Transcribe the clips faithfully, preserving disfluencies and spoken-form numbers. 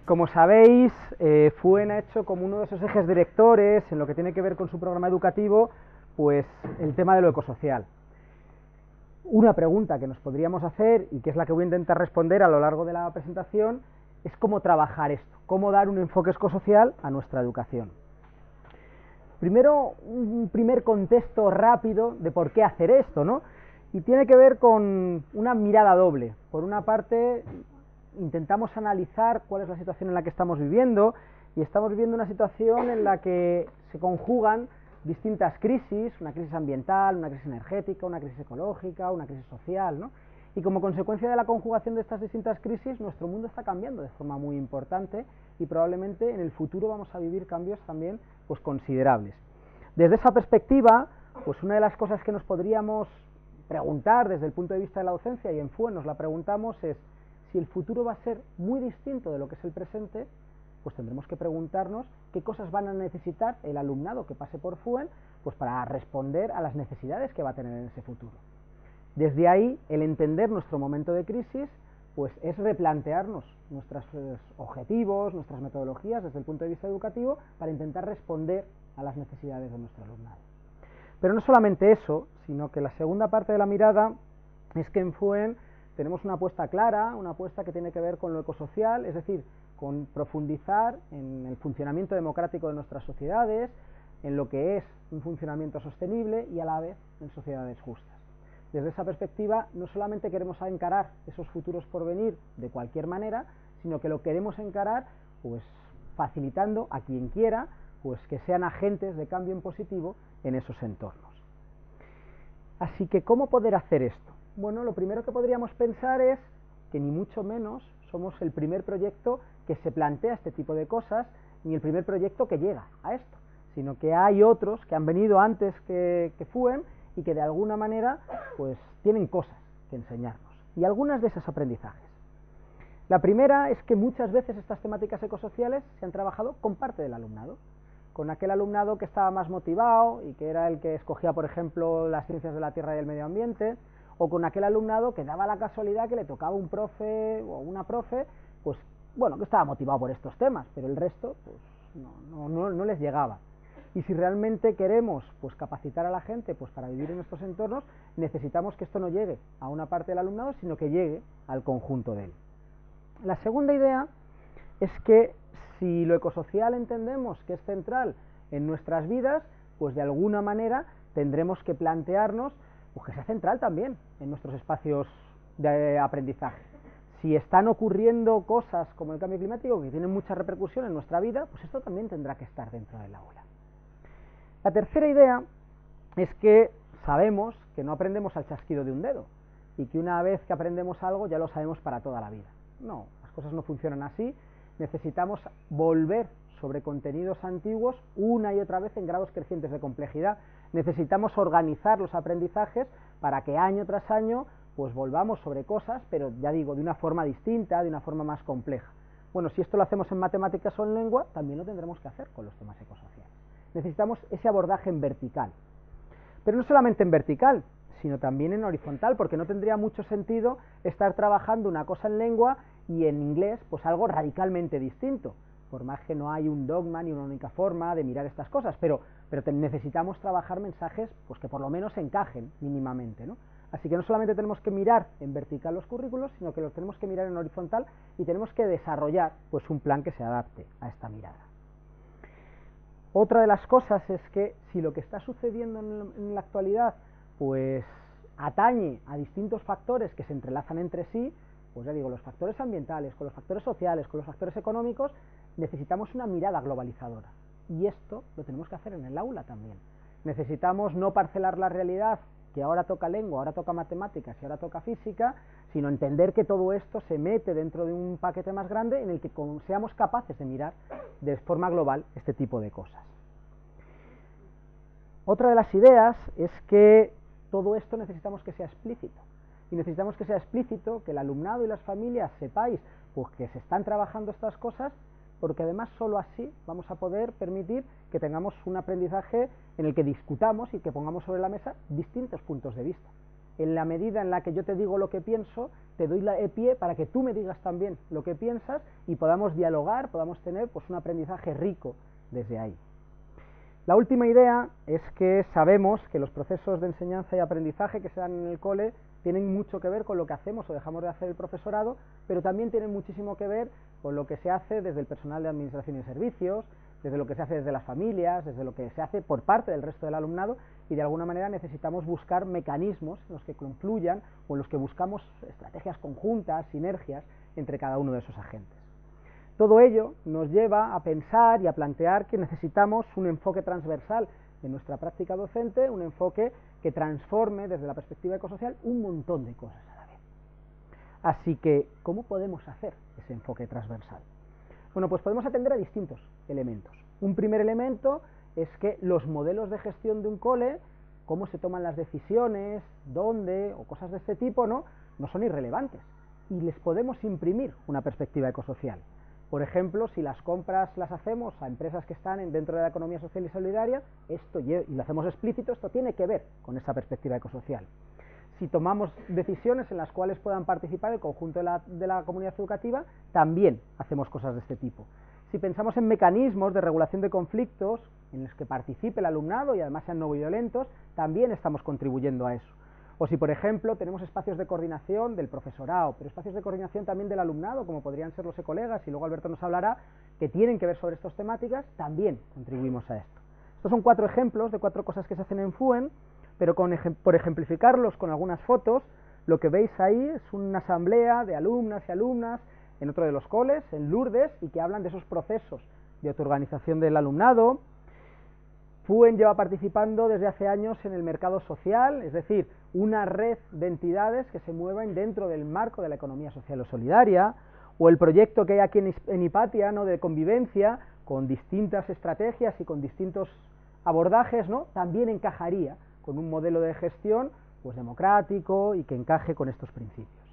Como sabéis, eh, FUEN ha hecho como uno de esos ejes directores en lo que tiene que ver con su programa educativo, pues el tema de lo ecosocial. Una pregunta que nos podríamos hacer, y que es la que voy a intentar responder a lo largo de la presentación, es cómo trabajar esto, cómo dar un enfoque ecosocial a nuestra educación. Primero, un primer contexto rápido de por qué hacer esto, ¿no? Y tiene que ver con una mirada doble. Por una parte, intentamos analizar cuál es la situación en la que estamos viviendo, y estamos viviendo una situación en la que se conjugan distintas crisis, una crisis ambiental, una crisis energética, una crisis ecológica, una crisis social, ¿no? Y como consecuencia de la conjugación de estas distintas crisis, nuestro mundo está cambiando de forma muy importante y probablemente en el futuro vamos a vivir cambios también pues considerables. Desde esa perspectiva, pues una de las cosas que nos podríamos preguntar desde el punto de vista de la docencia, y en FUEN nos la preguntamos, es si el futuro va a ser muy distinto de lo que es el presente, pues tendremos que preguntarnos qué cosas van a necesitar el alumnado que pase por FUEN pues para responder a las necesidades que va a tener en ese futuro. Desde ahí, el entender nuestro momento de crisis pues es replantearnos nuestros objetivos, nuestras metodologías desde el punto de vista educativo para intentar responder a las necesidades de nuestro alumnado. Pero no solamente eso, sino que la segunda parte de la mirada es que en FUEN tenemos una apuesta clara, una apuesta que tiene que ver con lo ecosocial, es decir, con profundizar en el funcionamiento democrático de nuestras sociedades, en lo que es un funcionamiento sostenible y a la vez en sociedades justas. Desde esa perspectiva, no solamente queremos encarar esos futuros por venir de cualquier manera, sino que lo queremos encarar pues facilitando a quien quiera pues que sean agentes de cambio en positivo en esos entornos. Así que, ¿cómo poder hacer esto? Bueno, lo primero que podríamos pensar es que ni mucho menos somos el primer proyecto que se plantea este tipo de cosas, ni el primer proyecto que llega a esto, sino que hay otros que han venido antes que, que FUEN y que de alguna manera pues tienen cosas que enseñarnos, y algunas de esos aprendizajes. La primera es que muchas veces estas temáticas ecosociales se han trabajado con parte del alumnado, con aquel alumnado que estaba más motivado y que era el que escogía, por ejemplo, las ciencias de la tierra y del medio ambiente, o con aquel alumnado que daba la casualidad que le tocaba un profe o una profe, pues bueno, que estaba motivado por estos temas, pero el resto pues no, no, no, no les llegaba. Y si realmente queremos pues capacitar a la gente pues para vivir en estos entornos, necesitamos que esto no llegue a una parte del alumnado, sino que llegue al conjunto de él. La segunda idea es que si lo ecosocial entendemos que es central en nuestras vidas, pues de alguna manera tendremos que plantearnos pues que sea central también en nuestros espacios de aprendizaje. Si están ocurriendo cosas como el cambio climático que tienen mucha repercusión en nuestra vida, pues esto también tendrá que estar dentro del aula. La tercera idea es que sabemos que no aprendemos al chasquido de un dedo y que una vez que aprendemos algo ya lo sabemos para toda la vida. No, las cosas no funcionan así. Necesitamos volver sobre contenidos antiguos una y otra vez en grados crecientes de complejidad. Necesitamos organizar los aprendizajes para que año tras año pues volvamos sobre cosas, pero ya digo, de una forma distinta, de una forma más compleja. Bueno, si esto lo hacemos en matemáticas o en lengua, también lo tendremos que hacer con los temas ecosociales. Necesitamos ese abordaje en vertical. Pero no solamente en vertical, sino también en horizontal, porque no tendría mucho sentido estar trabajando una cosa en lengua y en inglés, pues algo radicalmente distinto, por más que no hay un dogma ni una única forma de mirar estas cosas, pero, pero necesitamos trabajar mensajes pues que por lo menos encajen mínimamente, ¿no? Así que no solamente tenemos que mirar en vertical los currículos, sino que los tenemos que mirar en horizontal y tenemos que desarrollar pues un plan que se adapte a esta mirada. Otra de las cosas es que si lo que está sucediendo en, en la actualidad pues atañe a distintos factores que se entrelazan entre sí, pues ya digo, los factores ambientales, con los factores sociales, con los factores económicos, necesitamos una mirada globalizadora. Y esto lo tenemos que hacer en el aula también. Necesitamos no parcelar la realidad, que ahora toca lengua, ahora toca matemáticas y ahora toca física, sino entender que todo esto se mete dentro de un paquete más grande en el que seamos capaces de mirar de forma global este tipo de cosas. Otra de las ideas es que todo esto necesitamos que sea explícito. Y necesitamos que sea explícito, que el alumnado y las familias sepáis pues, que se están trabajando estas cosas, porque además solo así vamos a poder permitir que tengamos un aprendizaje en el que discutamos y que pongamos sobre la mesa distintos puntos de vista. en la medida en la que yo te digo lo que pienso, te doy el pie para que tú me digas también lo que piensas y podamos dialogar, podamos tener pues un aprendizaje rico desde ahí. La última idea es que sabemos que los procesos de enseñanza y aprendizaje que se dan en el cole tienen mucho que ver con lo que hacemos o dejamos de hacer el profesorado, pero también tienen muchísimo que ver con lo que se hace desde el personal de administración y servicios, desde lo que se hace desde las familias, desde lo que se hace por parte del resto del alumnado, y de alguna manera necesitamos buscar mecanismos en los que confluyan o en los que buscamos estrategias conjuntas, sinergias entre cada uno de esos agentes. Todo ello nos lleva a pensar y a plantear que necesitamos un enfoque transversal en nuestra práctica docente, un enfoque que transforme desde la perspectiva ecosocial un montón de cosas a la vez. Así que, ¿cómo podemos hacer ese enfoque transversal? Bueno, pues podemos atender a distintos elementos. Un primer elemento es que los modelos de gestión de un cole, cómo se toman las decisiones, dónde, o cosas de este tipo, ¿no? no son irrelevantes, y les podemos imprimir una perspectiva ecosocial. Por ejemplo, si las compras las hacemos a empresas que están dentro de la economía social y solidaria, esto, y lo hacemos explícito, esto tiene que ver con esa perspectiva ecosocial. Si tomamos decisiones en las cuales puedan participar el conjunto de la, de la comunidad educativa, también hacemos cosas de este tipo. Si pensamos en mecanismos de regulación de conflictos en los que participe el alumnado y además sean no violentos, también estamos contribuyendo a eso. O si, por ejemplo, tenemos espacios de coordinación del profesorado, pero espacios de coordinación también del alumnado, como podrían ser los ecolegas, y luego Alberto nos hablará, que tienen que ver sobre estas temáticas, también contribuimos a esto. Estos son cuatro ejemplos de cuatro cosas que se hacen en FUEN, pero con, por ejemplificarlos con algunas fotos, lo que veis ahí es una asamblea de alumnas y alumnas en otro de los coles, en Lourdes, y que hablan de esos procesos de autoorganización del alumnado. FUEN lleva participando desde hace años en el mercado social, es decir, una red de entidades que se mueven dentro del marco de la economía social o solidaria, o el proyecto que hay aquí en Hipatia, ¿no?, de convivencia, con distintas estrategias y con distintos abordajes, ¿no?, también encajaría con un modelo de gestión pues democrático y que encaje con estos principios.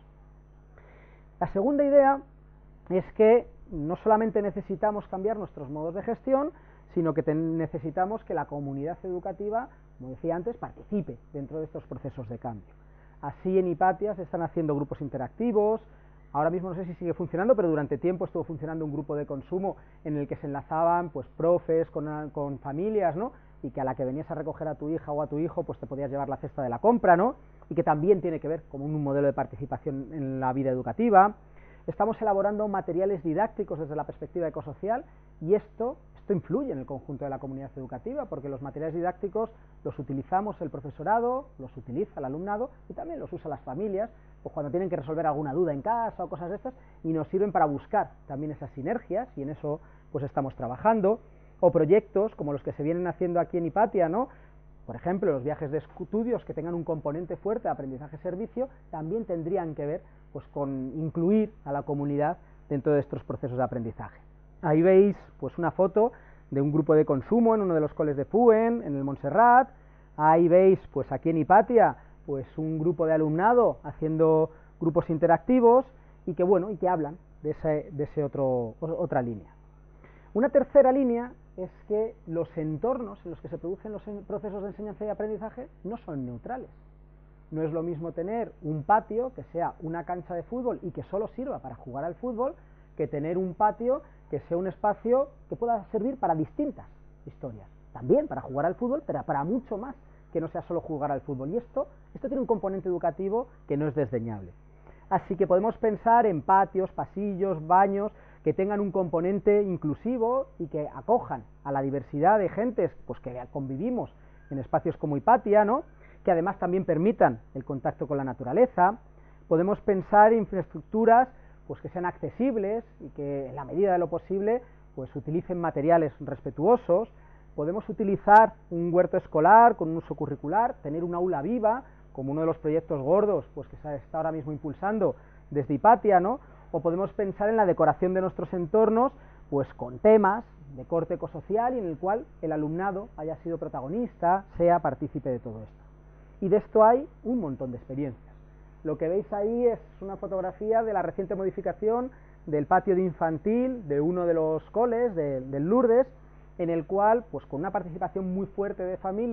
La segunda idea es que no solamente necesitamos cambiar nuestros modos de gestión, sino que necesitamos que la comunidad educativa, como decía antes, participe dentro de estos procesos de cambio. Así en Hipatia se están haciendo grupos interactivos, ahora mismo no sé si sigue funcionando, pero durante tiempo estuvo funcionando un grupo de consumo en el que se enlazaban pues profes con, con familias, ¿no?, y que a la que venías a recoger a tu hija o a tu hijo, pues te podías llevar la cesta de la compra, ¿no?, y que también tiene que ver con un modelo de participación en la vida educativa. Estamos elaborando materiales didácticos desde la perspectiva ecosocial, y esto, esto influye en el conjunto de la comunidad educativa, porque los materiales didácticos los utilizamos el profesorado, los utiliza el alumnado, y también los usa las familias, pues cuando tienen que resolver alguna duda en casa o cosas de estas, y nos sirven para buscar también esas sinergias, y en eso pues estamos trabajando. O proyectos como los que se vienen haciendo aquí en Hipatia, ¿no?, por ejemplo, los viajes de estudios que tengan un componente fuerte de aprendizaje-servicio, también tendrían que ver pues con incluir a la comunidad dentro de estos procesos de aprendizaje. Ahí veis pues una foto de un grupo de consumo en uno de los coles de FUEN, en el Montserrat. Ahí veis pues aquí en Hipatia pues un grupo de alumnado haciendo grupos interactivos y que bueno, y que hablan de ese, de ese otro, otra línea. Una tercera línea es que los entornos en los que se producen los procesos de enseñanza y aprendizaje no son neutrales. No es lo mismo tener un patio que sea una cancha de fútbol y que solo sirva para jugar al fútbol, que tener un patio que sea un espacio que pueda servir para distintas historias. También para jugar al fútbol, pero para mucho más que no sea solo jugar al fútbol. Y esto, esto tiene un componente educativo que no es desdeñable. Así que podemos pensar en patios, pasillos, baños, que tengan un componente inclusivo y que acojan a la diversidad de gentes pues, que convivimos en espacios como Hipatia, ¿no?, que además también permitan el contacto con la naturaleza. Podemos pensar en infraestructuras pues, que sean accesibles y que en la medida de lo posible pues, utilicen materiales respetuosos. Podemos utilizar un huerto escolar con un uso curricular, tener un aula viva, como uno de los proyectos gordos pues, que se está ahora mismo impulsando desde Hipatia, ¿no?, o podemos pensar en la decoración de nuestros entornos pues con temas de corte ecosocial y en el cual el alumnado haya sido protagonista, sea partícipe de todo esto. Y de esto hay un montón de experiencias. Lo que veis ahí es una fotografía de la reciente modificación del patio de infantil de uno de los coles, de, del Lourdes, en el cual, pues con una participación muy fuerte de familias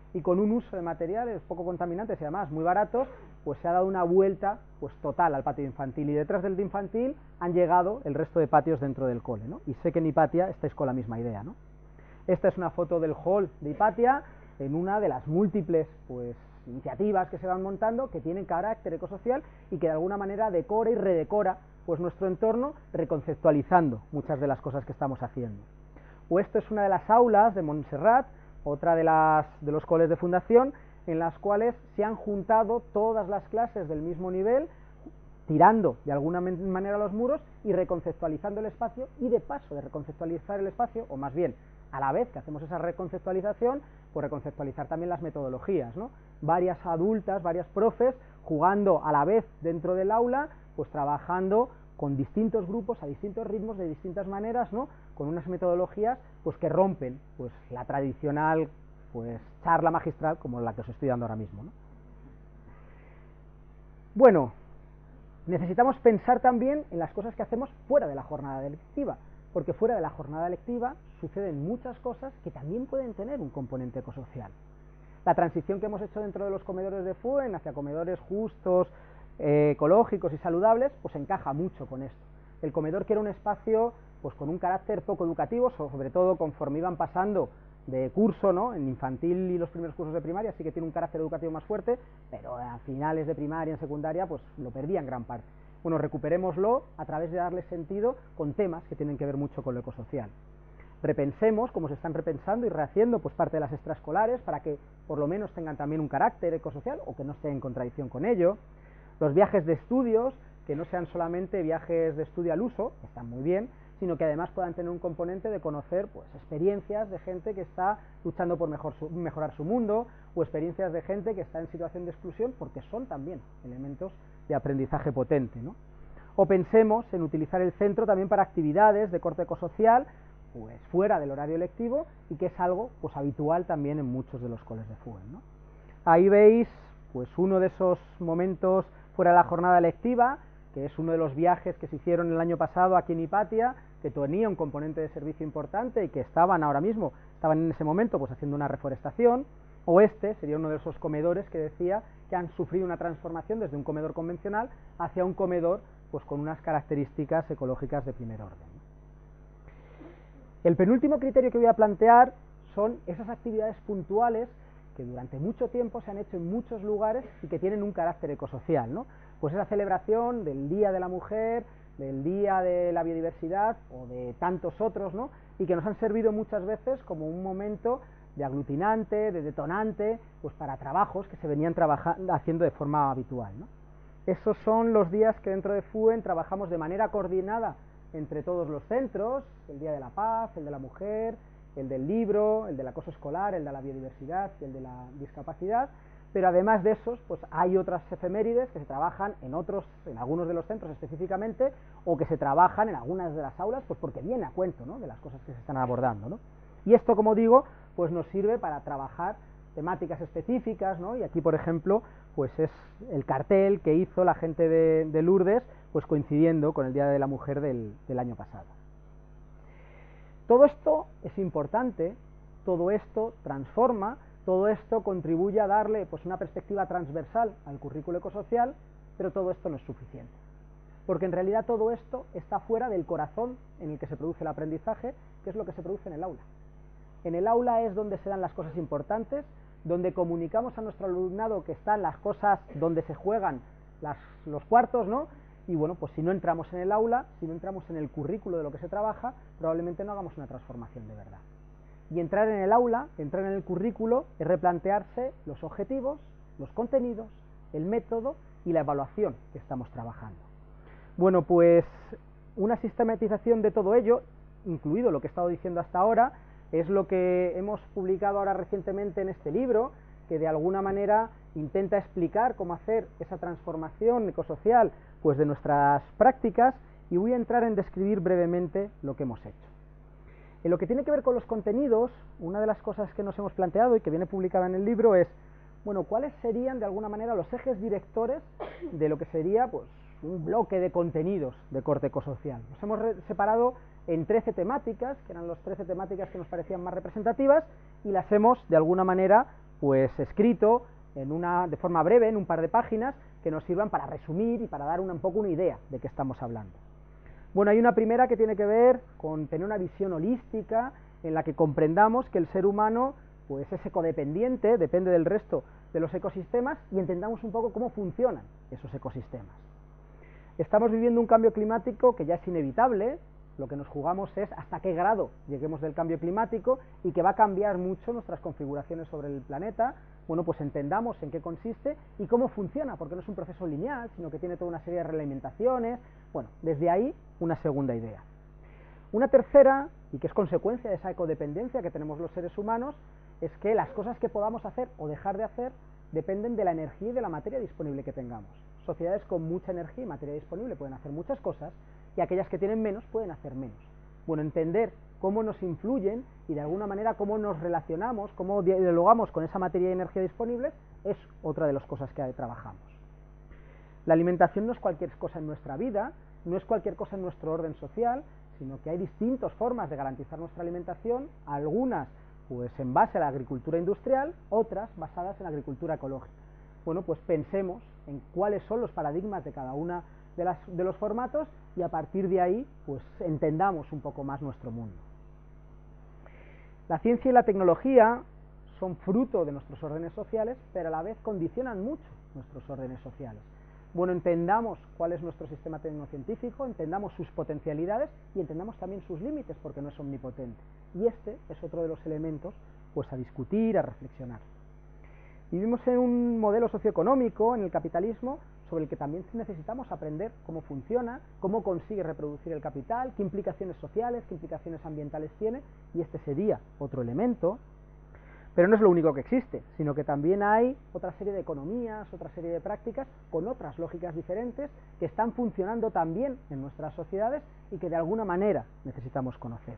y con un uso de materiales poco contaminantes y además muy baratos, pues se ha dado una vuelta pues total al patio infantil, y detrás del de infantil han llegado el resto de patios dentro del cole, ¿no? Y sé que en Hipatia estáis con la misma idea, ¿no? Esta es una foto del hall de Hipatia en una de las múltiples pues iniciativas que se van montando, que tienen carácter ecosocial y que de alguna manera decora y redecora pues nuestro entorno, reconceptualizando muchas de las cosas que estamos haciendo. O esto es una de las aulas de Montserrat, otra de, las, de los coles de fundación, en las cuales se han juntado todas las clases del mismo nivel, tirando de alguna manera los muros y reconceptualizando el espacio, y de paso de reconceptualizar el espacio, o más bien, a la vez que hacemos esa reconceptualización, pues reconceptualizar también las metodologías, ¿no? Varias adultas, varias profes, jugando a la vez dentro del aula, pues trabajando con distintos grupos, a distintos ritmos, de distintas maneras, ¿no? Con unas metodologías pues que rompen pues la tradicional pues charla magistral como la que os estoy dando ahora mismo, ¿no? Bueno, necesitamos pensar también en las cosas que hacemos fuera de la jornada lectiva, porque fuera de la jornada lectiva suceden muchas cosas que también pueden tener un componente ecosocial. La transición que hemos hecho dentro de los comedores de Fuen hacia comedores justos, eh, ecológicos y saludables, pues encaja mucho con esto. El comedor, que era un espacio pues con un carácter poco educativo, sobre todo conforme iban pasando de curso, ¿no? En infantil y los primeros cursos de primaria sí que tiene un carácter educativo más fuerte, pero a finales de primaria, en secundaria, pues lo perdía en gran parte. Bueno, recuperémoslo a través de darle sentido con temas que tienen que ver mucho con lo ecosocial. Repensemos, como se están repensando y rehaciendo, pues parte de las extraescolares para que por lo menos tengan también un carácter ecosocial o que no estén en contradicción con ello. Los viajes de estudios, que no sean solamente viajes de estudio al uso, que están muy bien, sino que además puedan tener un componente de conocer pues experiencias de gente que está luchando por mejor su, mejorar su mundo, o experiencias de gente que está en situación de exclusión, porque son también elementos de aprendizaje potente, ¿no? O pensemos en utilizar el centro también para actividades de corte ecosocial, pues fuera del horario lectivo, y que es algo pues habitual también en muchos de los coles de Fuen, ¿no? Ahí veis pues uno de esos momentos fuera de la jornada lectiva, que es uno de los viajes que se hicieron el año pasado aquí en Hipatia, que tenía un componente de servicio importante y que estaban ahora mismo, estaban en ese momento pues haciendo una reforestación. O este sería uno de esos comedores que decía que han sufrido una transformación desde un comedor convencional hacia un comedor pues con unas características ecológicas de primer orden. El penúltimo criterio que voy a plantear son esas actividades puntuales que durante mucho tiempo se han hecho en muchos lugares y que tienen un carácter ecosocial, ¿no? Pues esa celebración del Día de la Mujer, del Día de la Biodiversidad o de tantos otros, ¿no? Y que nos han servido muchas veces como un momento de aglutinante, de detonante, pues para trabajos que se venían trabajando, haciendo de forma habitual, ¿no? Esos son los días que dentro de Fuen trabajamos de manera coordinada entre todos los centros: el Día de la Paz, el de la Mujer, el del Libro, el del acoso escolar, el de la biodiversidad y el de la discapacidad. Pero además de esos, pues hay otras efemérides que se trabajan en otros, en algunos de los centros específicamente, o que se trabajan en algunas de las aulas, pues porque viene a cuento, ¿no?, de las cosas que se están abordando, ¿no? Y esto, como digo, pues nos sirve para trabajar temáticas específicas, ¿no? Y aquí, por ejemplo, pues es el cartel que hizo la gente de, de Lourdes, pues coincidiendo con el Día de la Mujer del, del año pasado. Todo esto es importante, todo esto transforma, todo esto contribuye a darle pues una perspectiva transversal al currículo ecosocial, pero todo esto no es suficiente, porque en realidad todo esto está fuera del corazón en el que se produce el aprendizaje, que es lo que se produce en el aula. En el aula es donde se dan las cosas importantes, donde comunicamos a nuestro alumnado que están las cosas donde se juegan las, los cuartos, ¿no? Y bueno, pues si no entramos en el aula, si no entramos en el currículo de lo que se trabaja, probablemente no hagamos una transformación de verdad. Y entrar en el aula, entrar en el currículo, es replantearse los objetivos, los contenidos, el método y la evaluación que estamos trabajando. Bueno, pues una sistematización de todo ello, incluido lo que he estado diciendo hasta ahora, es lo que hemos publicado ahora recientemente en este libro, que de alguna manera intenta explicar cómo hacer esa transformación ecosocial pues de nuestras prácticas, y voy a entrar en describir brevemente lo que hemos hecho. En lo que tiene que ver con los contenidos, una de las cosas que nos hemos planteado y que viene publicada en el libro es, bueno, ¿cuáles serían de alguna manera los ejes directores de lo que sería pues un bloque de contenidos de corte ecosocial? Nos hemos separado en trece temáticas, que eran las trece temáticas que nos parecían más representativas, y las hemos de alguna manera pues escrito en una, de forma breve, en un par de páginas, que nos sirvan para resumir y para dar una, un poco una idea de qué estamos hablando. Bueno, hay una primera que tiene que ver con tener una visión holística en la que comprendamos que el ser humano pues es ecodependiente, depende del resto de los ecosistemas, y entendamos un poco cómo funcionan esos ecosistemas. Estamos viviendo un cambio climático que ya es inevitable, lo que nos jugamos es hasta qué grado lleguemos del cambio climático y que va a cambiar mucho nuestras configuraciones sobre el planeta. Bueno, pues entendamos en qué consiste y cómo funciona, porque no es un proceso lineal, sino que tiene toda una serie de realimentaciones. Bueno, desde ahí una segunda idea. Una tercera, y que es consecuencia de esa ecodependencia que tenemos los seres humanos, es que las cosas que podamos hacer o dejar de hacer dependen de la energía y de la materia disponible que tengamos. Sociedades con mucha energía y materia disponible pueden hacer muchas cosas, y aquellas que tienen menos pueden hacer menos. Bueno, entender cómo nos influyen y de alguna manera cómo nos relacionamos, cómo dialogamos con esa materia y energía disponibles, es otra de las cosas que trabajamos. La alimentación no es cualquier cosa en nuestra vida, no es cualquier cosa en nuestro orden social, sino que hay distintas formas de garantizar nuestra alimentación, algunas pues en base a la agricultura industrial, otras basadas en la agricultura ecológica. Bueno, pues pensemos en cuáles son los paradigmas de cada una de, las, de los formatos, y a partir de ahí pues entendamos un poco más nuestro mundo. La ciencia y la tecnología son fruto de nuestros órdenes sociales, pero a la vez condicionan mucho nuestros órdenes sociales. Bueno, entendamos cuál es nuestro sistema tecnocientífico, entendamos sus potencialidades y entendamos también sus límites, porque no es omnipotente. Y este es otro de los elementos pues a discutir, a reflexionar. Vivimos en un modelo socioeconómico, en el capitalismo, sobre el que también necesitamos aprender cómo funciona, cómo consigue reproducir el capital, qué implicaciones sociales, qué implicaciones ambientales tiene, y este sería otro elemento. Pero no es lo único que existe, sino que también hay otra serie de economías, otra serie de prácticas con otras lógicas diferentes que están funcionando también en nuestras sociedades y que de alguna manera necesitamos conocer.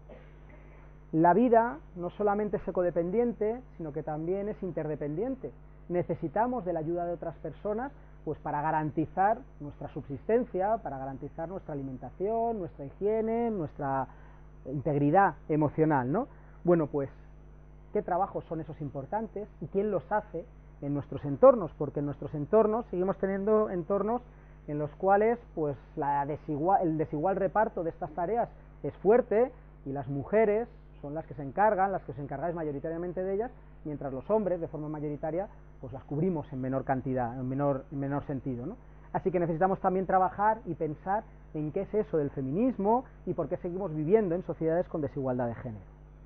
La vida no solamente es ecodependiente, sino que también es interdependiente. Necesitamos de la ayuda de otras personas pues para garantizar nuestra subsistencia, para garantizar nuestra alimentación, nuestra higiene, nuestra integridad emocional, ¿no? Bueno, pues qué trabajos son esos importantes y quién los hace en nuestros entornos, porque en nuestros entornos seguimos teniendo entornos en los cuales pues la desigual, el desigual reparto de estas tareas es fuerte, y las mujeres son las que se encargan, las que os encargáis mayoritariamente de ellas, mientras los hombres de forma mayoritaria pues las cubrimos en menor cantidad, en menor, en menor sentido, ¿no? Así que necesitamos también trabajar y pensar en qué es eso del feminismo y por qué seguimos viviendo en sociedades con desigualdad de género.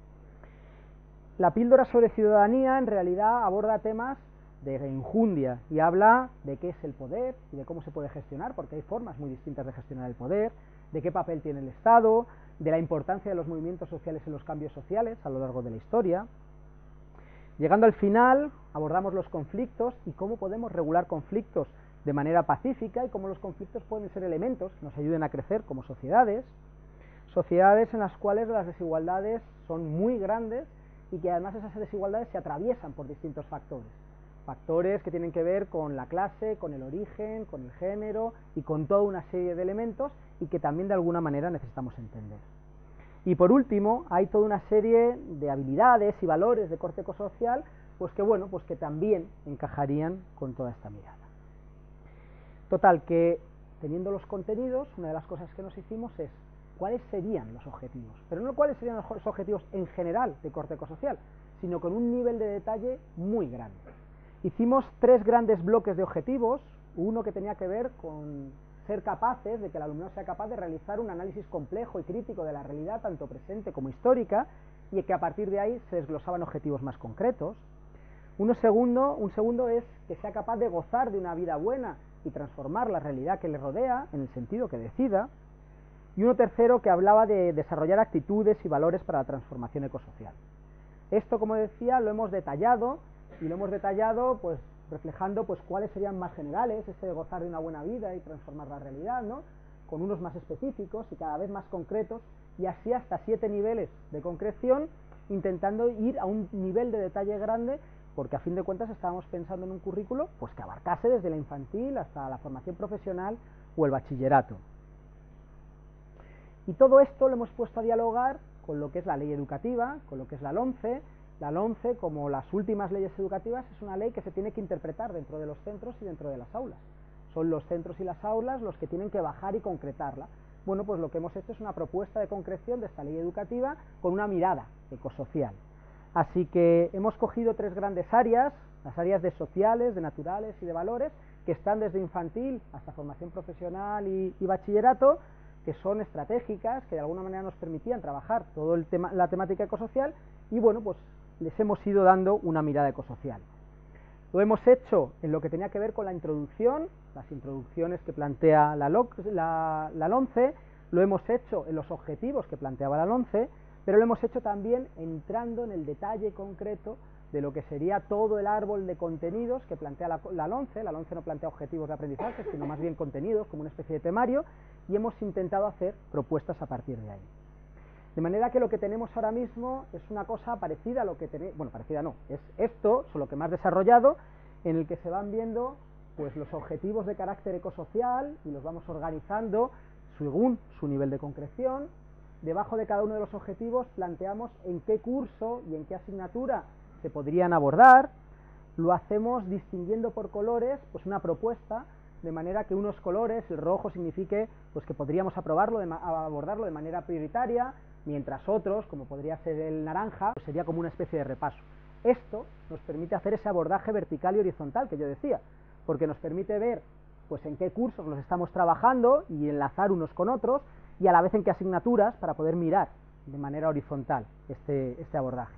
La píldora sobre ciudadanía en realidad aborda temas de enjundia y habla de qué es el poder y de cómo se puede gestionar, porque hay formas muy distintas de gestionar el poder, de qué papel tiene el Estado, de la importancia de los movimientos sociales en los cambios sociales a lo largo de la historia. Llegando al final, abordamos los conflictos y cómo podemos regular conflictos de manera pacífica y cómo los conflictos pueden ser elementos que nos ayuden a crecer como sociedades, sociedades en las cuales las desigualdades son muy grandes y que además esas desigualdades se atraviesan por distintos factores. Factores que tienen que ver con la clase, con el origen, con el género y con toda una serie de elementos, y que también de alguna manera necesitamos entender. Y por último, hay toda una serie de habilidades y valores de corte ecosocial, pues que bueno, pues que también encajarían con toda esta mirada. Total, que teniendo los contenidos, una de las cosas que nos hicimos es cuáles serían los objetivos, pero no cuáles serían los objetivos en general de corte ecosocial, sino con un nivel de detalle muy grande. Hicimos tres grandes bloques de objetivos, uno que tenía que ver con ser capaces de que el alumnado sea capaz de realizar un análisis complejo y crítico de la realidad, tanto presente como histórica, y que a partir de ahí se desglosaban objetivos más concretos. Uno segundo, un segundo es que sea capaz de gozar de una vida buena y transformar la realidad que le rodea en el sentido que decida. Y uno tercero que hablaba de desarrollar actitudes y valores para la transformación ecosocial. Esto, como decía, lo hemos detallado, y lo hemos detallado pues reflejando pues cuáles serían más generales, ese de gozar de una buena vida y transformar la realidad, ¿no? Con unos más específicos y cada vez más concretos, y así hasta siete niveles de concreción, intentando ir a un nivel de detalle grande, porque a fin de cuentas estábamos pensando en un currículo pues que abarcase desde la infantil hasta la formación profesional o el bachillerato. Y todo esto lo hemos puesto a dialogar con lo que es la ley educativa, con lo que es la LOMCE, La LOMCE, como las últimas leyes educativas, es una ley que se tiene que interpretar dentro de los centros y dentro de las aulas. Son los centros y las aulas los que tienen que bajar y concretarla. Bueno, pues lo que hemos hecho es una propuesta de concreción de esta ley educativa con una mirada ecosocial. Así que hemos cogido tres grandes áreas, las áreas de sociales, de naturales y de valores, que están desde infantil hasta formación profesional y, y bachillerato, que son estratégicas, que de alguna manera nos permitían trabajar toda tema, la temática ecosocial, y bueno, pues les hemos ido dando una mirada ecosocial. Lo hemos hecho en lo que tenía que ver con la introducción, las introducciones que plantea la, la, la LOMCE, lo hemos hecho en los objetivos que planteaba la LOMCE, pero lo hemos hecho también entrando en el detalle concreto de lo que sería todo el árbol de contenidos que plantea la, la LOMCE. La LOMCE no plantea objetivos de aprendizaje, sino más bien contenidos, como una especie de temario, y hemos intentado hacer propuestas a partir de ahí. De manera que lo que tenemos ahora mismo es una cosa parecida a lo que tenemos, bueno, parecida no, es esto, solo que más desarrollado, en el que se van viendo pues los objetivos de carácter ecosocial y los vamos organizando según su nivel de concreción. Debajo de cada uno de los objetivos planteamos en qué curso y en qué asignatura se podrían abordar. Lo hacemos distinguiendo por colores pues una propuesta, de manera que unos colores, el rojo signifique pues que podríamos aprobarlo de abordarlo de manera prioritaria, mientras otros, como podría ser el naranja, pues sería como una especie de repaso. Esto nos permite hacer ese abordaje vertical y horizontal que yo decía, porque nos permite ver pues en qué cursos nos estamos trabajando y enlazar unos con otros, y a la vez en qué asignaturas, para poder mirar de manera horizontal este, este abordaje.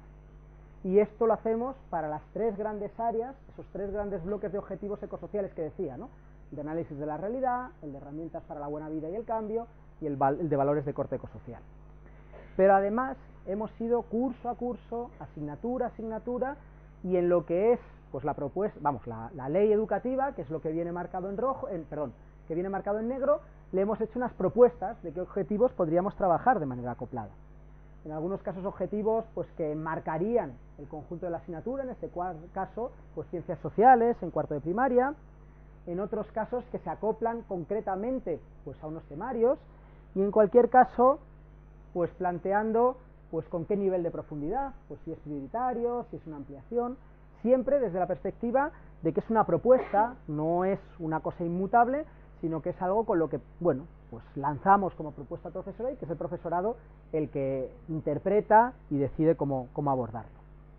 Y esto lo hacemos para las tres grandes áreas, esos tres grandes bloques de objetivos ecosociales que decía, ¿no? El de análisis de la realidad, el de herramientas para la buena vida y el cambio, y el, el de valores de corte ecosocial. Pero además hemos ido curso a curso, asignatura a asignatura, y en lo que es pues la propuesta, vamos, la, la ley educativa, que es lo que viene marcado en rojo, en, perdón, que viene marcado en negro, le hemos hecho unas propuestas de qué objetivos podríamos trabajar de manera acoplada. En algunos casos objetivos pues que marcarían el conjunto de la asignatura, en este caso pues ciencias sociales en cuarto de primaria, en otros casos que se acoplan concretamente pues a unos temarios, y en cualquier caso pues planteando pues con qué nivel de profundidad, pues si es prioritario, si es una ampliación, siempre desde la perspectiva de que es una propuesta, no es una cosa inmutable, sino que es algo con lo que, bueno, pues lanzamos como propuesta al profesorado, y que es el profesorado el que interpreta y decide cómo, cómo abordarlo.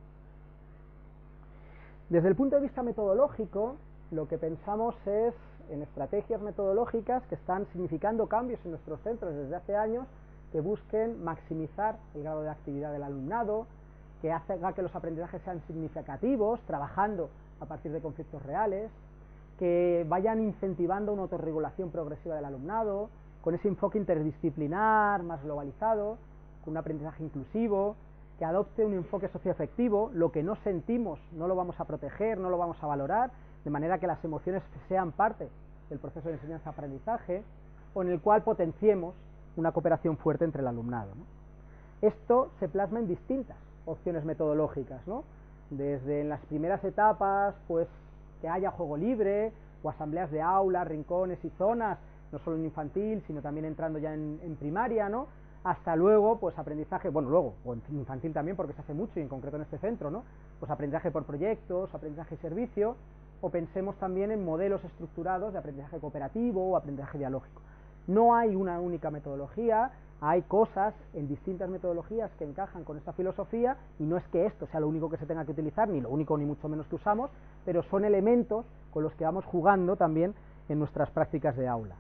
Desde el punto de vista metodológico, lo que pensamos es en estrategias metodológicas que están significando cambios en nuestros centros desde hace años, que busquen maximizar el grado de actividad del alumnado, que haga que los aprendizajes sean significativos, trabajando a partir de conflictos reales, que vayan incentivando una autorregulación progresiva del alumnado, con ese enfoque interdisciplinar, más globalizado, con un aprendizaje inclusivo, que adopte un enfoque socioafectivo. Lo que no sentimos no lo vamos a proteger, no lo vamos a valorar, de manera que las emociones sean parte del proceso de enseñanza-aprendizaje, o en el cual potenciemos una cooperación fuerte entre el alumnado, ¿no? Esto se plasma en distintas opciones metodológicas, ¿no? Desde en las primeras etapas, pues que haya juego libre, o asambleas de aulas, rincones y zonas, no solo en infantil, sino también entrando ya en, en primaria, ¿no? Hasta luego, pues aprendizaje, bueno, luego, o en infantil también, porque se hace mucho, y en concreto en este centro, ¿no? Pues aprendizaje por proyectos, aprendizaje y servicio, o pensemos también en modelos estructurados de aprendizaje cooperativo o aprendizaje dialógico. No hay una única metodología, hay cosas en distintas metodologías que encajan con esta filosofía, y no es que esto sea lo único que se tenga que utilizar, ni lo único ni mucho menos que usamos, pero son elementos con los que vamos jugando también en nuestras prácticas de aula.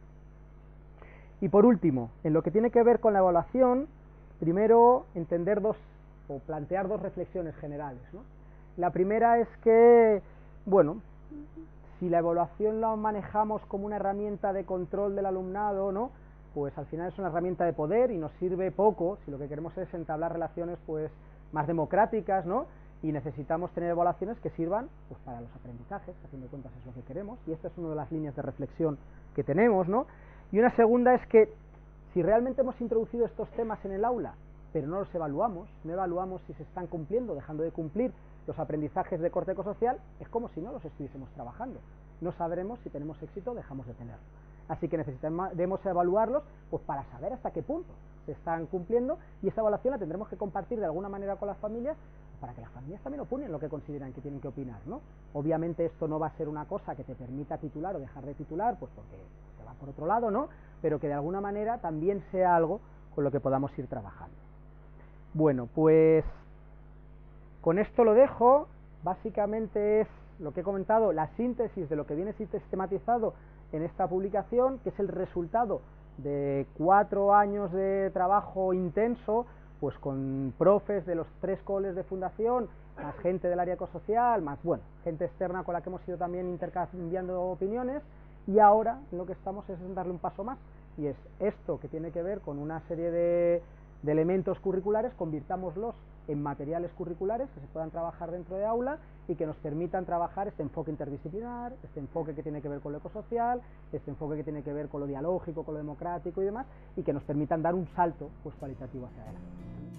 Y por último, en lo que tiene que ver con la evaluación, primero entender dos, o plantear dos reflexiones generales, ¿no? La primera es que, bueno, si la evaluación la manejamos como una herramienta de control del alumnado, ¿no?, pues al final es una herramienta de poder y nos sirve poco si lo que queremos es entablar relaciones pues más democráticas, ¿no?, y necesitamos tener evaluaciones que sirvan pues para los aprendizajes, a fin de cuentas es lo que queremos, y esta es una de las líneas de reflexión que tenemos, ¿no? Y una segunda es que si realmente hemos introducido estos temas en el aula, pero no los evaluamos, no evaluamos si se están cumpliendo, dejando de cumplir los aprendizajes de corte ecosocial, es como si no los estuviésemos trabajando. No sabremos si tenemos éxito o dejamos de tenerlo. Así que necesitamos evaluarlos pues para saber hasta qué punto se están cumpliendo, y esta evaluación la tendremos que compartir de alguna manera con las familias para que las familias también opinen lo que consideran que tienen que opinar, ¿no? Obviamente esto no va a ser una cosa que te permita titular o dejar de titular, pues porque te va por otro lado, ¿no? Pero que de alguna manera también sea algo con lo que podamos ir trabajando. Bueno, pues con esto lo dejo. Básicamente es lo que he comentado, la síntesis de lo que viene sistematizado en esta publicación, que es el resultado de cuatro años de trabajo intenso, pues con profes de los tres coles de fundación, más gente del área ecosocial, más, bueno, gente externa con la que hemos ido también intercambiando opiniones, y ahora lo que estamos es en darle un paso más, y es esto que tiene que ver con una serie de, de elementos curriculares, convirtámoslos en materiales curriculares que se puedan trabajar dentro de aula y que nos permitan trabajar este enfoque interdisciplinar, este enfoque que tiene que ver con lo ecosocial, este enfoque que tiene que ver con lo dialógico, con lo democrático y demás, y que nos permitan dar un salto pues cualitativo hacia adelante.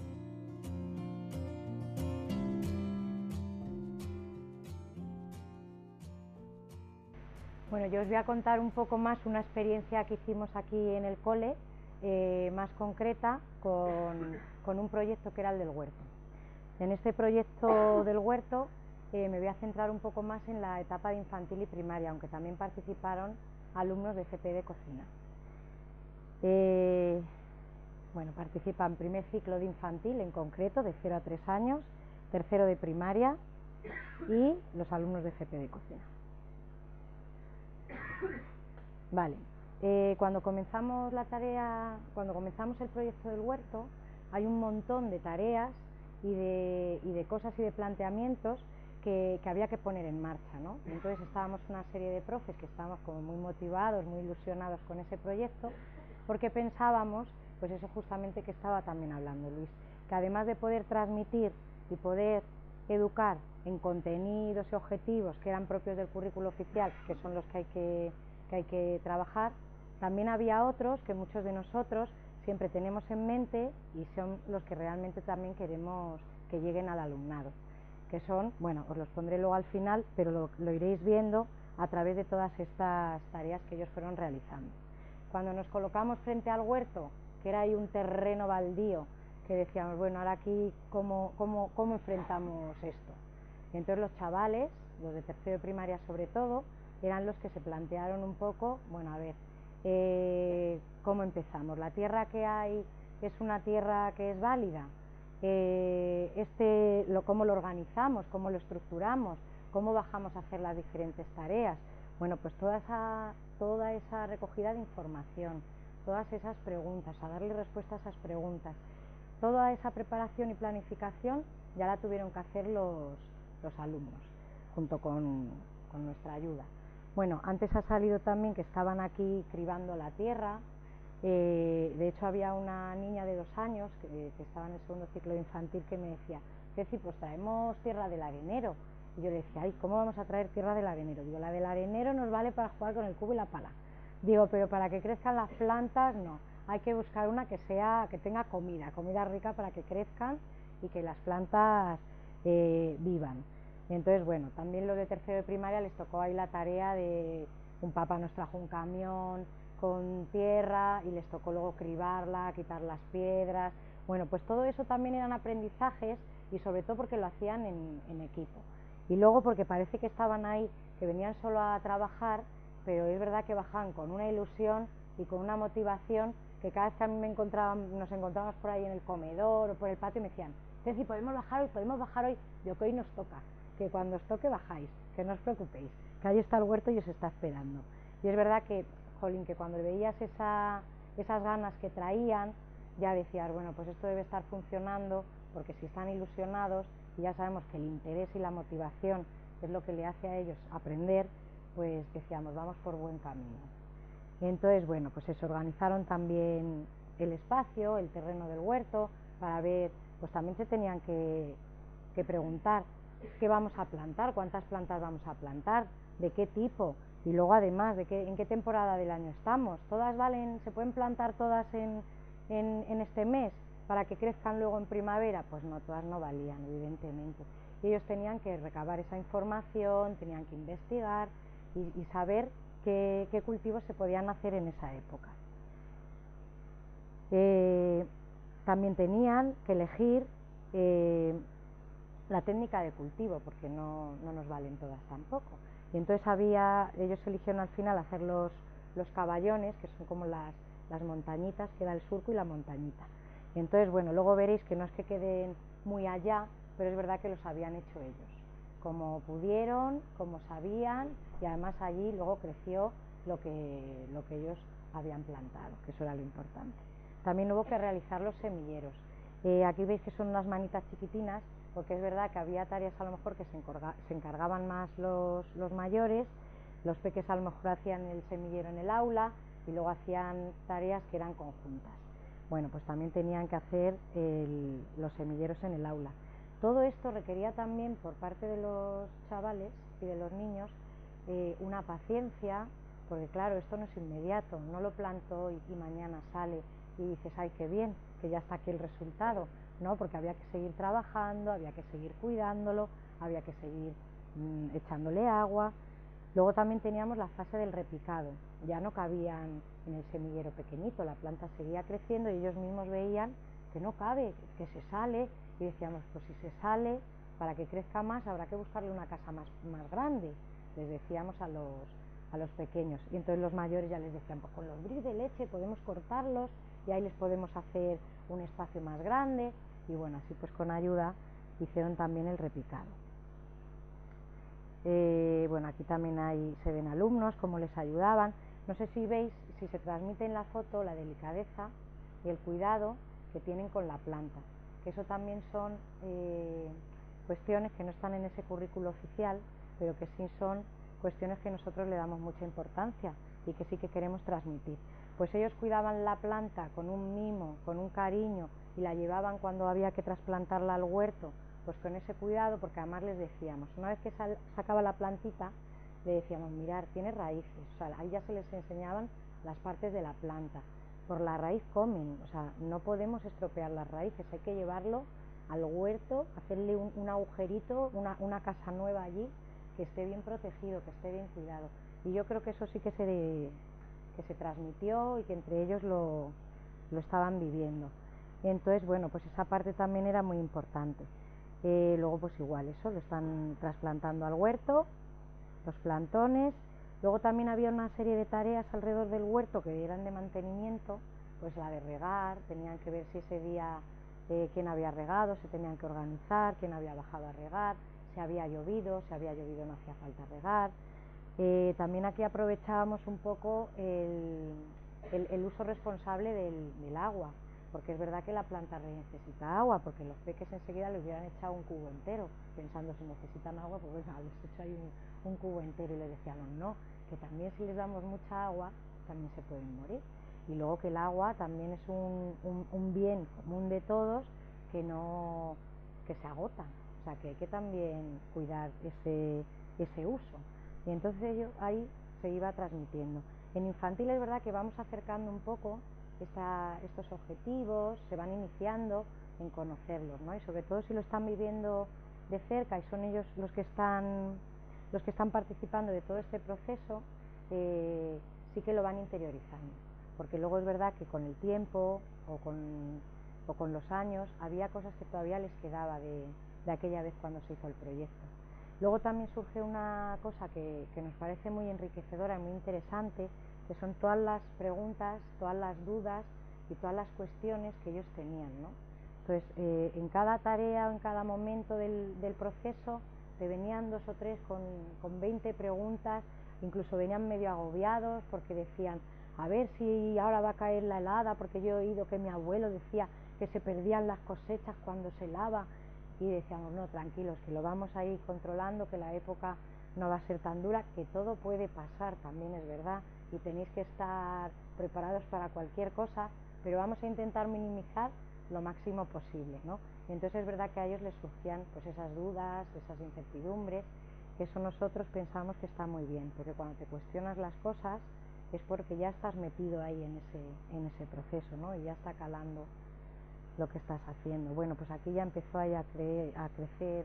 Bueno, yo os voy a contar un poco más una experiencia que hicimos aquí en el cole, eh, más concreta, con, con un proyecto que era el del huerto. En este proyecto del huerto eh, me voy a centrar un poco más en la etapa de infantil y primaria, aunque también participaron alumnos de F P de cocina. Eh, bueno, participan primer ciclo de infantil en concreto, de cero a tres años, tercero de primaria y los alumnos de F P de cocina. Vale, eh, cuando comenzamos la tarea, cuando comenzamos el proyecto del huerto, hay un montón de tareas y de, y de cosas y de planteamientos que, que había que poner en marcha, ¿no? Entonces estábamos una serie de profes que estábamos como muy motivados, muy ilusionados con ese proyecto, porque pensábamos, pues eso justamente que estaba también hablando Luis, que además de poder transmitir y poder educar en contenidos y objetivos que eran propios del currículo oficial, que son los que hay que, que hay que trabajar, también había otros que muchos de nosotros siempre tenemos en mente y son los que realmente también queremos que lleguen al alumnado, que son, bueno, os los pondré luego al final, pero lo, lo iréis viendo a través de todas estas tareas que ellos fueron realizando. Cuando nos colocamos frente al huerto, que era ahí un terreno baldío, que decíamos, bueno, ahora aquí, ¿cómo, cómo, cómo enfrentamos esto? Y entonces los chavales, los de tercero de primaria sobre todo, eran los que se plantearon un poco, bueno, a ver, eh, ¿cómo empezamos? ¿La tierra que hay es una tierra que es válida? Eh, este, lo, ¿Cómo lo organizamos? ¿Cómo lo estructuramos? ¿Cómo bajamos a hacer las diferentes tareas? Bueno, pues toda esa, toda esa recogida de información, todas esas preguntas, a darle respuesta a esas preguntas, toda esa preparación y planificación ya la tuvieron que hacer los, los alumnos, junto con, con nuestra ayuda. Bueno, antes ha salido también que estaban aquí cribando la tierra, eh, de hecho había una niña de dos años que, que estaba en el segundo ciclo infantil que me decía, Ceci, pues traemos tierra del arenero. Y yo le decía, ay, ¿cómo vamos a traer tierra del arenero? Digo, la del arenero nos vale para jugar con el cubo y la pala. Digo, pero para que crezcan las plantas, no. Hay que buscar una que sea, que tenga comida, comida rica para que crezcan y que las plantas eh, vivan. Y entonces, bueno, también los de tercero de primaria les tocó ahí la tarea de, un papá nos trajo un camión con tierra y les tocó luego cribarla, quitar las piedras. Bueno, pues todo eso también eran aprendizajes y sobre todo porque lo hacían en, en equipo. Y luego porque parece que estaban ahí, que venían solo a trabajar, pero es verdad que bajaban con una ilusión y con una motivación que cada vez que a mí me encontraban, nos encontrábamos por ahí en el comedor o por el patio me decían, Ceci, ¿podemos bajar hoy? ¿Podemos bajar hoy? Yo, que hoy nos toca, que cuando os toque bajáis, que no os preocupéis, que ahí está el huerto y os está esperando. Y es verdad que, jolín, que cuando veías esa, esas ganas que traían, ya decías, bueno, pues esto debe estar funcionando, porque si están ilusionados, y ya sabemos que el interés y la motivación es lo que le hace a ellos aprender, pues decíamos, vamos por buen camino. Entonces, bueno, pues se organizaron también el espacio, el terreno del huerto, para ver, pues también se tenían que, que preguntar qué vamos a plantar, cuántas plantas vamos a plantar, de qué tipo, y luego además, de qué, en qué temporada del año estamos. ¿Todas valen, se pueden plantar todas en, en, en este mes para que crezcan luego en primavera? Pues no, todas no valían, evidentemente. Y ellos tenían que recabar esa información, tenían que investigar y, y saber qué, qué cultivos se podían hacer en esa época. Eh, también tenían que elegir eh, la técnica de cultivo, porque no, no nos valen todas tampoco. Y entonces había, ellos eligieron al final hacer los, los caballones, que son como las, las montañitas, que era el surco y la montañita. Y entonces, bueno, luego veréis que no es que queden muy allá, pero es verdad que los habían hecho ellos, como pudieron, como sabían, y además allí luego creció lo que, lo que ellos habían plantado, que eso era lo importante. También hubo que realizar los semilleros. Eh, aquí veis que son unas manitas chiquitinas, porque es verdad que había tareas a lo mejor que se, encarga, se encargaban más los, los mayores, los peques a lo mejor hacían el semillero en el aula y luego hacían tareas que eran conjuntas. Bueno, pues también tenían que hacer el, los semilleros en el aula. Todo esto requería también por parte de los chavales y de los niños eh, una paciencia, porque claro, esto no es inmediato, no lo planto hoy y mañana sale y dices, ay, qué bien, que ya está aquí el resultado, no, porque había que seguir trabajando, había que seguir cuidándolo, había que seguir mmm, echándole agua. Luego también teníamos la fase del repicado, ya no cabían en el semillero pequeñito, la planta seguía creciendo y ellos mismos veían que no cabe, que se sale, y decíamos, pues si se sale, para que crezca más habrá que buscarle una casa más, más grande, les decíamos a los, a los pequeños, y entonces los mayores ya les decían, pues con los bricks de leche podemos cortarlos y ahí les podemos hacer un espacio más grande, y bueno, así pues con ayuda hicieron también el repicado. Eh, bueno, aquí también hay, se ven alumnos, cómo les ayudaban. No sé si veis, si se transmite en la foto la delicadeza y el cuidado que tienen con la planta, que eso también son eh, cuestiones que no están en ese currículo oficial, pero que sí son cuestiones que nosotros le damos mucha importancia y que sí que queremos transmitir. Pues ellos cuidaban la planta con un mimo, con un cariño, y la llevaban cuando había que trasplantarla al huerto, pues con ese cuidado, porque además les decíamos, una vez que sal, sacaba la plantita, le decíamos, mirar, tiene raíces, o sea, ahí ya se les enseñaban las partes de la planta, por la raíz comen, o sea, no podemos estropear las raíces, hay que llevarlo al huerto, hacerle un, un agujerito, una, una casa nueva allí, que esté bien protegido, que esté bien cuidado, y yo creo que eso sí que se, de, que se transmitió y que entre ellos lo, lo estaban viviendo. Entonces, bueno, pues esa parte también era muy importante. Eh, luego pues igual eso, lo están trasplantando al huerto, los plantones. Luego también había una serie de tareas alrededor del huerto que eran de mantenimiento, pues la de regar, tenían que ver si ese día eh, quién había regado, se tenían que organizar, quién había bajado a regar, si había llovido, si había llovido no hacía falta regar. Eh, también aquí aprovechábamos un poco el, el, el uso responsable del, del agua, porque es verdad que la planta necesita agua, porque los peques enseguida les hubieran echado un cubo entero, pensando si necesitan agua, pues venga, les echo ahí un, un cubo entero, y les decíamos no, que también si les damos mucha agua, también se pueden morir, y luego que el agua también es un, un, un bien común de todos, que no, que se agota, o sea que hay que también cuidar ese, ese uso, y entonces ello, ahí se iba transmitiendo. En infantil es verdad que vamos acercando un poco Esta, estos objetivos, se van iniciando en conocerlos, ¿no? Y sobre todo si lo están viviendo de cerca y son ellos los que están, los que están participando de todo este proceso, eh, sí que lo van interiorizando, porque luego es verdad que con el tiempo o con, o con los años había cosas que todavía les quedaba de, de aquella vez cuando se hizo el proyecto. Luego también surge una cosa que, que nos parece muy enriquecedora y muy interesante, que son todas las preguntas, todas las dudas y todas las cuestiones que ellos tenían, ¿no? Entonces, eh, en cada tarea o en cada momento del, del proceso te venían dos o tres con, con veinte preguntas, incluso venían medio agobiados porque decían, a ver si ahora va a caer la helada, porque yo he oído que mi abuelo decía que se perdían las cosechas cuando se helaba, y decíamos, no, tranquilos, que lo vamos a ir controlando, que la época no va a ser tan dura, que todo puede pasar, también es verdad, y tenéis que estar preparados para cualquier cosa, pero vamos a intentar minimizar lo máximo posible, ¿no? Y entonces es verdad que a ellos les surgían pues esas dudas, esas incertidumbres, que eso nosotros pensamos que está muy bien, porque cuando te cuestionas las cosas es porque ya estás metido ahí en ese, en ese proceso, ¿no? Y ya está calando lo que estás haciendo. Bueno, pues aquí ya empezó ahí a, cre a crecer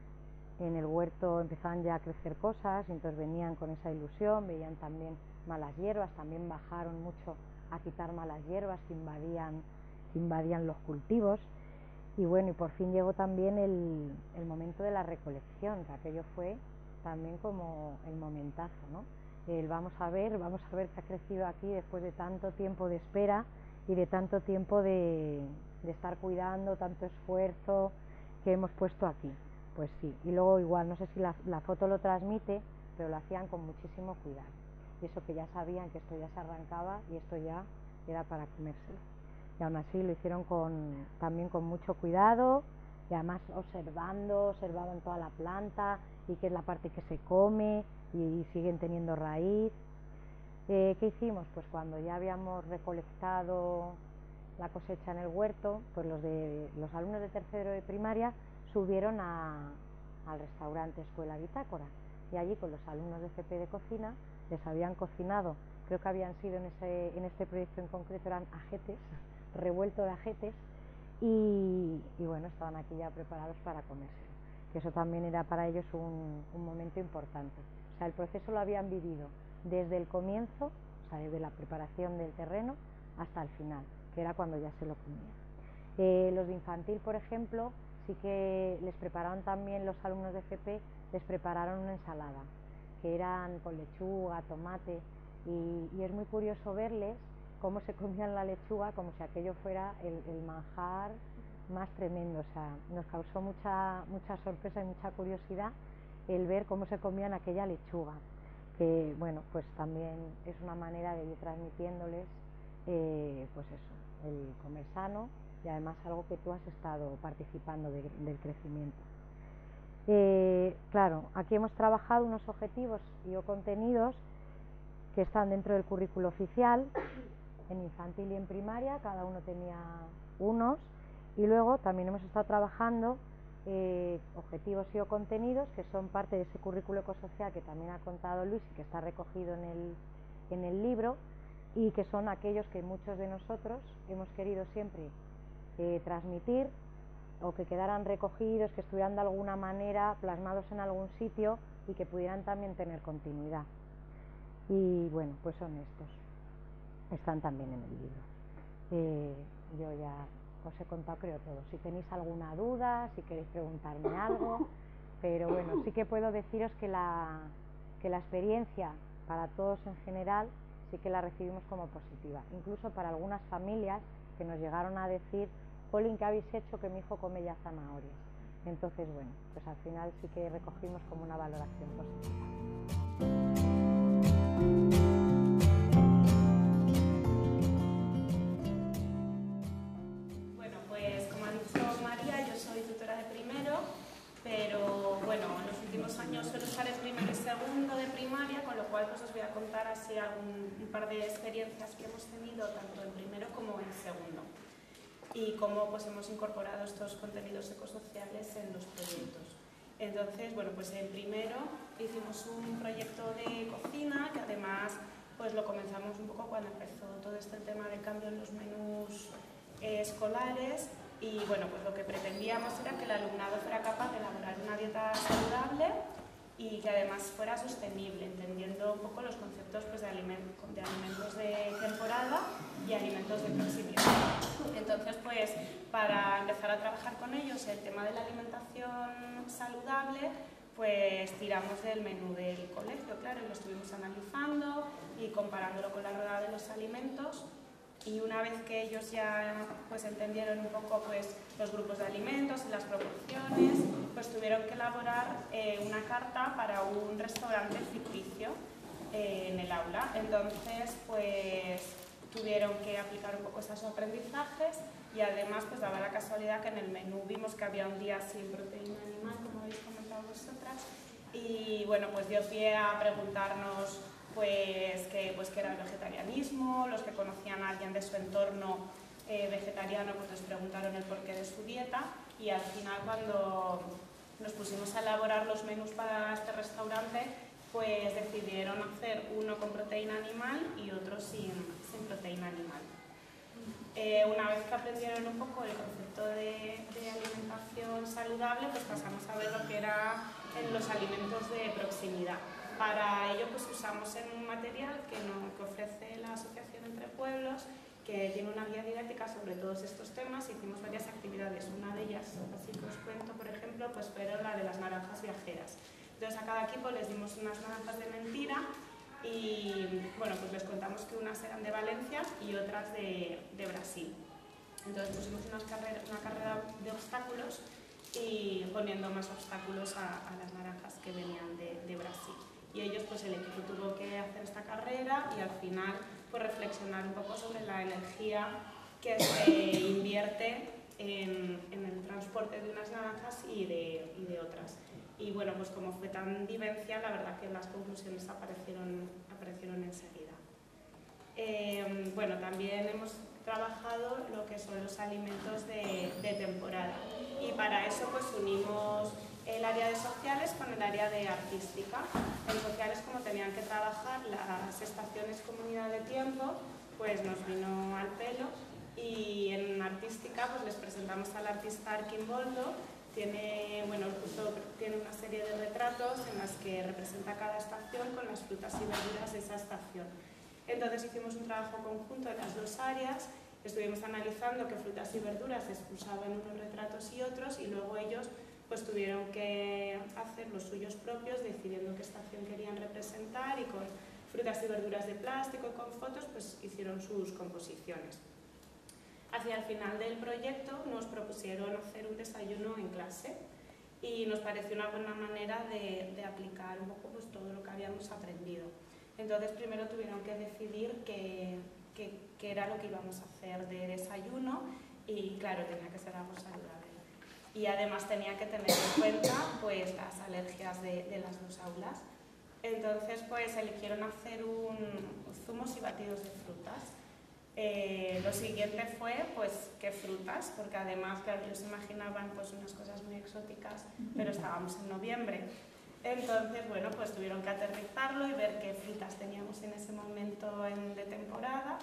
en el huerto, empezaban ya a crecer cosas, y entonces venían con esa ilusión, veían también malas hierbas, también bajaron mucho a quitar malas hierbas que invadían invadían los cultivos. Y bueno, y por fin llegó también el, el momento de la recolección, que aquello fue también como el momentazo, ¿no? El vamos a ver, vamos a ver qué ha crecido aquí después de tanto tiempo de espera y de tanto tiempo de, de estar cuidando, tanto esfuerzo que hemos puesto aquí. Pues sí, y luego igual, no sé si la, la foto lo transmite, pero lo hacían con muchísimo cuidado. Y eso que ya sabían que esto ya se arrancaba y esto ya era para comérselo. Y aún así lo hicieron con, también con mucho cuidado y además observando, observaban toda la planta y qué es la parte que se come y, y siguen teniendo raíz. Eh, ¿Qué hicimos? Pues cuando ya habíamos recolectado la cosecha en el huerto, pues los, de, los alumnos de tercero de primaria subieron a, al restaurante Escuela Bitácora y allí con los alumnos de F P de cocina les habían cocinado, creo que habían sido en, ese, en este proyecto en concreto eran ajetes, revuelto de ajetes y, y bueno, estaban aquí ya preparados para comérselo, que eso también era para ellos un, un momento importante. O sea, el proceso lo habían vivido desde el comienzo, o sea, desde la preparación del terreno hasta el final, que era cuando ya se lo comían. Eh, los de infantil, por ejemplo, sí que les prepararon también los alumnos de F P, les prepararon una ensalada, que eran con lechuga, tomate, y, y es muy curioso verles cómo se comían la lechuga como si aquello fuera el, el manjar más tremendo. O sea, nos causó mucha, mucha sorpresa y mucha curiosidad el ver cómo se comían aquella lechuga, que bueno, pues también es una manera de ir transmitiéndoles eh, pues eso, el comer sano y además algo que tú has estado participando de, del crecimiento. Eh, claro, aquí hemos trabajado unos objetivos y o contenidos que están dentro del currículo oficial, en infantil y en primaria, cada uno tenía unos, y luego también hemos estado trabajando eh, objetivos y o contenidos que son parte de ese currículo ecosocial que también ha contado Luis y que está recogido en el, en el libro, y que son aquellos que muchos de nosotros hemos querido siempre eh, transmitir o que quedaran recogidos, que estuvieran de alguna manera plasmados en algún sitio y que pudieran también tener continuidad. Y bueno, pues son estos, están también en el libro. Eh, yo ya os he contado creo todo, si tenéis alguna duda, si queréis preguntarme algo, pero bueno, sí que puedo deciros que la, que la experiencia para todos en general sí que la recibimos como positiva, incluso para algunas familias que nos llegaron a decir: Jolín, ¿qué habéis hecho que mi hijo come ya zanahorias? Entonces, bueno, pues al final sí que recogimos como una valoración positiva. Bueno, pues como ha dicho María, yo soy tutora de primero, pero bueno, en los últimos años suelo estar en primero y segundo de primaria, con lo cual pues os voy a contar así algún, un par de experiencias que hemos tenido tanto en primero como en segundo, y cómo pues hemos incorporado estos contenidos ecosociales en los proyectos. Entonces, bueno, pues en primero hicimos un proyecto de cocina que además pues lo comenzamos un poco cuando empezó todo este tema del cambio en los menús eh, escolares, y bueno, pues lo que pretendíamos era que el alumnado fuera capaz de elaborar una dieta saludable y que además fuera sostenible, entendiendo un poco los conceptos pues, de, aliment de alimentos de temporada y alimentos de proximidad. Entonces, pues, para empezar a trabajar con ellos el tema de la alimentación saludable, pues tiramos del menú del colegio, claro, y lo estuvimos analizando y comparándolo con la rueda de los alimentos. Y una vez que ellos ya pues, entendieron un poco pues, los grupos de alimentos y las proporciones, pues tuvieron que elaborar eh, una carta para un restaurante ficticio eh, en el aula. Entonces, pues tuvieron que aplicar un poco esos aprendizajes, y además pues daba la casualidad que en el menú vimos que había un día sin proteína animal, como habéis comentado vosotras, y bueno, pues dio pie a preguntarnos pues que, pues que era el vegetarianismo. Los que conocían a alguien de su entorno eh, vegetariano pues les preguntaron el porqué de su dieta, y al final cuando nos pusimos a elaborar los menús para este restaurante pues decidieron hacer uno con proteína animal y otro sin, sin proteína animal. Eh, una vez que aprendieron un poco el concepto de, de alimentación saludable, pues pasamos a ver lo que era en los alimentos de proximidad. Para ello pues usamos un material que, no, que ofrece la Asociación Entre Pueblos, que tiene una guía didáctica sobre todos estos temas. Hicimos varias actividades, una de ellas, así que os cuento, por ejemplo, pues fue la de las naranjas viajeras. Entonces a cada equipo les dimos unas naranjas de mentira y bueno, pues les contamos que unas eran de Valencia y otras de, de Brasil. Entonces pusimos unas carrera, una carrera de obstáculos y poniendo más obstáculos a, a las naranjas que venían de, de Brasil. Y ellos, pues el equipo tuvo que hacer esta carrera y al final pues reflexionar un poco sobre la energía que se invierte en, en el transporte de unas naranjas y de, y de otras. Y bueno, pues como fue tan vivencial, la verdad que las conclusiones aparecieron, aparecieron enseguida. Eh, bueno, también hemos trabajado lo que son los alimentos de, de temporada y para eso pues unimos el área de sociales con el área de artística. En sociales, como tenían que trabajar las estaciones comunidad de tiempo, pues nos vino al pelo, y en artística pues les presentamos al artista Arquimboldo. Tiene, bueno, justo tiene una serie de retratos en las que representa cada estación con las frutas y verduras de esa estación. Entonces hicimos un trabajo conjunto en las dos áreas, estuvimos analizando qué frutas y verduras se expulsaban en unos retratos y otros, y luego ellos pues tuvieron que hacer los suyos propios, decidiendo qué estación querían representar, y con frutas y verduras de plástico y con fotos pues hicieron sus composiciones. Hacia el final del proyecto nos propusieron hacer un desayuno en clase y nos pareció una buena manera de, de aplicar un poco pues, todo lo que habíamos aprendido. Entonces primero tuvieron que decidir qué, qué, qué era lo que íbamos a hacer de desayuno, y claro, tenía que ser algo saludable. Y además tenía que tener en cuenta pues, las alergias de, de las dos aulas. Entonces pues eligieron hacer un, zumos y batidos de frutas. Eh, lo siguiente fue, pues, ¿qué frutas? Porque además, claro, ellos imaginaban pues, unas cosas muy exóticas, pero estábamos en noviembre. Entonces, bueno, pues tuvieron que aterrizarlo y ver qué frutas teníamos en ese momento en, de temporada,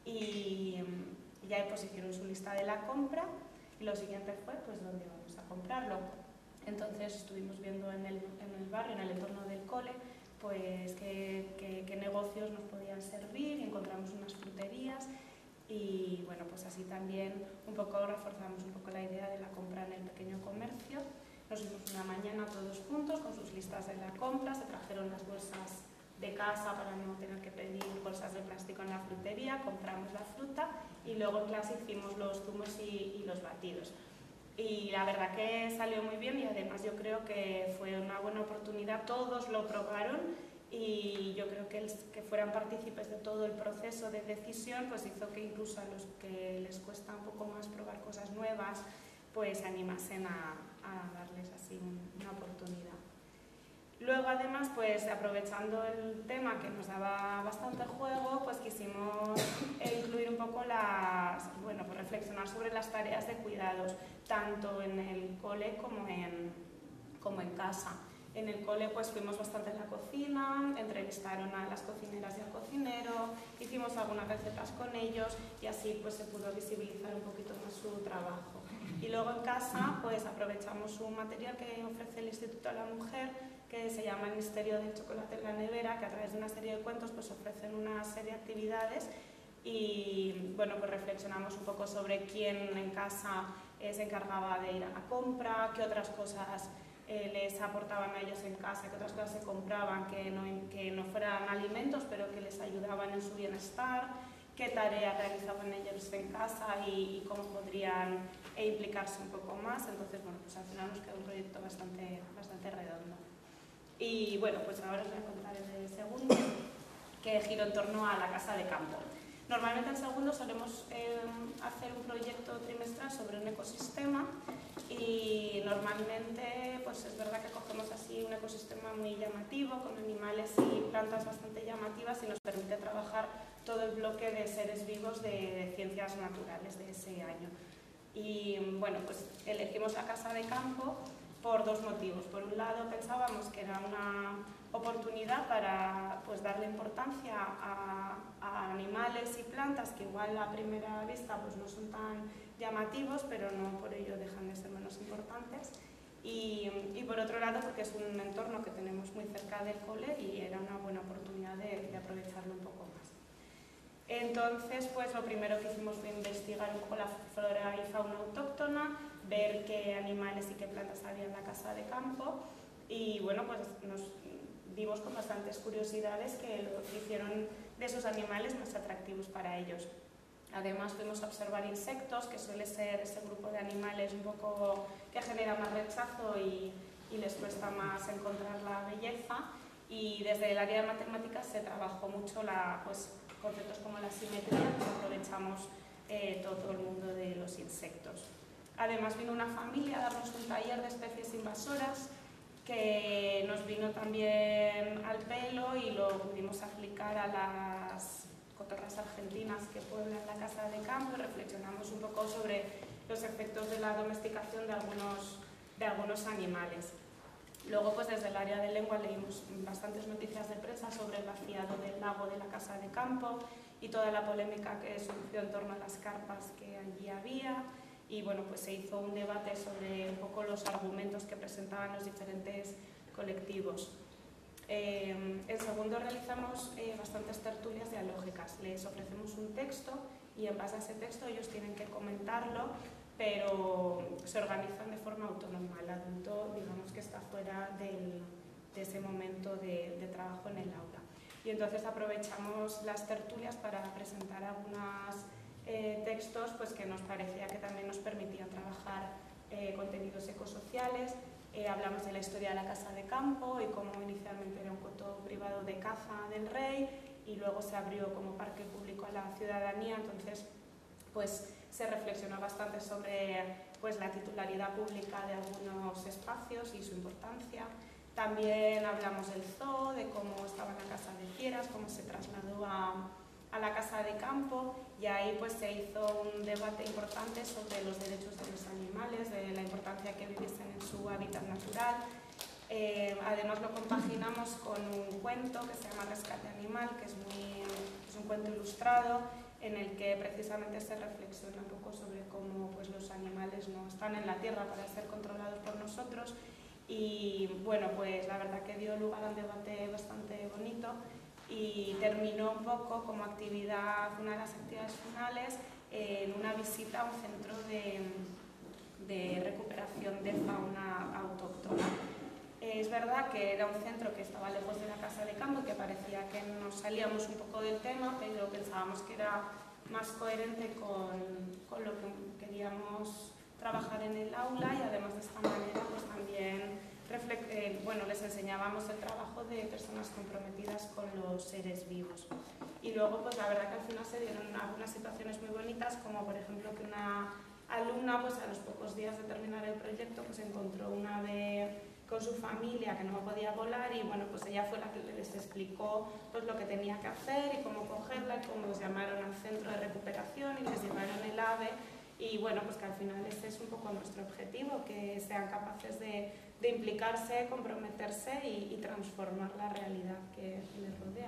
y, y ya pues hicieron su lista de la compra, y lo siguiente fue, pues, dónde vamos a comprarlo. Entonces estuvimos viendo en el, en el barrio, en el entorno del cole, pues qué, qué, qué negocios nos podían servir, y encontramos unas fruterías, y bueno, pues así también un poco reforzamos un poco la idea de la compra en el pequeño comercio. Nos fuimos una mañana todos juntos con sus listas de la compra, se trajeron las bolsas de casa para no tener que pedir bolsas de plástico en la frutería, compramos la fruta y luego en clase hicimos los zumos y, y los batidos. Y la verdad que salió muy bien, y además yo creo que fue una buena oportunidad, todos lo probaron, y yo creo que el que fueran partícipes de todo el proceso de decisión pues hizo que incluso a los que les cuesta un poco más probar cosas nuevas pues se animasen a, a darles así una oportunidad. Luego además, pues aprovechando el tema que nos daba bastante juego, pues quisimos incluir un poco las, bueno, pues reflexionar sobre las tareas de cuidados, tanto en el cole como en, como en casa. En el cole pues fuimos bastante en la cocina, entrevistaron a las cocineras y al cocinero, hicimos algunas recetas con ellos y así pues se pudo visibilizar un poquito más su trabajo. Y luego en casa pues aprovechamos un material que ofrece el Instituto de la Mujer, que se llama El misterio del chocolate en la nevera, que a través de una serie de cuentos pues ofrecen una serie de actividades, y bueno, pues reflexionamos un poco sobre quién en casa eh, se encargaba de ir a la compra, qué otras cosas eh, les aportaban a ellos en casa, qué otras cosas se compraban que no, que no fueran alimentos pero que les ayudaban en su bienestar, qué tareas realizaban ellos en casa y, y cómo podrían eh, implicarse un poco más. Entonces, bueno, pues al final nos quedó un proyecto bastante, bastante redondo. Y bueno, pues ahora os voy a contar el segundo, que giro en torno a la casa de campo. Normalmente en segundo solemos eh, hacer un proyecto trimestral sobre un ecosistema, y normalmente pues es verdad que cogemos así un ecosistema muy llamativo, con animales y plantas bastante llamativas, y nos permite trabajar todo el bloque de seres vivos de, de ciencias naturales de ese año. Y bueno, pues elegimos la casa de campo por dos motivos. Por un lado, pensábamos que era una oportunidad para pues, darle importancia a, a animales y plantas que igual a primera vista pues, no son tan llamativos, pero no por ello dejan de ser menos importantes. Y, y por otro lado, porque es un entorno que tenemos muy cerca del cole y era una buena oportunidad de, de aprovecharlo un poco más. Entonces, pues lo primero que hicimos fue investigar un poco la flora y fauna autóctona, ver qué animales y qué plantas había en la casa de campo y bueno, pues nos vimos con bastantes curiosidades que lo que hicieron de esos animales más atractivos para ellos. Además fuimos a observar insectos, que suele ser ese grupo de animales un poco que genera más rechazo y, y les cuesta más encontrar la belleza. Y desde el área de matemáticas se trabajó mucho la, pues, conceptos como la simetría, que aprovechamos eh, todo el mundo de los insectos. Además vino una familia a darnos un taller de especies invasoras que nos vino también al pelo y lo pudimos aplicar a las cotorras argentinas que pueblan la casa de campo y reflexionamos un poco sobre los efectos de la domesticación de algunos, de algunos animales. Luego, pues desde el área de lengua leímos bastantes noticias de prensa sobre el vaciado del lago de la casa de campo y toda la polémica que surgió en torno a las carpas que allí había. Y bueno, pues se hizo un debate sobre un poco los argumentos que presentaban los diferentes colectivos. Eh, en segundo realizamos eh, bastantes tertulias dialógicas. Les ofrecemos un texto y en base a ese texto ellos tienen que comentarlo, pero se organizan de forma autónoma. El adulto, digamos que está fuera del, de ese momento de, de trabajo en el aula. Y entonces aprovechamos las tertulias para presentar algunos eh, textos pues, que nos parecía que también nos permitían trabajar eh, contenidos ecosociales. Eh, hablamos de la historia de la casa de campo y cómo inicialmente era un coto privado de caza del rey y luego se abrió como parque público a la ciudadanía. Entonces, pues se reflexionó bastante sobre pues, la titularidad pública de algunos espacios y su importancia. También hablamos del zoo, de cómo estaba la casa de fieras, cómo se trasladó a, a la casa de campo y ahí pues, se hizo un debate importante sobre los derechos de los animales, de la importancia que viviesen en su hábitat natural. Eh, además lo compaginamos con un cuento que se llama Rescate Animal, que es, muy, es un cuento ilustrado en el que precisamente se reflexiona un poco sobre cómo pues, los animales no están en la tierra para ser controlados por nosotros y bueno, pues la verdad que dio lugar a un debate bastante bonito y terminó un poco como actividad, una de las actividades finales en una visita a un centro de, de recuperación de fauna autóctona. Es verdad que era un centro que estaba lejos de la casa de campo, que parecía que nos salíamos un poco del tema, pero pensábamos que era más coherente con, con lo que queríamos trabajar en el aula y además de esta manera pues también eh, bueno, les enseñábamos el trabajo de personas comprometidas con los seres vivos. Y luego pues la verdad que al final se dieron algunas situaciones muy bonitas, como por ejemplo que una alumna pues a los pocos días de terminar el proyecto pues encontró un ave con su familia que no podía volar y bueno, pues ella fue la que les explicó pues lo que tenía que hacer y cómo cogerla y cómo los llamaron al centro de recuperación y les llevaron el ave y bueno, pues que al final ese es un poco nuestro objetivo, que sean capaces de, de implicarse, comprometerse y, y transformar la realidad que les rodea.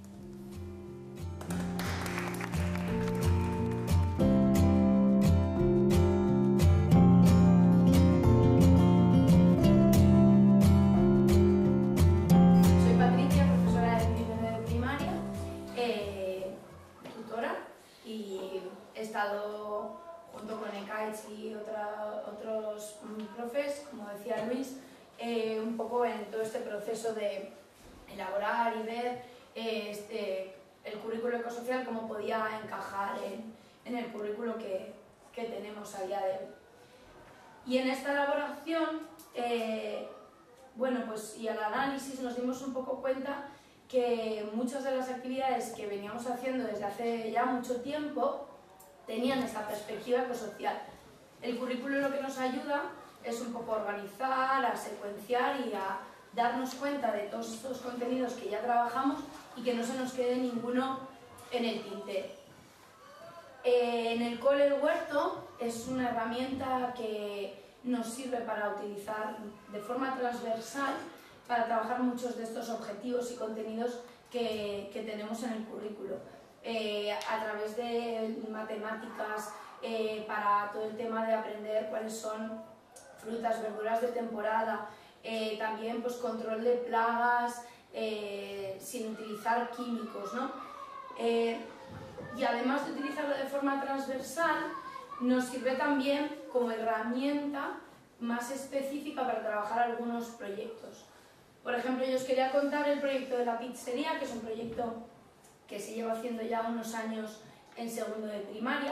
He estado junto con Ekaich y otra, otros profes, como decía Luis, eh, un poco en todo este proceso de elaborar y ver eh, este, el currículo ecosocial, cómo podía encajar en, en el currículo que, que tenemos a día de hoy. Y en esta elaboración, eh, bueno, pues y al análisis nos dimos un poco cuenta que muchas de las actividades que veníamos haciendo desde hace ya mucho tiempo tenían esta perspectiva ecosocial. El currículo lo que nos ayuda es un poco a organizar, a secuenciar y a darnos cuenta de todos estos contenidos que ya trabajamos y que no se nos quede ninguno en el tintero. Eh, en el cole El Huerto es una herramienta que nos sirve para utilizar de forma transversal para trabajar muchos de estos objetivos y contenidos que, que tenemos en el currículo. Eh, a través de matemáticas, eh, para todo el tema de aprender cuáles son frutas, verduras de temporada, eh, también pues, control de plagas eh, sin utilizar químicos, ¿no? Eh, y además de utilizarlo de forma transversal, nos sirve también como herramienta más específica para trabajar algunos proyectos. Por ejemplo, yo os quería contar el proyecto de la pizzería, que es un proyecto que se lleva haciendo ya unos años en segundo de primaria.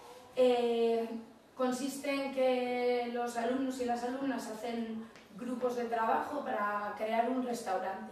Eh, consiste en que los alumnos y las alumnas hacen grupos de trabajo para crear un restaurante.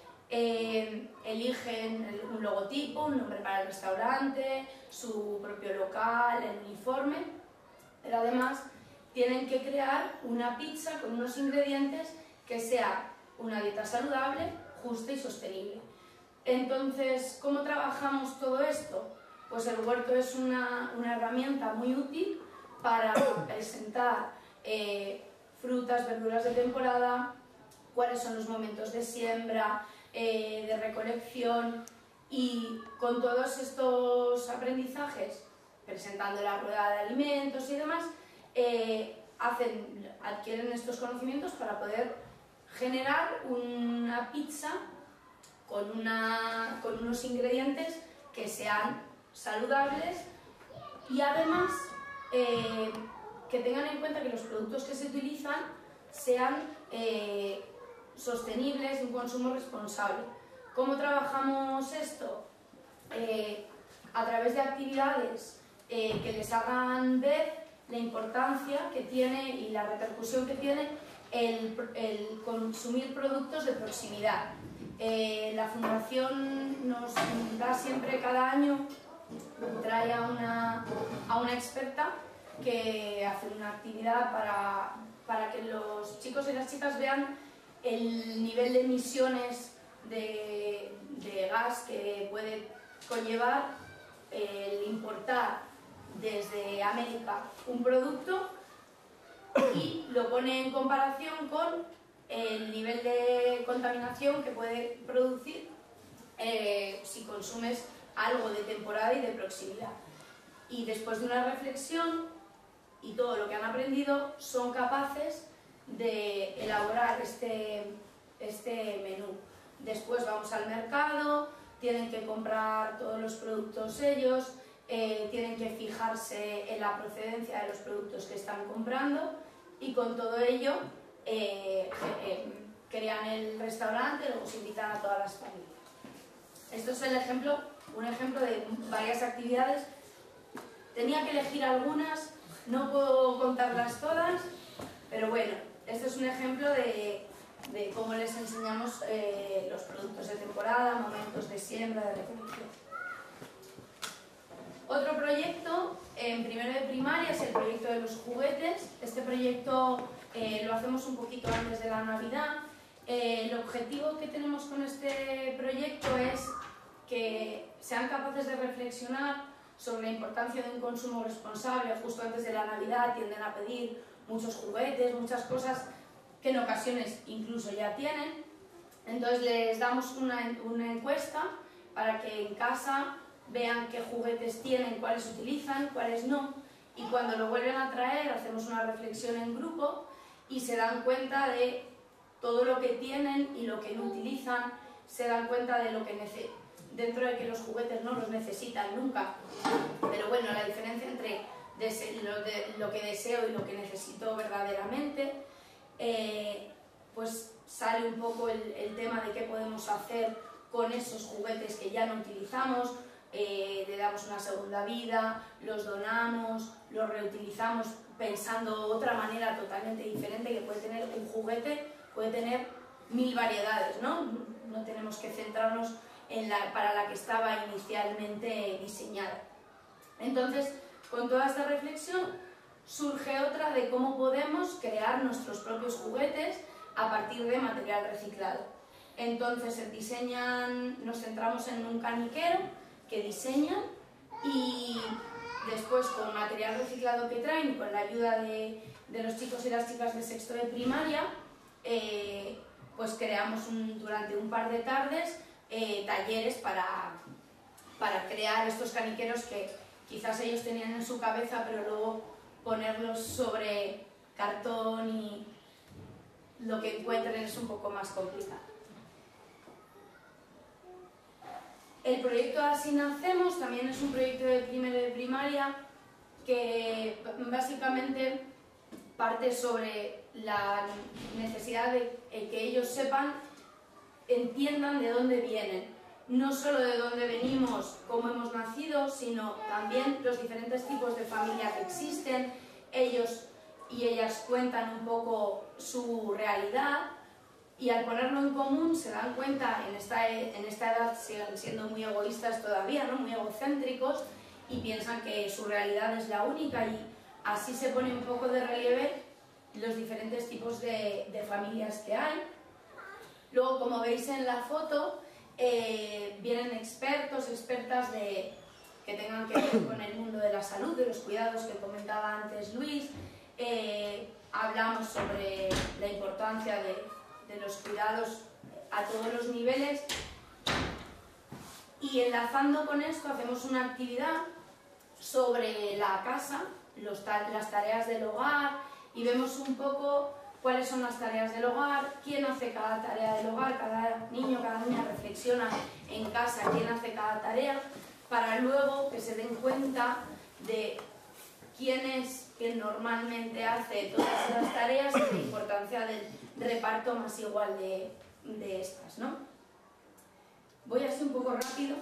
Eh, eligen un logotipo, un nombre para el restaurante, su propio local, el uniforme, pero además tienen que crear una pizza con unos ingredientes que sea una dieta saludable, justa y sostenible. Entonces, ¿cómo trabajamos todo esto? Pues el huerto es una, una herramienta muy útil para presentar eh, frutas, verduras de temporada, cuáles son los momentos de siembra, eh, de recolección, y con todos estos aprendizajes, presentando la rueda de alimentos y demás, eh, hacen, adquieren estos conocimientos para poder generar una pizza con, una, con unos ingredientes que sean saludables y además eh, que tengan en cuenta que los productos que se utilizan sean eh, sostenibles y un consumo responsable. ¿Cómo trabajamos esto? Eh, a través de actividades eh, que les hagan ver la importancia que tiene y la repercusión que tiene el, el consumir productos de proximidad. Eh, la Fundación nos da siempre cada año, trae a una, a una experta que hace una actividad para, para que los chicos y las chicas vean el nivel de emisiones de, de gas que puede conllevar el importar desde América un producto y lo pone en comparación con el nivel de contaminación que puede producir eh, si consumes algo de temporada y de proximidad. Y después de una reflexión y todo lo que han aprendido, son capaces de elaborar este, este menú. Después vamos al mercado, tienen que comprar todos los productos ellos, eh, tienen que fijarse en la procedencia de los productos que están comprando y con todo ello eh, eh, crean el restaurante y luego se invitan a todas las familias. Esto es el ejemplo, un ejemplo de varias actividades. Tenía que elegir algunas, no puedo contarlas todas, pero bueno, este es un ejemplo de, de cómo les enseñamos eh, los productos de temporada, momentos de siembra, de recolección. Otro proyecto en primero de primaria es el proyecto de los juguetes. Este proyecto eh, lo hacemos un poquito antes de la Navidad. Eh, el objetivo que tenemos con este proyecto es que sean capaces de reflexionar sobre la importancia de un consumo responsable. Justo antes de la Navidad tienden a pedir muchos juguetes, muchas cosas que en ocasiones incluso ya tienen. Entonces les damos una, una encuesta para que en casa vean qué juguetes tienen, cuáles utilizan, cuáles no, y cuando lo vuelven a traer hacemos una reflexión en grupo y se dan cuenta de todo lo que tienen y lo que no utilizan, se dan cuenta de lo que necesitan, dentro de que los juguetes no los necesitan nunca, pero bueno, la diferencia entre lo, de, lo que deseo y lo que necesito verdaderamente, eh, pues sale un poco el, el tema de qué podemos hacer con esos juguetes que ya no utilizamos. Eh, le damos una segunda vida, los donamos, los reutilizamos pensando otra manera totalmente diferente que puede tener un juguete, puede tener mil variedades, ¿no? No tenemos que centrarnos en la, para la que estaba inicialmente diseñada. Entonces, con toda esta reflexión surge otra de cómo podemos crear nuestros propios juguetes a partir de material reciclado. Entonces, se diseñan, nos centramos en un caniquero que diseñan y después con material reciclado que traen y con la ayuda de, de los chicos y las chicas de sexto de primaria, eh, pues creamos un, durante un par de tardes eh, talleres para, para crear estos caniqueros que quizás ellos tenían en su cabeza, pero luego ponerlos sobre cartón y lo que encuentren es un poco más complicado. El proyecto Así Nacemos también es un proyecto de primero de primaria que básicamente parte sobre la necesidad de que ellos sepan, entiendan de dónde vienen. No solo de dónde venimos, cómo hemos nacido, sino también los diferentes tipos de familia que existen. Ellos y ellas cuentan un poco su realidad y al ponerlo en común se dan cuenta, en esta, en esta edad siguen siendo muy egoístas todavía, ¿no? Muy egocéntricos, y piensan que su realidad es la única, y así se pone un poco de relieve los diferentes tipos de, de familias que hay. Luego, como veis en la foto, eh, vienen expertos, expertas de, que tengan que ver con el mundo de la salud, de los cuidados que comentaba antes Luis. Eh, hablamos sobre la importancia de, de los cuidados a todos los niveles, y enlazando con esto hacemos una actividad sobre la casa, los, las tareas del hogar, y vemos un poco cuáles son las tareas del hogar, quién hace cada tarea del hogar, cada niño, cada niña reflexiona en casa quién hace cada tarea, para luego que se den cuenta de quién es quien normalmente hace todas esas tareas y la importancia del reparto más igual de, de estas, ¿no? Voy así un poco rápido.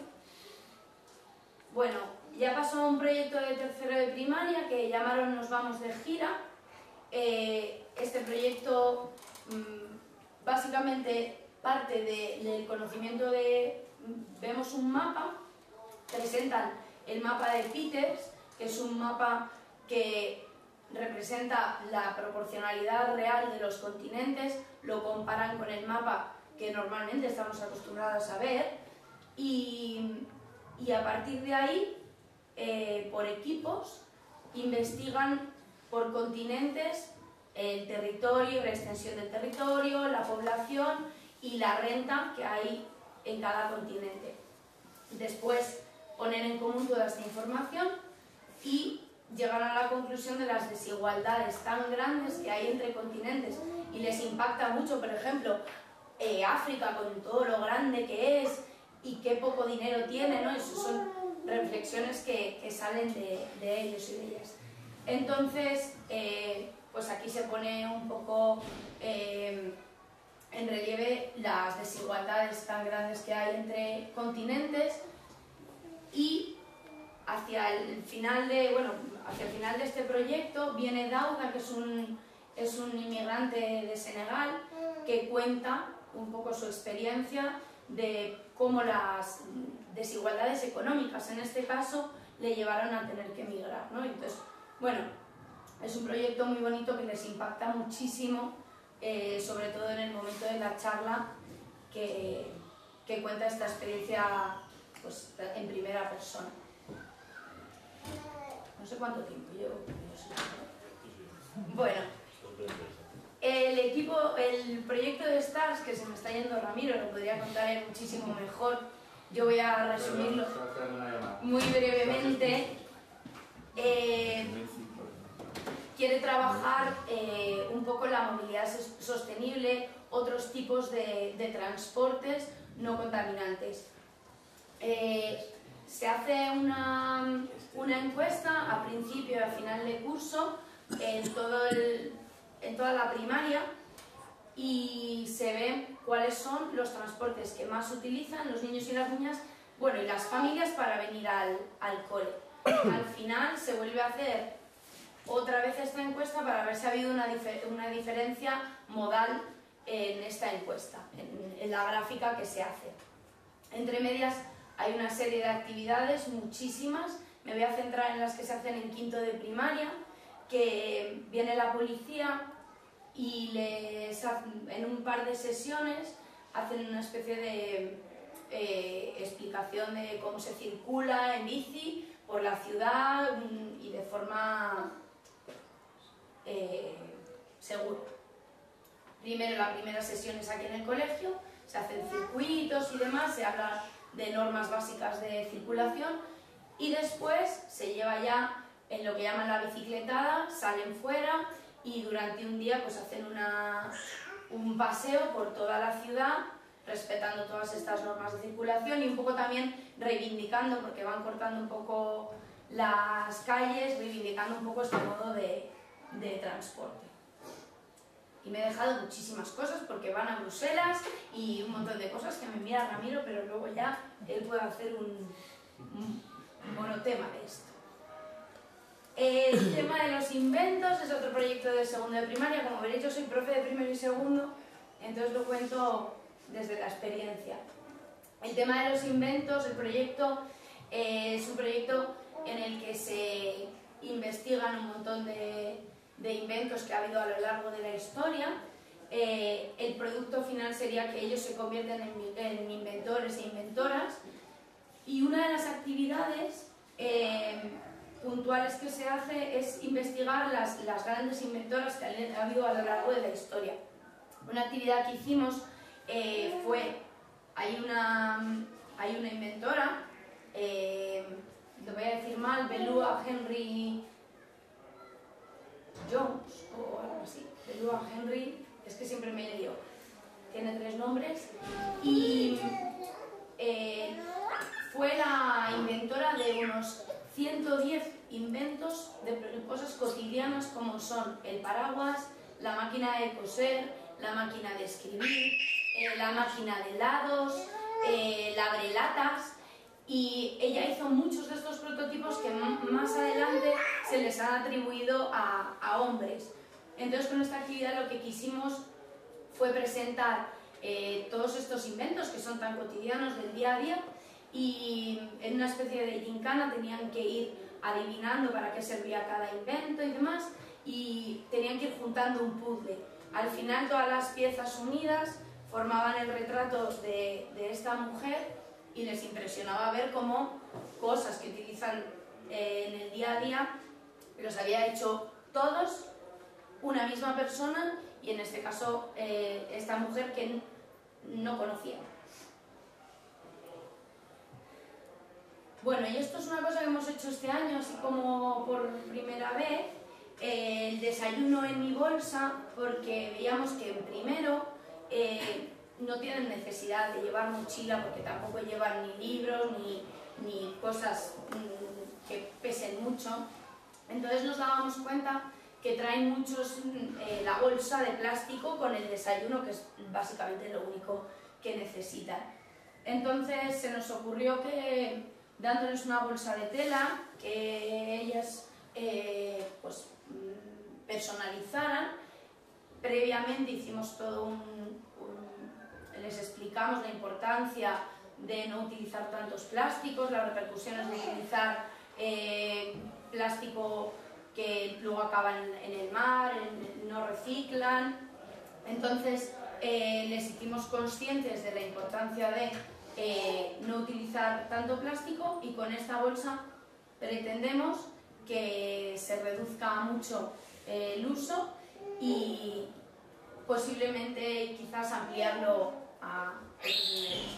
Bueno, ya pasó un proyecto de tercero de primaria que llamaron Nos vamos de gira. Eh, este proyecto mmm, básicamente parte de, del conocimiento de... Vemos un mapa, presentan el mapa de Peters, que es un mapa que representa la proporcionalidad real de los continentes, lo comparan con el mapa que normalmente estamos acostumbrados a ver, y, y a partir de ahí, eh, por equipos, investigan por continentes el territorio, la extensión del territorio, la población y la renta que hay en cada continente. Después poner en común toda esta información y llegar a la conclusión de las desigualdades tan grandes que hay entre continentes, y les impacta mucho, por ejemplo, eh, África con todo lo grande que es y qué poco dinero tiene, ¿no? Esas son reflexiones que, que salen de, de ellos y de ellas. Entonces, eh, pues aquí se pone un poco eh, en relieve las desigualdades tan grandes que hay entre continentes, y hacia el final de, bueno, hacia el final de este proyecto viene Dauda, que es un, es un inmigrante de Senegal, que cuenta un poco su experiencia de cómo las desigualdades económicas, en este caso, le llevaron a tener que emigrar, ¿no? Entonces, bueno, es un proyecto muy bonito que les impacta muchísimo, eh, sobre todo en el momento de la charla, que, que cuenta esta experiencia pues, en primera persona. No sé cuánto tiempo llevo. Bueno, el equipo, el proyecto de Stars, que se me está yendo Ramiro, lo podría contar él muchísimo mejor. Yo voy a resumirlo muy brevemente. Eh, quiere trabajar eh, un poco la movilidad sostenible, otros tipos de, de transportes no contaminantes. Eh, se hace una, una encuesta a principio y a final de curso en, todo el, en toda la primaria, y se ven cuáles son los transportes que más utilizan los niños y las niñas, bueno, y las familias para venir al, al cole. Al final se vuelve a hacer otra vez esta encuesta para ver si ha habido una, difer una diferencia modal en esta encuesta, en, en la gráfica que se hace. Entre medias hay una serie de actividades, muchísimas. Me voy a centrar en las que se hacen en quinto de primaria, que viene la policía y les hacen, en un par de sesiones hacen una especie de eh, explicación de cómo se circula en bici por la ciudad y de forma eh, segura. Primero, la primera sesión es aquí en el colegio, se hacen circuitos y demás, se habla de normas básicas de circulación, y después se lleva ya en lo que llaman la bicicletada, salen fuera y durante un día pues hacen una, un paseo por toda la ciudad respetando todas estas normas de circulación y un poco también reivindicando, porque van cortando un poco las calles, reivindicando un poco este modo de, de transporte. Y me he dejado muchísimas cosas porque van a Bruselas y un montón de cosas que me mira Ramiro, pero luego ya él puede hacer un, un monotema de esto. El tema de los inventos es otro proyecto de segundo de primaria. Como veréis, yo soy profe de primero y segundo, entonces lo cuento desde la experiencia. El tema de los inventos, el proyecto, eh, es un proyecto en el que se investigan un montón de, de inventos que ha habido a lo largo de la historia. Eh, el producto final sería que ellos se convierten en, en inventores e inventoras, y una de las actividades eh, puntuales que se hace es investigar las, las grandes inventoras que ha habido a lo largo de la historia. Una actividad que hicimos eh, fue, hay una, hay una inventora, eh, lo voy a decir mal, Belua Henry Jones o algo así, Belua Henry, es que siempre me lío, tiene tres nombres, y eh, fue la inventora de unos ciento diez inventos de cosas cotidianas como son el paraguas, la máquina de coser, la máquina de escribir, eh, la máquina de helados, eh, el abrelatas, y ella hizo muchos de estos prototipos que más adelante se les han atribuido a, a hombres. Entonces, con esta actividad lo que quisimos fue presentar eh, todos estos inventos que son tan cotidianos del día a día, y en una especie de gincana tenían que ir adivinando para qué servía cada invento y demás, y tenían que ir juntando un puzzle. Al final todas las piezas unidas formaban el retrato de, de esta mujer, y les impresionaba ver cómo cosas que utilizan eh, en el día a día los había hecho todos una misma persona, y en este caso eh, esta mujer que no conocía. Bueno, y esto es una cosa que hemos hecho este año, así como por primera vez, eh, el desayuno en mi bolsa, porque veíamos que en primero eh, no tienen necesidad de llevar mochila, porque tampoco llevan ni libros ni, ni cosas mmm, que pesen mucho. Entonces nos dábamos cuenta que traen muchos eh, la bolsa de plástico con el desayuno, que es básicamente lo único que necesitan. Entonces se nos ocurrió que, dándoles una bolsa de tela, que ellas eh, pues, personalizaran. Previamente hicimos todo un, un... les explicamos la importancia de no utilizar tantos plásticos, las repercusiones de utilizar eh, plástico que luego acaban en el mar, en, no reciclan. Entonces eh, les hicimos conscientes de la importancia de Eh, no utilizar tanto plástico, y con esta bolsa pretendemos que se reduzca mucho eh, el uso y posiblemente quizás ampliarlo a otros niveles.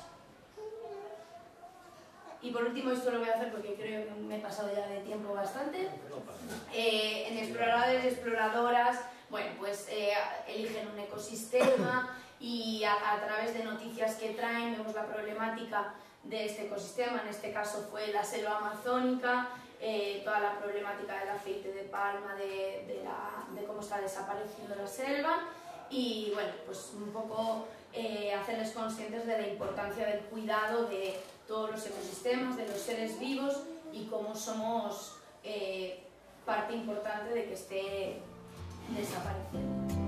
Y por último, esto lo voy a hacer porque creo que me he pasado ya de tiempo bastante. Eh, en exploradores y exploradoras, bueno, pues eh, eligen un ecosistema, y a, a través de noticias que traen vemos la problemática de este ecosistema. En este caso fue la selva amazónica, eh, toda la problemática del aceite de palma, de, de, la, de cómo está desapareciendo la selva, y bueno, pues un poco eh, hacerles conscientes de la importancia del cuidado de todos los ecosistemas, de los seres vivos, y cómo somos eh, parte importante de que esté desapareciendo.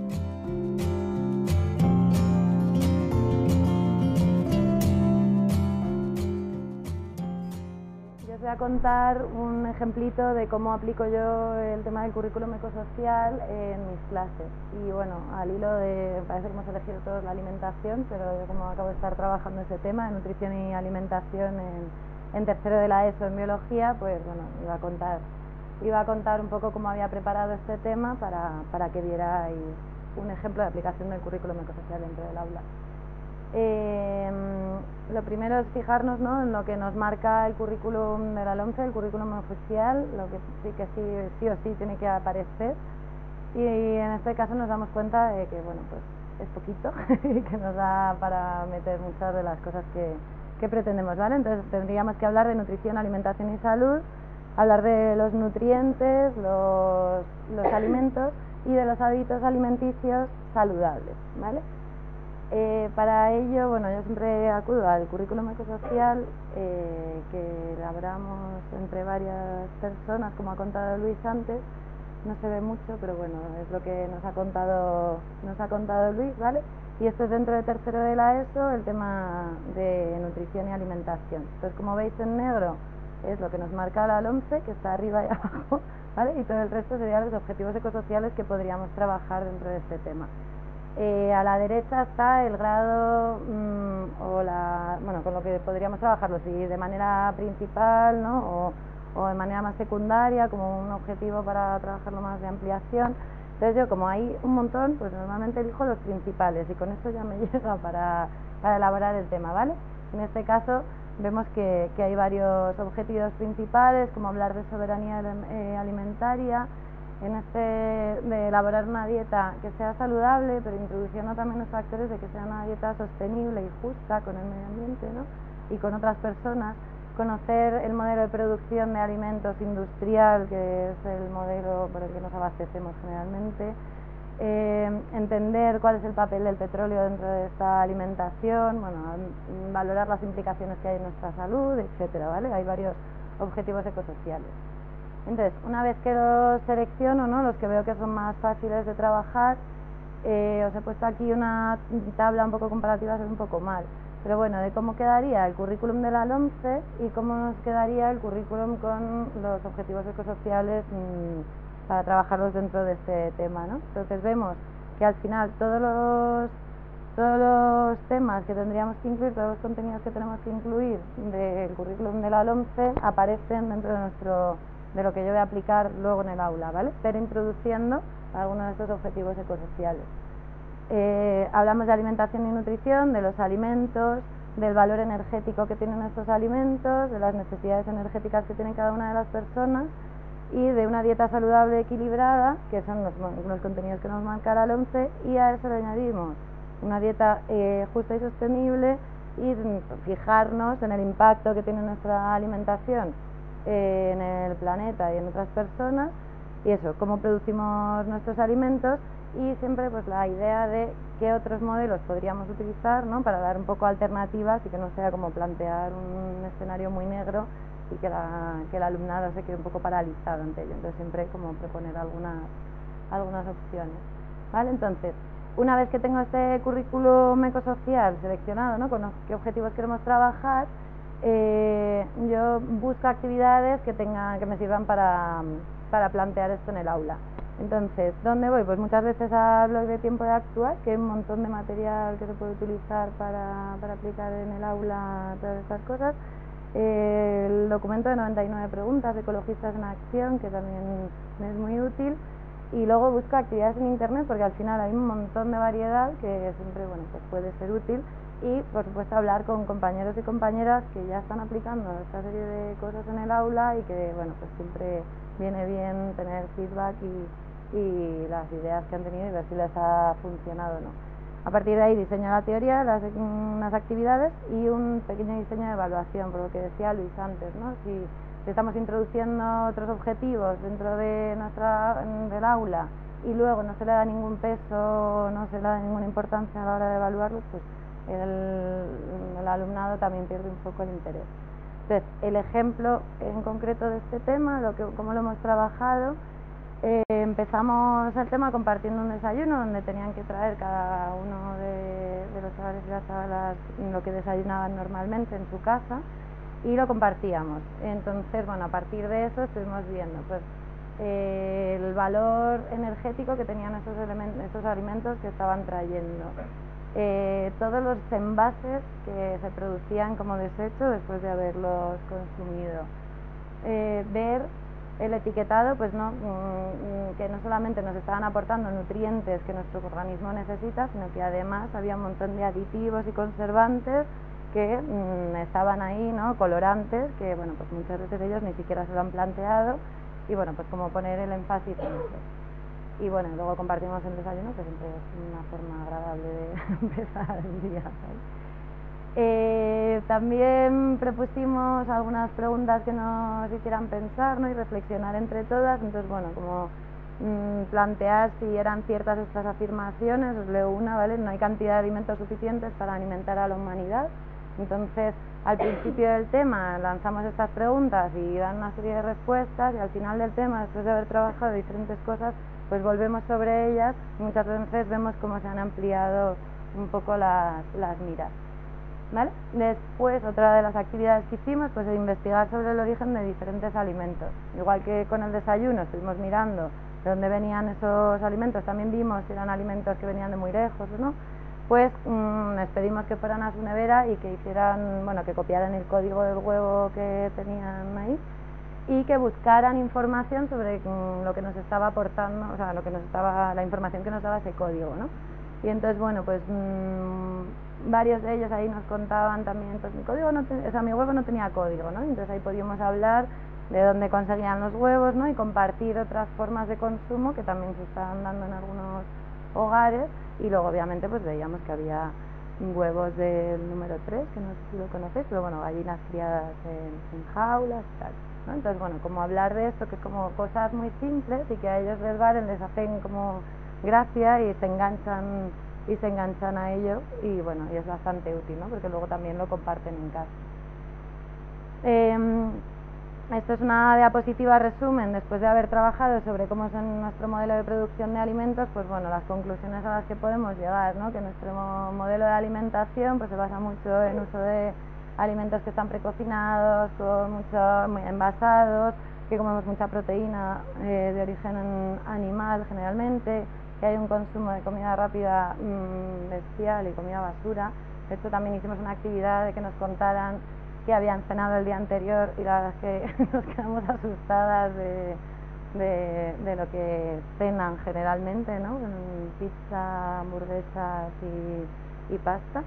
Os voy a contar un ejemplito de cómo aplico yo el tema del currículum ecosocial en mis clases. Y bueno, al hilo de, parece que hemos elegido todos la alimentación, pero yo como acabo de estar trabajando ese tema, de nutrición y alimentación en, en tercero de la ESO en biología, pues bueno, iba a contar, iba a contar un poco cómo había preparado este tema para, para que vierais un ejemplo de aplicación del currículum ecosocial dentro del aula. Eh, lo primero es fijarnos, ¿no?, en lo que nos marca el currículum de la LOMCE, el currículum oficial, lo que sí que sí, sí o sí tiene que aparecer, y en este caso nos damos cuenta de que, bueno, pues es poquito y que nos da para meter muchas de las cosas que, que pretendemos, ¿vale? Entonces tendríamos que hablar de nutrición, alimentación y salud, hablar de los nutrientes, los, los alimentos y de los hábitos alimenticios saludables, ¿vale? Eh, para ello, bueno, yo siempre acudo al currículum ecosocial eh, que elaboramos entre varias personas, como ha contado Luis antes. No se ve mucho, pero bueno, es lo que nos ha contado nos ha contado Luis, ¿vale? Y esto es dentro de tercero de la ESO, el tema de nutrición y alimentación. Entonces, como veis en negro, es lo que nos marca la LOMCE, que está arriba y abajo, ¿vale? Y todo el resto serían los objetivos ecosociales que podríamos trabajar dentro de este tema. Eh, a la derecha está el grado mmm, o la, bueno, con lo que podríamos trabajarlo, si de manera principal, ¿no? O, o de manera más secundaria, como un objetivo para trabajarlo más de ampliación. Entonces yo, como hay un montón, pues normalmente elijo los principales y con eso ya me llega para, para elaborar el tema, ¿vale? En este caso vemos que, que hay varios objetivos principales, como hablar de soberanía eh, alimentaria, en este de elaborar una dieta que sea saludable, pero introduciendo también los factores de que sea una dieta sostenible y justa con el medio ambiente, ¿no? Y con otras personas, conocer el modelo de producción de alimentos industrial, que es el modelo por el que nos abastecemos generalmente, eh, entender cuál es el papel del petróleo dentro de esta alimentación, bueno, valorar las implicaciones que hay en nuestra salud, etcétera, ¿vale? Hay varios objetivos ecosociales. Entonces, una vez que los selecciono, ¿no?, los que veo que son más fáciles de trabajar, eh, os he puesto aquí una tabla un poco comparativa, es un poco mal, pero bueno, de cómo quedaría el currículum de la LOMCE y cómo nos quedaría el currículum con los objetivos ecosociales mmm, para trabajarlos dentro de este tema, ¿no? Entonces vemos que al final todos los, todos los temas que tendríamos que incluir, todos los contenidos que tenemos que incluir del currículum de la LOMCE aparecen dentro de nuestro de lo que yo voy a aplicar luego en el aula, ¿vale? Pero introduciendo algunos de estos objetivos ecosociales. Eh, hablamos de alimentación y nutrición, de los alimentos, del valor energético que tienen estos alimentos, de las necesidades energéticas que tienen cada una de las personas y de una dieta saludable equilibrada, que son los, los contenidos que nos marca la LOMCE, y a eso le añadimos una dieta eh, justa y sostenible y fijarnos en el impacto que tiene nuestra alimentación en el planeta y en otras personas, y eso, cómo producimos nuestros alimentos, y siempre pues la idea de qué otros modelos podríamos utilizar, ¿no?, para dar un poco alternativas y que no sea como plantear un escenario muy negro y que, la, que el alumnado se quede un poco paralizado ante ello. Entonces siempre como proponer algunas, algunas opciones, ¿vale? Entonces, una vez que tengo este currículum ecosocial seleccionado, ¿no?, con los, qué objetivos queremos trabajar, Eh, yo busco actividades que tengan, que me sirvan para, para plantear esto en el aula. Entonces, ¿dónde voy? Pues muchas veces a blog de Tiempo de Actuar, que hay un montón de material que se puede utilizar para, para aplicar en el aula todas estas cosas. Eh, el documento de noventa y nueve preguntas de Ecologistas en Acción, que también es muy útil. Y luego busco actividades en internet, porque al final hay un montón de variedad que siempre, bueno, pues puede ser útil. Y por supuesto hablar con compañeros y compañeras que ya están aplicando esta serie de cosas en el aula y que, bueno, pues siempre viene bien tener feedback y, y las ideas que han tenido y ver si les ha funcionado o no. A partir de ahí diseño la teoría, las, unas actividades y un pequeño diseño de evaluación, por lo que decía Luis antes, ¿no? Si, si estamos introduciendo otros objetivos dentro de nuestra, del aula y luego no se le da ningún peso, no se le da ninguna importancia a la hora de evaluarlos, pues El, el alumnado también pierde un poco el interés. Entonces, el ejemplo en concreto de este tema, lo que, cómo lo hemos trabajado, eh, empezamos el tema compartiendo un desayuno donde tenían que traer cada uno de, de los chavales y las chavalas lo que desayunaban normalmente en su casa y lo compartíamos. Entonces, bueno, a partir de eso estuvimos viendo pues eh, el valor energético que tenían esos, elementos, esos alimentos que estaban trayendo. Eh, todos los envases que se producían como desecho después de haberlos consumido, eh, ver el etiquetado, pues no, mmm, que no solamente nos estaban aportando nutrientes que nuestro organismo necesita, sino que además había un montón de aditivos y conservantes que mmm, estaban ahí, ¿no?, colorantes, que bueno, pues muchas veces ellos ni siquiera se lo han planteado, y bueno, pues como poner el énfasis en eso. y bueno, luego compartimos el desayuno, que siempre es una forma agradable de empezar el día, ¿sabes? Eh, también propusimos algunas preguntas que nos hicieran pensar, ¿no? Y reflexionar entre todas. Entonces, bueno, como mmm, plantear si eran ciertas estas afirmaciones. Os leo una, ¿vale? No hay cantidad de alimentos suficientes para alimentar a la humanidad. Entonces, al principio del tema lanzamos estas preguntas y dan una serie de respuestas, y al final del tema, después de haber trabajado diferentes cosas, pues volvemos sobre ellas y muchas veces vemos cómo se han ampliado un poco las, las miras. ¿Vale? Después, otra de las actividades que hicimos, pues es investigar sobre el origen de diferentes alimentos. Igual que con el desayuno estuvimos mirando de dónde venían esos alimentos, también vimos si eran alimentos que venían de muy lejos o no. Pues mmm, les pedimos que fueran a su nevera y que hicieran, bueno, que copiaran el código del huevo que tenían ahí y que buscaran información sobre mmm, lo que nos estaba aportando, o sea, lo que nos estaba, la información que nos daba ese código, ¿no? Y entonces, bueno, pues mmm, varios de ellos ahí nos contaban también, pues mi código no te, o sea, mi huevo no tenía código, ¿no? Entonces ahí podíamos hablar de dónde conseguían los huevos, ¿no? Y compartir otras formas de consumo que también se estaban dando en algunos hogares. Y luego obviamente pues veíamos que había huevos del número tres, que no sé si lo conocéis, pero bueno, gallinas criadas en, en jaulas y tal, ¿no? Entonces, bueno, como hablar de esto, que es como cosas muy simples y que a ellos les valen, les hacen como gracia y se enganchan y se enganchan a ello, y bueno, y es bastante útil, ¿no? Porque luego también lo comparten en casa. Eh, Esto es una diapositiva resumen después de haber trabajado sobre cómo es nuestro modelo de producción de alimentos. Pues bueno, las conclusiones a las que podemos llegar, ¿no? Que nuestro modelo de alimentación pues se basa mucho en uso de alimentos que están precocinados, con mucho, muy envasados, que comemos mucha proteína eh, de origen animal generalmente, que hay un consumo de comida rápida mmm, bestial y comida basura. De hecho, también hicimos una actividad de que nos contaran que habían cenado el día anterior, y la verdad es que nos quedamos asustadas de, de, de lo que cenan generalmente, ¿no? Pizza, hamburguesas y, y pasta.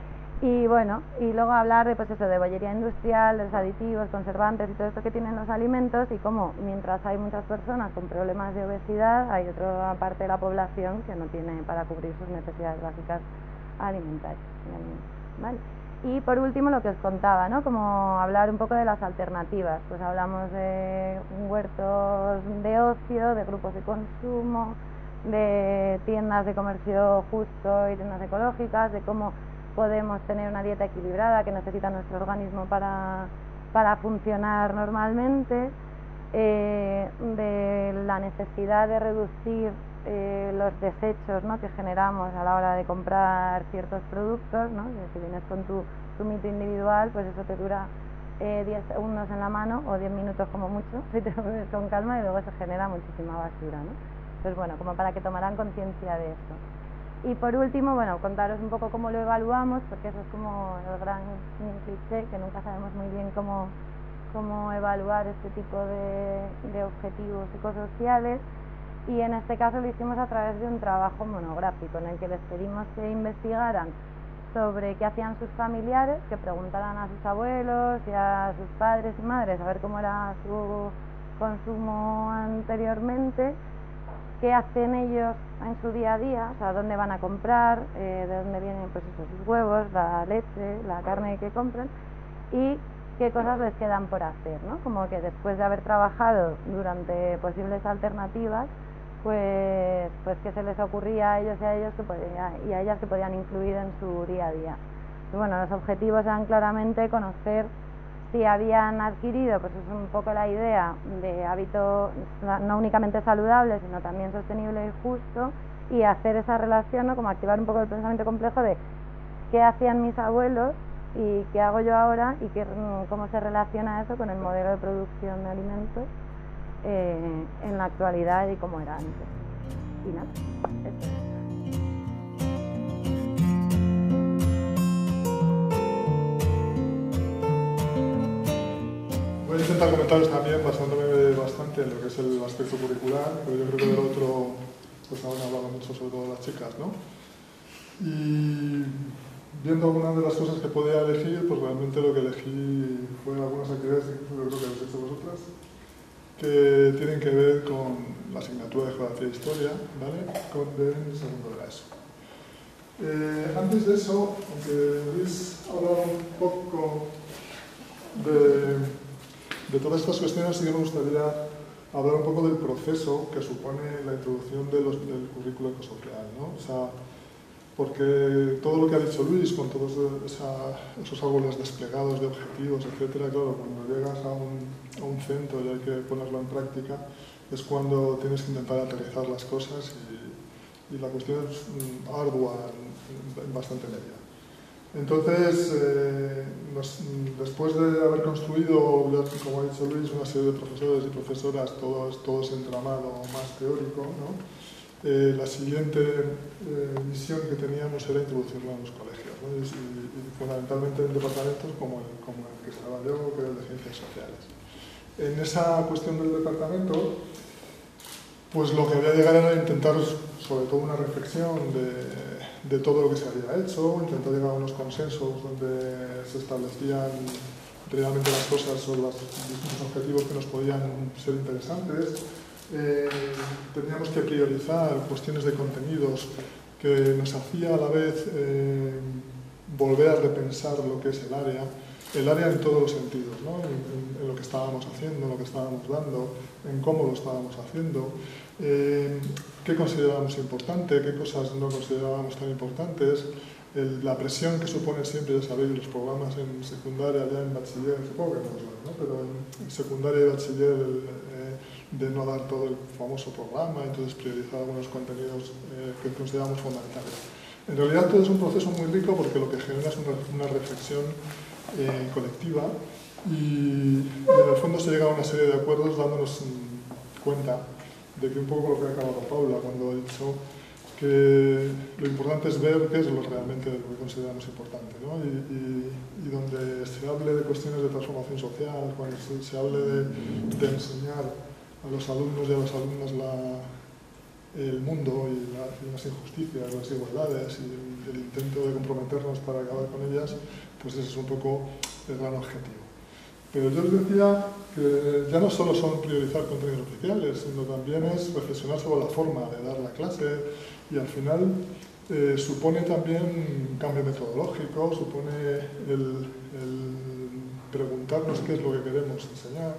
Y bueno, y luego hablar de, pues eso, de bollería industrial, de los aditivos, conservantes y todo esto que tienen los alimentos, y cómo mientras hay muchas personas con problemas de obesidad, hay otra parte de la población que no tiene para cubrir sus necesidades básicas alimentarias, ¿vale? Y por último, lo que os contaba, ¿no? Como hablar un poco de las alternativas. Pues hablamos de huertos de ocio, de grupos de consumo, de tiendas de comercio justo y tiendas ecológicas, de cómo podemos tener una dieta equilibrada que necesita nuestro organismo para, para funcionar normalmente, eh, de la necesidad de reducir Eh, los desechos, ¿no? que generamos a la hora de comprar ciertos productos, ¿no? Si vienes con tu, tu mito individual, pues eso te dura eh, diez segundos en la mano o diez minutos como mucho, si te lo bebes con calma, y luego se genera muchísima basura, ¿no? Entonces, bueno, como para que tomaran conciencia de eso. Y por último, bueno, contaros un poco cómo lo evaluamos, porque eso es como el gran cliché, que nunca sabemos muy bien cómo, cómo evaluar este tipo de, de objetivos psicosociales. Y en este caso lo hicimos a través de un trabajo monográfico en el que les pedimos que investigaran sobre qué hacían sus familiares, que preguntaran a sus abuelos y a sus padres y madres a ver cómo era su consumo anteriormente, qué hacen ellos en su día a día, o sea, dónde van a comprar, eh, de dónde vienen pues eso, sus huevos, la leche, la carne que compran, y qué cosas les quedan por hacer, ¿no? Como que después de haber trabajado durante posibles alternativas, pues pues que se les ocurría a ellos y a ellos que podía, y a ellas que podían incluir en su día a día. Y bueno, los objetivos eran claramente conocer si habían adquirido, pues es un poco la idea de hábito no únicamente saludable, sino también sostenible y justo, y hacer esa relación, ¿no? Como activar un poco el pensamiento complejo de qué hacían mis abuelos y qué hago yo ahora, y qué, cómo se relaciona eso con el modelo de producción de alimentos eh, en la actualidad y cómo era antes. Y nada, eso. Voy a intentar comentaros también, basándome bastante en lo que es el aspecto curricular, pero yo creo que del otro pues habrán hablado mucho, sobre todo las chicas, ¿no? Y viendo algunas de las cosas que podía elegir, pues realmente lo que elegí fueron algunas actividades que yo creo que habéis hecho vosotras. que tienen que ver con la asignatura de Geografía e Historia, ¿vale? Con el segundo de la ESO. Eh, antes de eso, aunque Luis ha hablado un poco de, de todas estas cuestiones, sí que me gustaría hablar un poco del proceso que supone la introducción de los, del currículo ecosocial, ¿no? O sea, porque todo lo que ha dicho Luis, con todos esa, esos árboles desplegados de objetivos, etcétera, claro, cuando llegas a un, a un centro y hay que ponerlo en práctica, es cuando tienes que intentar aterrizar las cosas y, y la cuestión es mm, ardua en, en bastante medida. Entonces, eh, nos, después de haber construido, como ha dicho Luis, una serie de profesores y profesoras, todo, todo ese entramado más teórico, ¿no? Eh, la siguiente eh, misión que teníamos era introducirlo en los colegios, ¿no? y, y fundamentalmente en departamentos como el, como el que estaba yo, que era el de Ciencias Sociales. En esa cuestión del departamento, pues lo que había que llegar era intentar sobre todo una reflexión de, de todo lo que se había hecho, intentar llegar a unos consensos donde se establecían realmente las cosas o los distintos objetivos que nos podían ser interesantes. Eh, teníamos que priorizar cuestiones de contenidos que nos hacía a la vez eh, volver a repensar lo que es el área, el área en todos los sentidos, ¿no? en, en, en lo que estábamos haciendo, en lo que estábamos dando, en cómo lo estábamos haciendo, eh, qué considerábamos importante, qué cosas no considerábamos tan importantes, el, la presión que supone siempre, ya sabéis, los programas en secundaria, ya en bachiller, supongo que no, ¿no? Pero en, en secundaria y bachiller, el, eh, de no dar todo el famoso programa, entonces priorizar algunos contenidos eh, que consideramos fundamentales. En realidad todo es un proceso muy rico porque lo que genera es una, una reflexión eh, colectiva y, y en el fondo se llega a una serie de acuerdos dándonos mm, cuenta de que un poco lo que ha acabado Paula cuando ha dicho que lo importante es ver qué es lo realmente lo que consideramos importante, ¿no? y, y, y donde se hable de cuestiones de transformación social, cuando se, se hable de, de enseñar a los alumnos y a las alumnas la, el mundo y, la, y las injusticias, las desigualdades y el, el intento de comprometernos para acabar con ellas, pues ese es un poco el gran objetivo. Pero yo les decía que ya no solo son priorizar contenidos oficiales, sino también es reflexionar sobre la forma de dar la clase y al final eh, supone también un cambio metodológico, supone el, el preguntarnos qué es lo que queremos enseñar.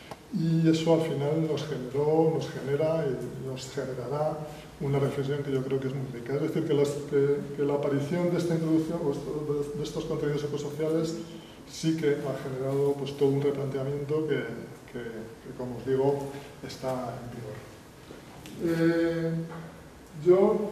Y eso al final nos generó, nos genera y nos generará una reflexión que yo creo que es muy rica. Es decir, que, las, que, que la aparición de esta introducción, de estos contenidos ecosociales, sí que ha generado pues, todo un replanteamiento que, que, que, como os digo, está en vigor. Eh, yo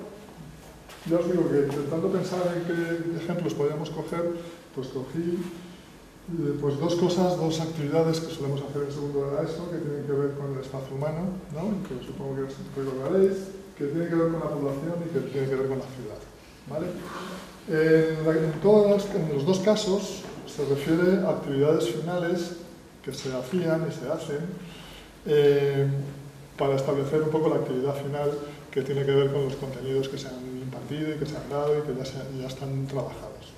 ya os digo que intentando pensar en qué ejemplos podíamos coger, pues cogí Pues dos cosas, dos actividades que solemos hacer en segundo de la ESO que tienen que ver con el espacio humano, ¿no? Que supongo que recordaréis, que tienen que ver con la población y que tienen que ver con la ciudad, ¿vale? En, la, en, todas, en los dos casos se refiere a actividades finales que se hacían y se hacen eh, para establecer un poco la actividad final que tiene que ver con los contenidos que se han impartido y que se han dado y que ya, se, ya están trabajados.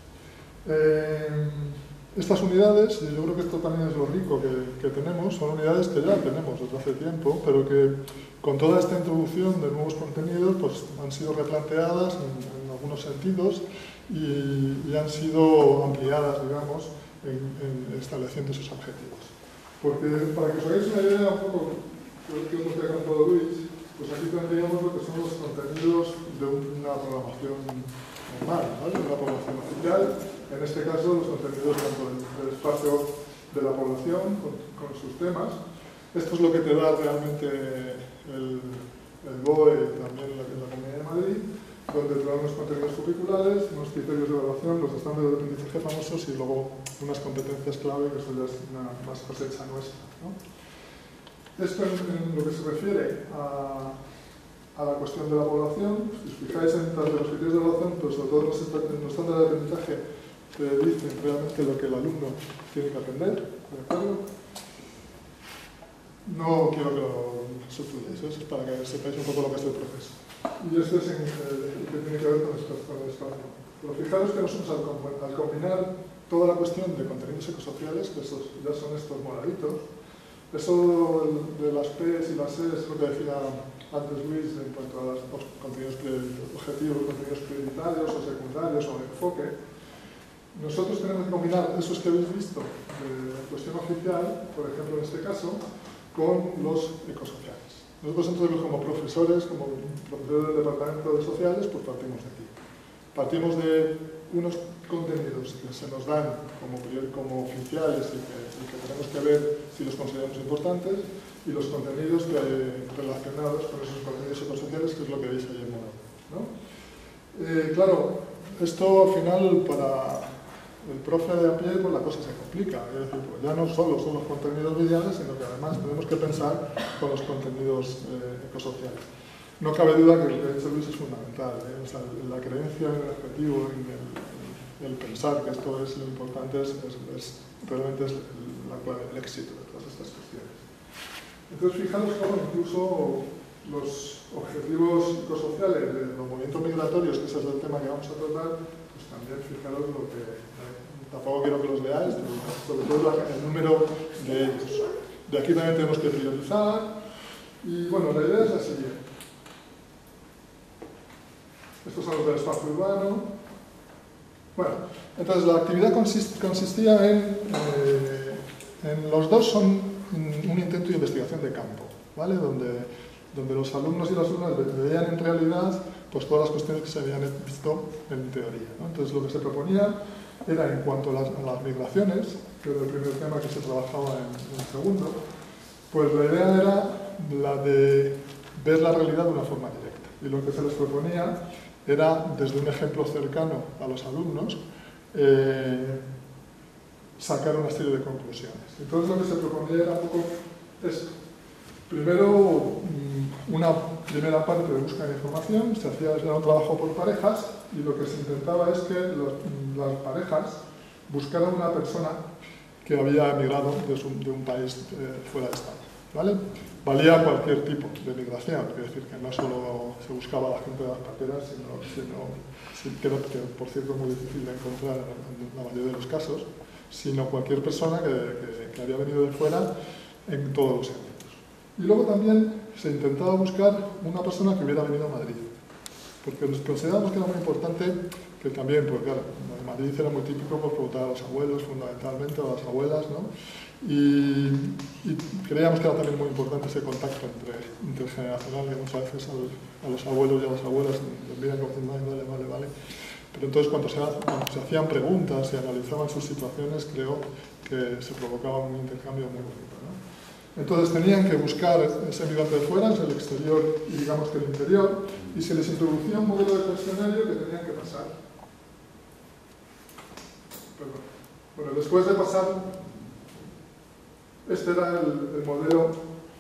Eh, Estas unidades, y yo creo que esto también es lo rico que, que tenemos, son unidades que ya tenemos desde hace tiempo, pero que con toda esta introducción de nuevos contenidos pues, han sido replanteadas en, en algunos sentidos y, y han sido ampliadas, digamos, en, en estableciendo esos objetivos. Porque para que os hagáis una idea un poco de lo que ha contado Luis, pues aquí tendríamos lo que son los contenidos de una programación normal, ¿vale? De una programación oficial. En este caso, los contenidos tanto del espacio de la población con, con sus temas. Esto es lo que te da realmente el, el B O E y también la, la Comunidad de Madrid, donde te dan unos contenidos curriculares, unos criterios de evaluación, los estándares de aprendizaje famosos y luego unas competencias clave, que eso ya es una más cosecha nuestra, ¿no? Esto en, en lo que se refiere a, a la cuestión de la población, si os fijáis en tanto los criterios de evaluación, pero sobre todo los, los estándares de aprendizaje, te dicen realmente lo que el alumno tiene que aprender, ¿de acuerdo? No quiero que lo sufráis, eso es para que sepáis un poco lo que es el proceso. Y esto es en, eh, que tiene que ver con el espacio. Pero fijaros que nosotros al, al combinar toda la cuestión de contenidos ecosociales, que esos ya son estos moraditos, Eso de las P's y las E's, lo que decía antes Luis en cuanto a los contenidos objetivos, contenidos prioritarios o secundarios o de enfoque, nosotros tenemos que combinar esos que habéis visto de cuestión oficial, por ejemplo en este caso, con los ecosociales. Nosotros entonces como profesores, como profesores del departamento de sociales, pues partimos de aquí. Partimos de unos contenidos que se nos dan como, como oficiales y que, y que tenemos que ver si los consideramos importantes, y los contenidos que, relacionados con esos contenidos ecosociales, que es lo que veis ahí en modo, ¿no? Eh, claro, esto al final para el profe de a pie pues la cosa se complica, es decir, pues ya no solo son los contenidos visuales, sino que además tenemos que pensar con los contenidos eh, ecosociales. No cabe duda que lo que ha dicho Luis es fundamental, ¿eh? O sea, la creencia en el objetivo, en el, el pensar que esto es lo importante, es, es, es, realmente es la clave del éxito de todas estas cuestiones. Entonces, fijaros cómo incluso los objetivos ecosociales de los movimientos migratorios, que ese es el tema que vamos a tratar, pues también fijaros lo que, eh, tampoco quiero que los veáis, pero sobre todo el número de ellos. De aquí también tenemos que priorizar, y bueno, la idea es la siguiente. Estos son los del espacio urbano. Bueno, entonces la actividad consist, consistía en, eh, en los dos son un intento de investigación de campo, ¿vale? Donde, donde los alumnos y las alumnas veían en realidad pues, todas las cuestiones que se habían visto en teoría, ¿no? Entonces lo que se proponía era en cuanto a las, a las migraciones, que era el primer tema que se trabajaba en, en el segundo, pues la idea era la de ver la realidad de una forma directa. Y lo que se les proponía era, desde un ejemplo cercano a los alumnos, eh, sacar una serie de conclusiones. Entonces lo que se proponía era un poco esto. Primero, una primera parte de búsqueda de información, se hacía era un trabajo por parejas, y lo que se intentaba es que los, las parejas buscaran una persona que había emigrado de, su, de un país eh, fuera de España, ¿vale? Valía cualquier tipo de migración, es decir, que no solo se buscaba a la gente de las parteras, sino, sino que, que por cierto es muy difícil de encontrar en la mayoría de los casos, sino cualquier persona que, que, que había venido de fuera en todos los ámbitos. Y luego también se intentaba buscar una persona que hubiera venido a Madrid, porque nos consideramos que era muy importante que también, porque claro, en Madrid era muy típico pues, preguntar a los abuelos, fundamentalmente, a las abuelas, ¿no? Y, y creíamos que era también muy importante ese contacto entre, intergeneracional, que muchas veces al, a los abuelos y a las abuelas les miran como diciendo, vale, vale, vale. Pero entonces cuando se, cuando se hacían preguntas y analizaban sus situaciones, creo que se provocaba un intercambio muy bonito, ¿no? Entonces tenían que buscar ese migrante de fuera, el exterior y digamos que el interior, y se les introducía un modelo de cuestionario que tenían que pasar. Perdón. Bueno, después de pasar, este era el, el modelo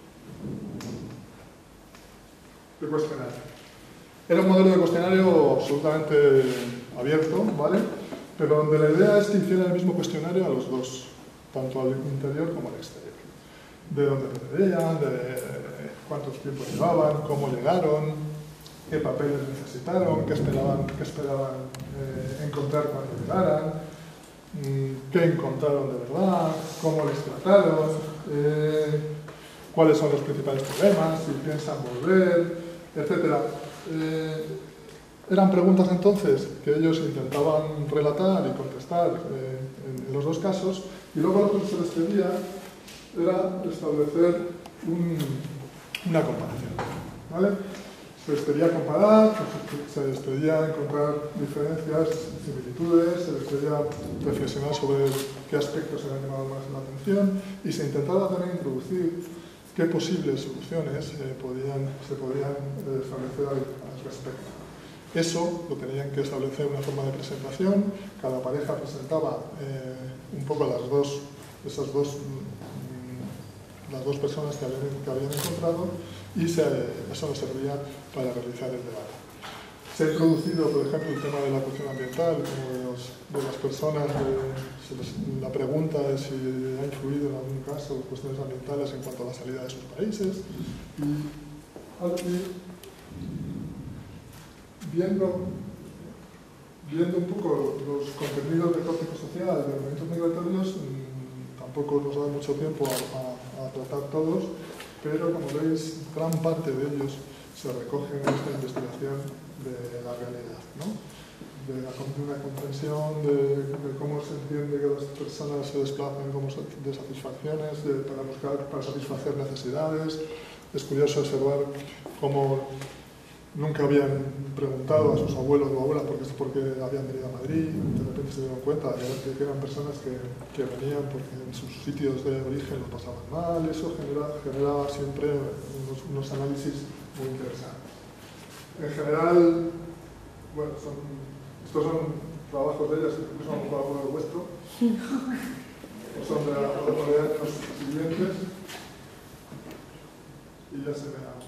de cuestionario. Era un modelo de cuestionario absolutamente abierto, ¿vale? Pero donde la idea es que hicieran el mismo cuestionario a los dos, tanto al interior como al exterior. De dónde procedían, de cuánto tiempo llevaban, cómo llegaron, qué papeles necesitaron, qué esperaban, qué esperaban eh, encontrar cuando llegaran, mmm, qué encontraron de verdad, cómo les trataron, eh, cuáles son los principales problemas, si piensan volver, etcétera. Eh, eran preguntas entonces que ellos intentaban relatar y contestar eh, en, en los dos casos, y luego lo que se les pedía era establecer un, una comparación, ¿vale? Se les pedía comparar, se les pedía encontrar diferencias, similitudes, se les pedía reflexionar sobre qué aspectos se han llamado más la atención, y se intentaba también introducir qué posibles soluciones eh, podían, se podían eh, establecer al, al respecto. Eso lo tenían que establecer en una forma de presentación, cada pareja presentaba eh, un poco las dos, esas dos, mm, las dos personas que habían, que habían encontrado, y se, eso nos servía para realizar el debate. Se ha introducido, por ejemplo, el tema de la cuestión ambiental, como de, los, de las personas, de, se les, la pregunta de si ha influido en algún caso cuestiones ambientales en cuanto a la salida de sus países. Y al ir viendo, viendo un poco los contenidos de corte social de los movimientos migratorios, mmm, tampoco nos da mucho tiempo a, a, a a tratar todos, pero como veis, gran parte de ellos se recogen en esta investigación de la realidad, ¿no? De, la, de una comprensión de, de cómo se entiende que las personas se desplazan como de satisfacciones, de, para, buscar, para satisfacer necesidades. Es curioso observar cómo nunca habían preguntado a sus abuelos o abuelas por qué, por qué habían venido a Madrid, de repente se dieron cuenta de que eran personas que, que venían porque en sus sitios de origen lo pasaban mal. Eso genera, generaba siempre unos, unos análisis muy interesantes. En general, bueno, son, estos son trabajos de ellas, incluso un poco alguno de vuestro, son de, de años siguientes, y ya se me ha...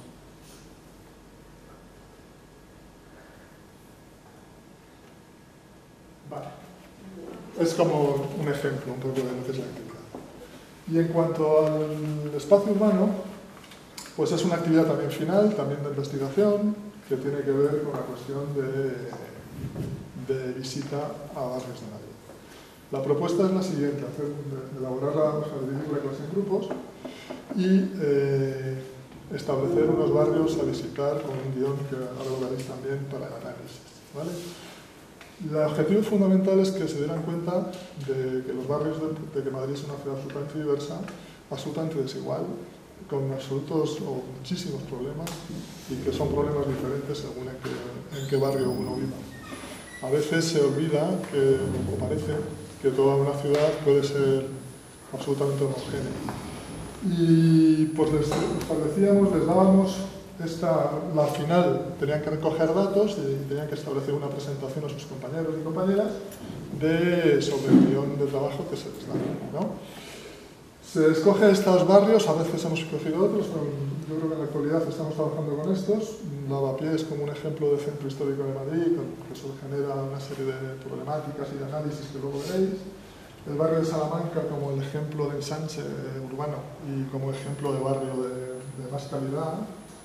Vale. Es como un ejemplo un poco de lo que es la actividad. Y en cuanto al espacio urbano, pues es una actividad también final, también de investigación, que tiene que ver con la cuestión de, de visita a barrios de Madrid. La propuesta es la siguiente, hacer, elaborarla, o sea, dividir la clase en grupos y eh, establecer unos barrios a visitar con un guión que ahora veréis también para el análisis, ¿vale? El objetivo fundamental es que se dieran cuenta de que los barrios de, de que Madrid es una ciudad absolutamente diversa, absolutamente desigual, con absolutos o muchísimos problemas y que son problemas diferentes según en qué, en qué barrio uno viva. A veces se olvida, que, o parece, que toda una ciudad puede ser absolutamente homogénea. Y pues les establecíamos, les dábamos esta, la final, tenían que recoger datos y tenían que establecer una presentación a sus compañeros y compañeras de, sobre el guión de trabajo que se les da, ¿no? Se escoge estos barrios, a veces hemos escogido otros, pero yo creo que en la actualidad estamos trabajando con estos. Lavapiés como un ejemplo de centro histórico de Madrid, que eso genera una serie de problemáticas y de análisis que luego veréis. El barrio de Salamanca como el ejemplo de ensanche urbano y como ejemplo de barrio de, de más calidad.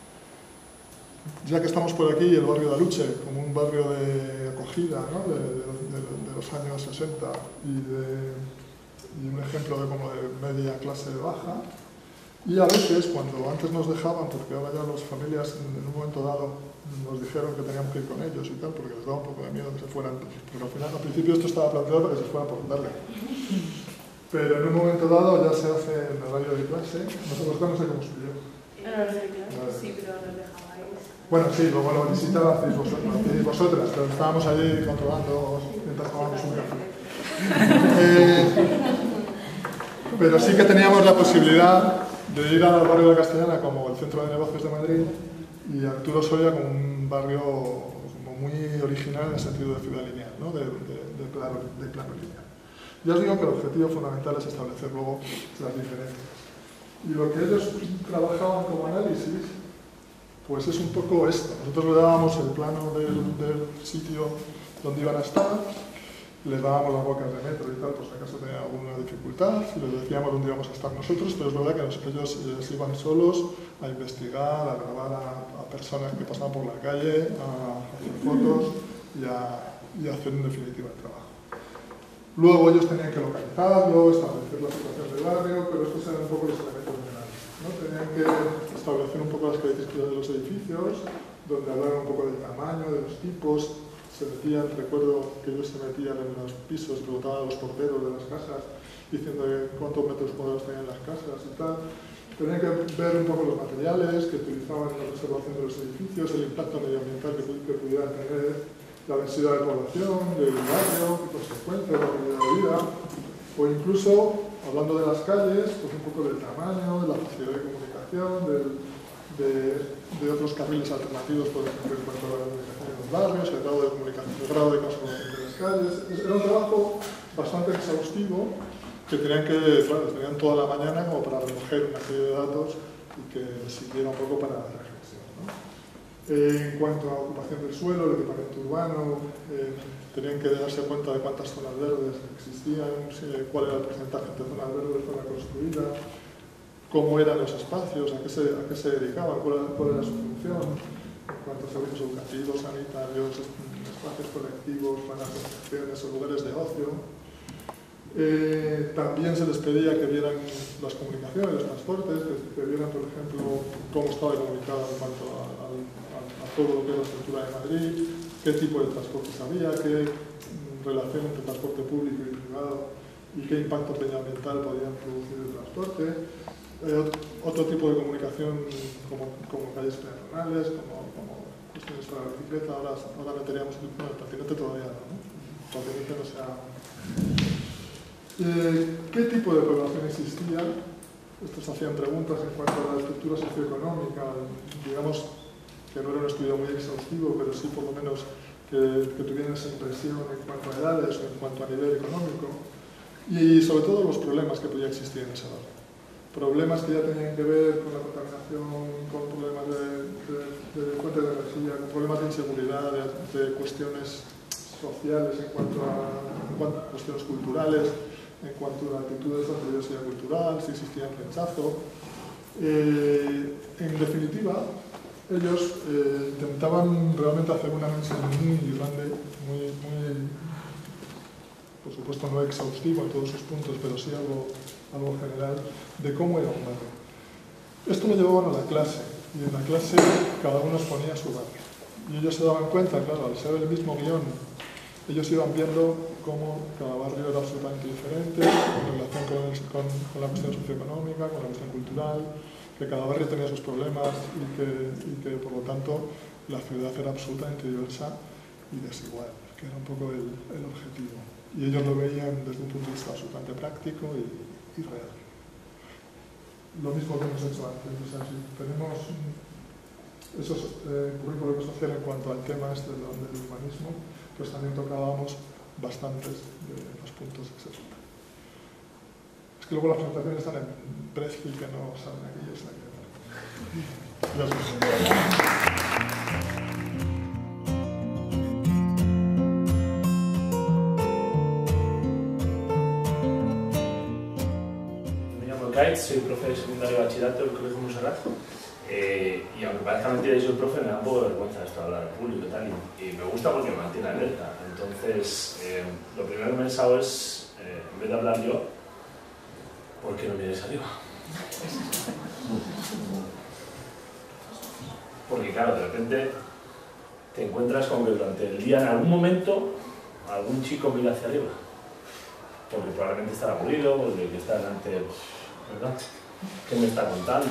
Ya que estamos por aquí, el barrio de Aluche como un barrio de acogida, ¿no? de, de, de, de los años sesenta y, de, y un ejemplo de como de media clase baja. Y a veces, cuando antes nos dejaban, porque ahora ya las familias en un momento dado nos dijeron que teníamos que ir con ellos y tal, porque les daba un poco de miedo que se fueran, porque al final, al principio esto estaba planteado para que se fueran por darle. Pero en un momento dado ya se hace en el horario de clase, nosotros no sé cómo se yo. En el horario de clase, sí, pero nos dejabais. Bueno, sí, luego la visita la hacéis vosotras, vosotras, pero estábamos allí controlando mientras tomábamos un café. Eh, pero sí que teníamos la posibilidad de ir al barrio de la Castellana como el centro de negocios de Madrid y Arturo Soria como un barrio como muy original en el sentido de ciudad lineal, ¿no? de, de, de, plano, de plano lineal. Ya os digo que el objetivo fundamental es establecer luego las diferencias. Y lo que ellos trabajaban como análisis, pues es un poco esto. Nosotros le dábamos el plano del, del sitio donde iban a estar, les dábamos las bocas de metro y tal, por si acaso tenían alguna dificultad, y les decíamos dónde íbamos a estar nosotros, pero es verdad que ellos, ellos iban solos a investigar, a grabar a, a personas que pasaban por la calle, a hacer fotos y a, y a hacer en definitiva el trabajo. Luego ellos tenían que localizarlo, establecer la situación del barrio, pero estos eran un poco los elementos de análisis, ¿no? Tenían que establecer un poco las características de los edificios, donde hablaban un poco del tamaño, de los tipos. Se metían, recuerdo que ellos se metían en los pisos, preguntaban a los porteros de las casas, diciendo cuántos metros cuadrados tenían las casas y tal. Tenían que ver un poco los materiales que utilizaban en la conservación de los edificios, el impacto medioambiental que, que pudieran tener, la densidad de población, del barrio, qué consecuencias, la calidad de vida, o incluso, hablando de las calles, pues un poco del tamaño, de la facilidad de comunicación, del, de, de otros carriles alternativos, por ejemplo, en cuanto a la comunicación en los barrios, el grado de comunicación, el grado de conservación de las calles. Era un trabajo bastante exhaustivo que tenían que, claro, tenían toda la mañana como para recoger una serie de datos y que les sirviera un poco para la reflexión, ¿no? Eh, en cuanto a ocupación del suelo, el equipamiento urbano, eh, tenían que darse cuenta de cuántas zonas verdes existían, cuál era el porcentaje de zonas verdes, zona construida, cómo eran los espacios, a qué se, a qué se dedicaban, cuál, cuál era su función, en cuanto a servicios educativos, sanitarios, espacios colectivos, para asociaciones o lugares de ocio. Eh, también se les pedía que vieran las comunicaciones, los transportes, que, que vieran, por ejemplo, cómo estaba comunicado en cuanto a, a, a todo lo que es la estructura de Madrid, qué tipo de transportes había, qué relación entre transporte público y privado y qué impacto medioambiental podían producir el transporte. Eh, otro tipo de comunicación como, como calles peatonales, como, como cuestiones para la bicicleta. Ahora, ahora meteríamos el, bueno, el patinete todavía no, ¿no? El patinete no se ha... Eh, ¿Qué tipo de población existía? Estos hacían preguntas en cuanto a la estructura socioeconómica, digamos que no era un estudio muy exhaustivo, pero sí por lo menos que, que tuvieran esa impresión en cuanto a edades o en cuanto a nivel económico, y sobre todo los problemas que podía existir en ese barrio. Problemas que ya tenían que ver con la contaminación, con problemas de, de, de fuentes de energía, con problemas de inseguridad, de, de cuestiones sociales en cuanto a, en cuanto a cuestiones culturales, en cuanto a actitudes de diversidad cultural, si existía un rechazo. Eh, en definitiva, ellos eh, intentaban realmente hacer un análisis muy grande, muy, muy, por supuesto no exhaustivo en todos sus puntos, pero sí algo, algo general de cómo era un barrio. Esto lo llevaban a la clase, y en la clase cada uno exponía su barrio. Y ellos se daban cuenta, claro, al ser el mismo guión, ellos iban viendo cómo cada barrio era absolutamente diferente en relación con, el, con, con la cuestión socioeconómica, con la cuestión cultural, que cada barrio tenía sus problemas y que, y que por lo tanto la ciudad era absolutamente diversa y desigual, que era un poco el, el objetivo. Y ellos lo veían desde un punto de vista absolutamente práctico y, y real. Lo mismo que hemos hecho antes, o sea, si tenemos esos eh, currículos social en cuanto al tema este del, del urbanismo, pues también tocábamos bastantes de los puntos que se tratan. Es que luego las presentaciones están en Prezi que no salen aquí, o sea que... Gracias. Soy profe de secundario de bachillerato del Colegio Montserrat, eh, y aunque parezca mentira, yo soy profe, me da un poco de vergüenza esto de hablar en público y tal, y, y me gusta porque me mantiene alerta. Entonces, eh, lo primero que me he pensado es, eh, en vez de hablar yo, ¿por qué no miréis arriba? Porque claro, de repente te encuentras con que durante el día, en algún momento, algún chico mira hacia arriba, porque probablemente estará aburrido, porque que está delante, ¿verdad? ¿Qué me está contando?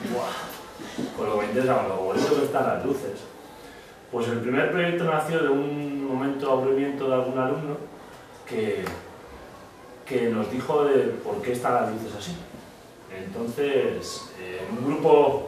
¡Buah! Pues lo que me interesa, lo bonito que están las luces. Pues el primer proyecto nació de un momento de aburrimiento de algún alumno que, que nos dijo de por qué están las luces así. Entonces, eh, un grupo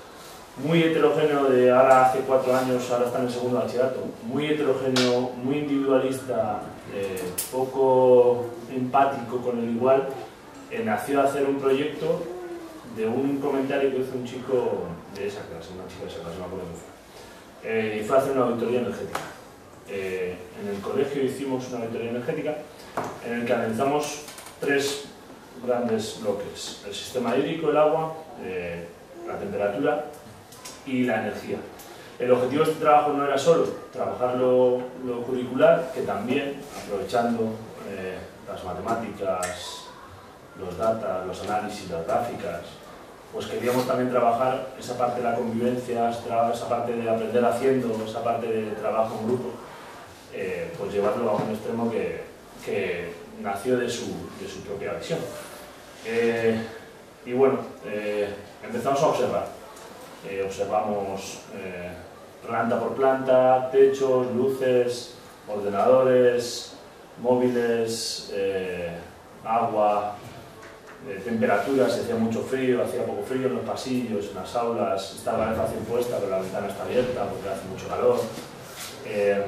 muy heterogéneo de ahora hace cuatro años, ahora está en el segundo bachillerato, muy heterogéneo, muy individualista, eh, poco empático con el igual, eh, nació a hacer un proyecto de un comentario que hizo un chico de esa clase, una chica de esa clase, no me acuerdo muy bien. Eh, y fue a hacer una auditoría energética. Eh, en el colegio hicimos una auditoría energética en el que analizamos tres grandes bloques: el sistema hídrico, el agua, eh, la temperatura y la energía. El objetivo de este trabajo no era solo trabajar lo, lo curricular, que también, aprovechando eh, las matemáticas, los datos, los análisis, las gráficas, pues queríamos también trabajar esa parte de la convivencia, esa parte de aprender haciendo, esa parte de trabajo en grupo, eh, pues llevarlo a un extremo que, que nació de su, de su propia visión. Eh, y bueno, eh, empezamos a observar. Eh, observamos eh, planta por planta, techos, luces, ordenadores, móviles, eh, agua, eh, temperaturas, hacía mucho frío, hacía poco frío en los pasillos, en las aulas, está la calefacción puesta pero la ventana está abierta porque hace mucho calor. Eh,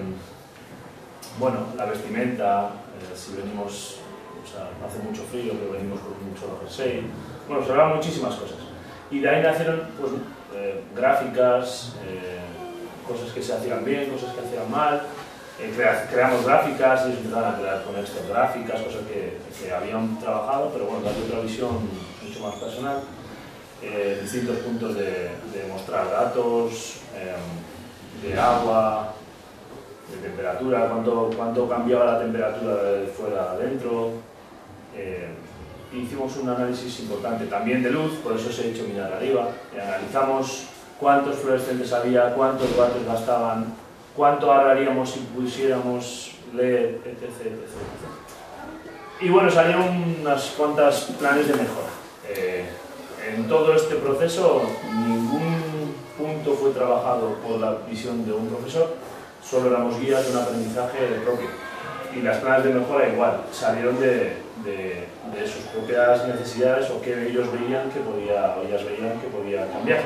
bueno, la vestimenta, eh, si venimos, o sea, hace mucho frío pero venimos con mucho jersey, bueno, observamos muchísimas cosas. Y de ahí nacieron pues, eh, gráficas, eh, cosas que se hacían bien, cosas que hacían mal. Eh, crea, creamos gráficas y ellos empezaron a crear con esto gráficas, cosas que, que habían trabajado, pero bueno, darle otra visión mucho más personal. Eh, distintos puntos de, de mostrar datos, eh, de agua, de temperatura, cuánto, cuánto cambiaba la temperatura de fuera a adentro, eh, hicimos un análisis importante también de luz, por eso os he dicho mirar arriba, y analizamos cuántos fluorescentes había, cuántos vatios gastaban, cuánto ahorraríamos si pusiéramos L E D, etcétera, etcétera. Y bueno, salieron unas cuantas planes de mejora. Eh, en todo este proceso ningún punto fue trabajado por la visión de un profesor, solo éramos guías de un aprendizaje propio. Y las planes de mejora igual, salieron de, de, de sus propias necesidades o que ellos veían que podía, o ellas veían que podía cambiar.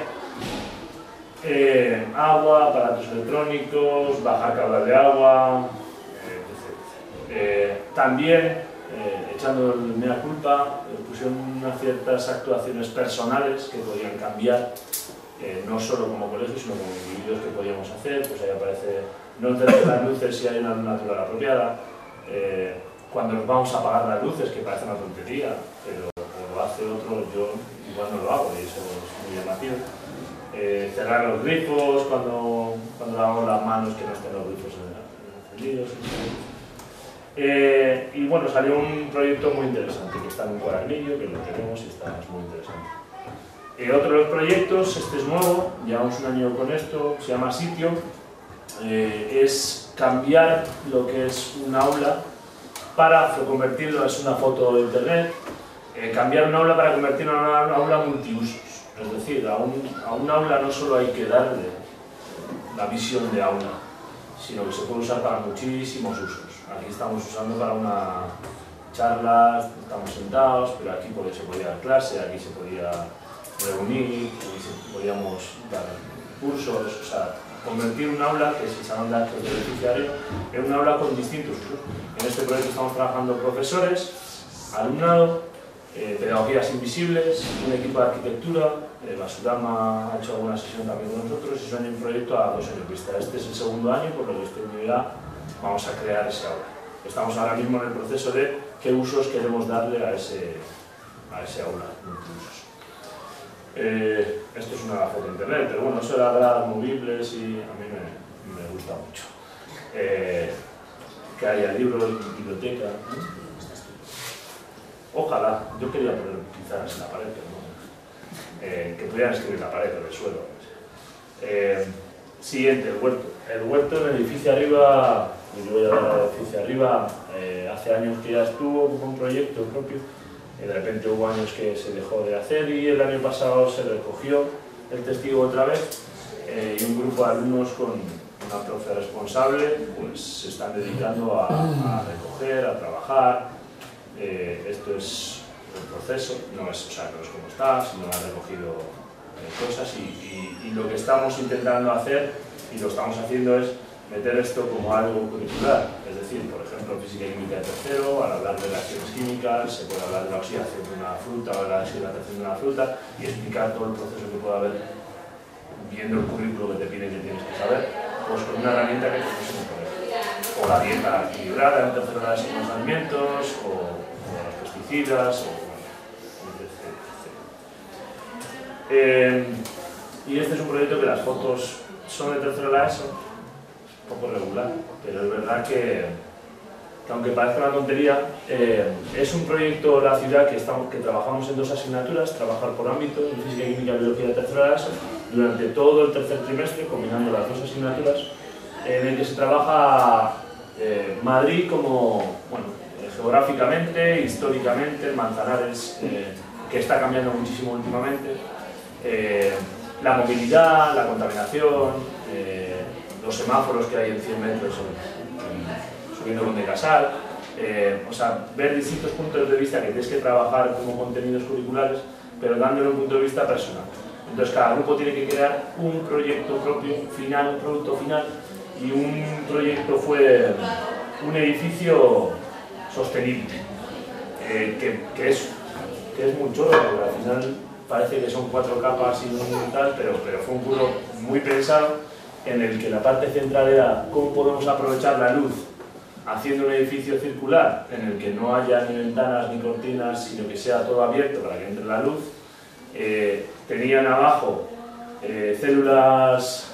Eh, agua, aparatos electrónicos, bajar cablas de agua, eh, etcétera. Eh, también, eh, echando el mea culpa, eh, pusieron unas ciertas actuaciones personales que podían cambiar, eh, no solo como colegio, sino como individuos que podíamos hacer. Pues ahí aparece no encender las luces si hay una luz natural apropiada, eh, cuando nos vamos a apagar las luces, que parece una tontería, pero o lo hace otro, yo igual no lo hago y eso es muy llamativo. Eh, cerrar los grifos cuando, cuando lavamos las manos, que no estén los grifos encendidos. Eh, y bueno, salió un proyecto muy interesante que está en un cuadernillo, que lo tenemos y está muy interesante. Eh, otro de los proyectos, este es nuevo, llevamos un año con esto, se llama Sitio, eh, es cambiar lo que es un aula para convertirlo, es una foto de internet, eh, cambiar un aula para convertirlo en una, una aula multiusos. Es decir, a un, a un aula no solo hay que darle la visión de aula, sino que se puede usar para muchísimos usos. Aquí estamos usando para una charla, estamos sentados, pero aquí se podía dar clase, aquí se podía reunir, aquí se, podíamos dar cursos, o sea, convertir un aula, que es el salón de actos del beneficiario, en un aula con distintos usos. En este proyecto estamos trabajando profesores, alumnado, Eh, pedagogías invisibles, un equipo de arquitectura, eh, Basurama ha hecho alguna sesión también con nosotros y son un proyecto a dos años vista. Este es el segundo año, por lo que este año ya vamos a crear ese aula. Estamos ahora mismo en el proceso de qué usos queremos darle a ese, a ese aula. Eh, esto es una foto de internet, pero bueno, eso era gradas movibles y a mí me, me gusta mucho. Eh, que haya libros, biblioteca. ¿eh? Ojalá, yo quería poner quizás en la pared, pero no. Eh, que pudieran escribir en la pared o en el suelo. Eh, siguiente, el huerto. El huerto en el edificio arriba, yo voy a dar al edificio arriba, eh, hace años que ya estuvo con un proyecto propio, y de repente hubo años que se dejó de hacer y el año pasado se recogió el testigo otra vez, eh, y un grupo de alumnos con una profe responsable pues se están dedicando a, a recoger, a trabajar. Eh, esto es el proceso, no es, o sea, no es como está, sino ha recogido eh, cosas y, y, y lo que estamos intentando hacer y lo estamos haciendo es meter esto como algo curricular, es decir, por ejemplo, física y química de tercero, al hablar de reacciones químicas, se puede hablar de la oxidación de una fruta o de la deshidratación de una fruta y explicar todo el proceso que puede haber viendo el currículo que te piden que tienes que saber, pues con una herramienta que tenemos en el colegio. O la dieta equilibrada en tercero de los alimentos, o, o los pesticidas, o, bueno, etcétera, etcétera. Eh, y este es un proyecto que las fotos son de tercero de la ESO, un poco regular, pero es verdad que, que aunque parezca una tontería, eh, es un proyecto de la ciudad que, estamos, que trabajamos en dos asignaturas, trabajar por ámbito, en física, química y biología de tercero de la ESO, durante todo el tercer trimestre, combinando las dos asignaturas, en el que se trabaja eh, Madrid como, bueno, eh, geográficamente, históricamente, Manzanares, eh, que está cambiando muchísimo últimamente, eh, la movilidad, la contaminación, eh, los semáforos que hay en cien metros en, en, subiendo con de Casal, eh, o sea, ver distintos puntos de vista que tienes que trabajar como contenidos curriculares, pero dándole un punto de vista personal. Entonces cada grupo tiene que crear un proyecto propio, final, un producto final, y un proyecto fue un edificio sostenible, eh, que, que, es, que es muy chulo, porque al final parece que son cuatro capas y un tal, pero, pero fue un curro muy pensado en el que la parte central era cómo podemos aprovechar la luz haciendo un edificio circular en el que no haya ni ventanas ni cortinas, sino que sea todo abierto para que entre la luz. Eh, tenían abajo eh, células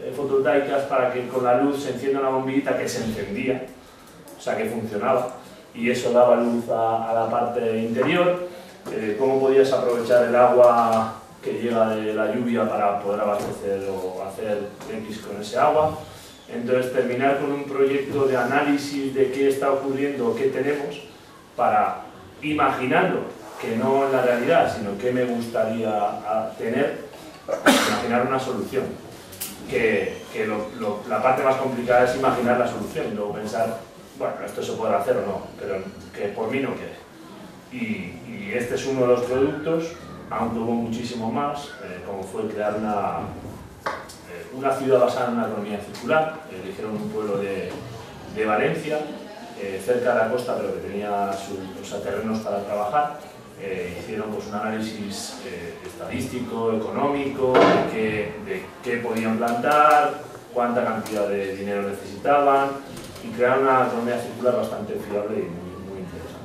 fotovoltaicas para que con la luz se encienda una bombillita que se encendía, o sea que funcionaba, y eso daba luz a, a la parte interior, eh, cómo podías aprovechar el agua que llega de la lluvia para poder abastecer o hacer X con ese agua. Entonces terminar con un proyecto de análisis de qué está ocurriendo, qué tenemos, para imaginarlo, que no en la realidad, sino qué me gustaría tener, imaginar una solución. Que, que lo, lo, la parte más complicada es imaginar la solución y luego pensar, bueno, esto se puede hacer o no, pero que por mí no quede. Y, y este es uno de los productos, aunque hubo muchísimo más, eh, como fue crear una, eh, una ciudad basada en una economía circular. Eligieron un pueblo de, de Valencia, eh, cerca de la costa, pero que tenía sus, o sea, terrenos para trabajar. Eh, hicieron pues, un análisis eh, estadístico, económico, de qué, de qué podían plantar, cuánta cantidad de dinero necesitaban, y crearon una economía circular bastante fiable y muy, muy interesante.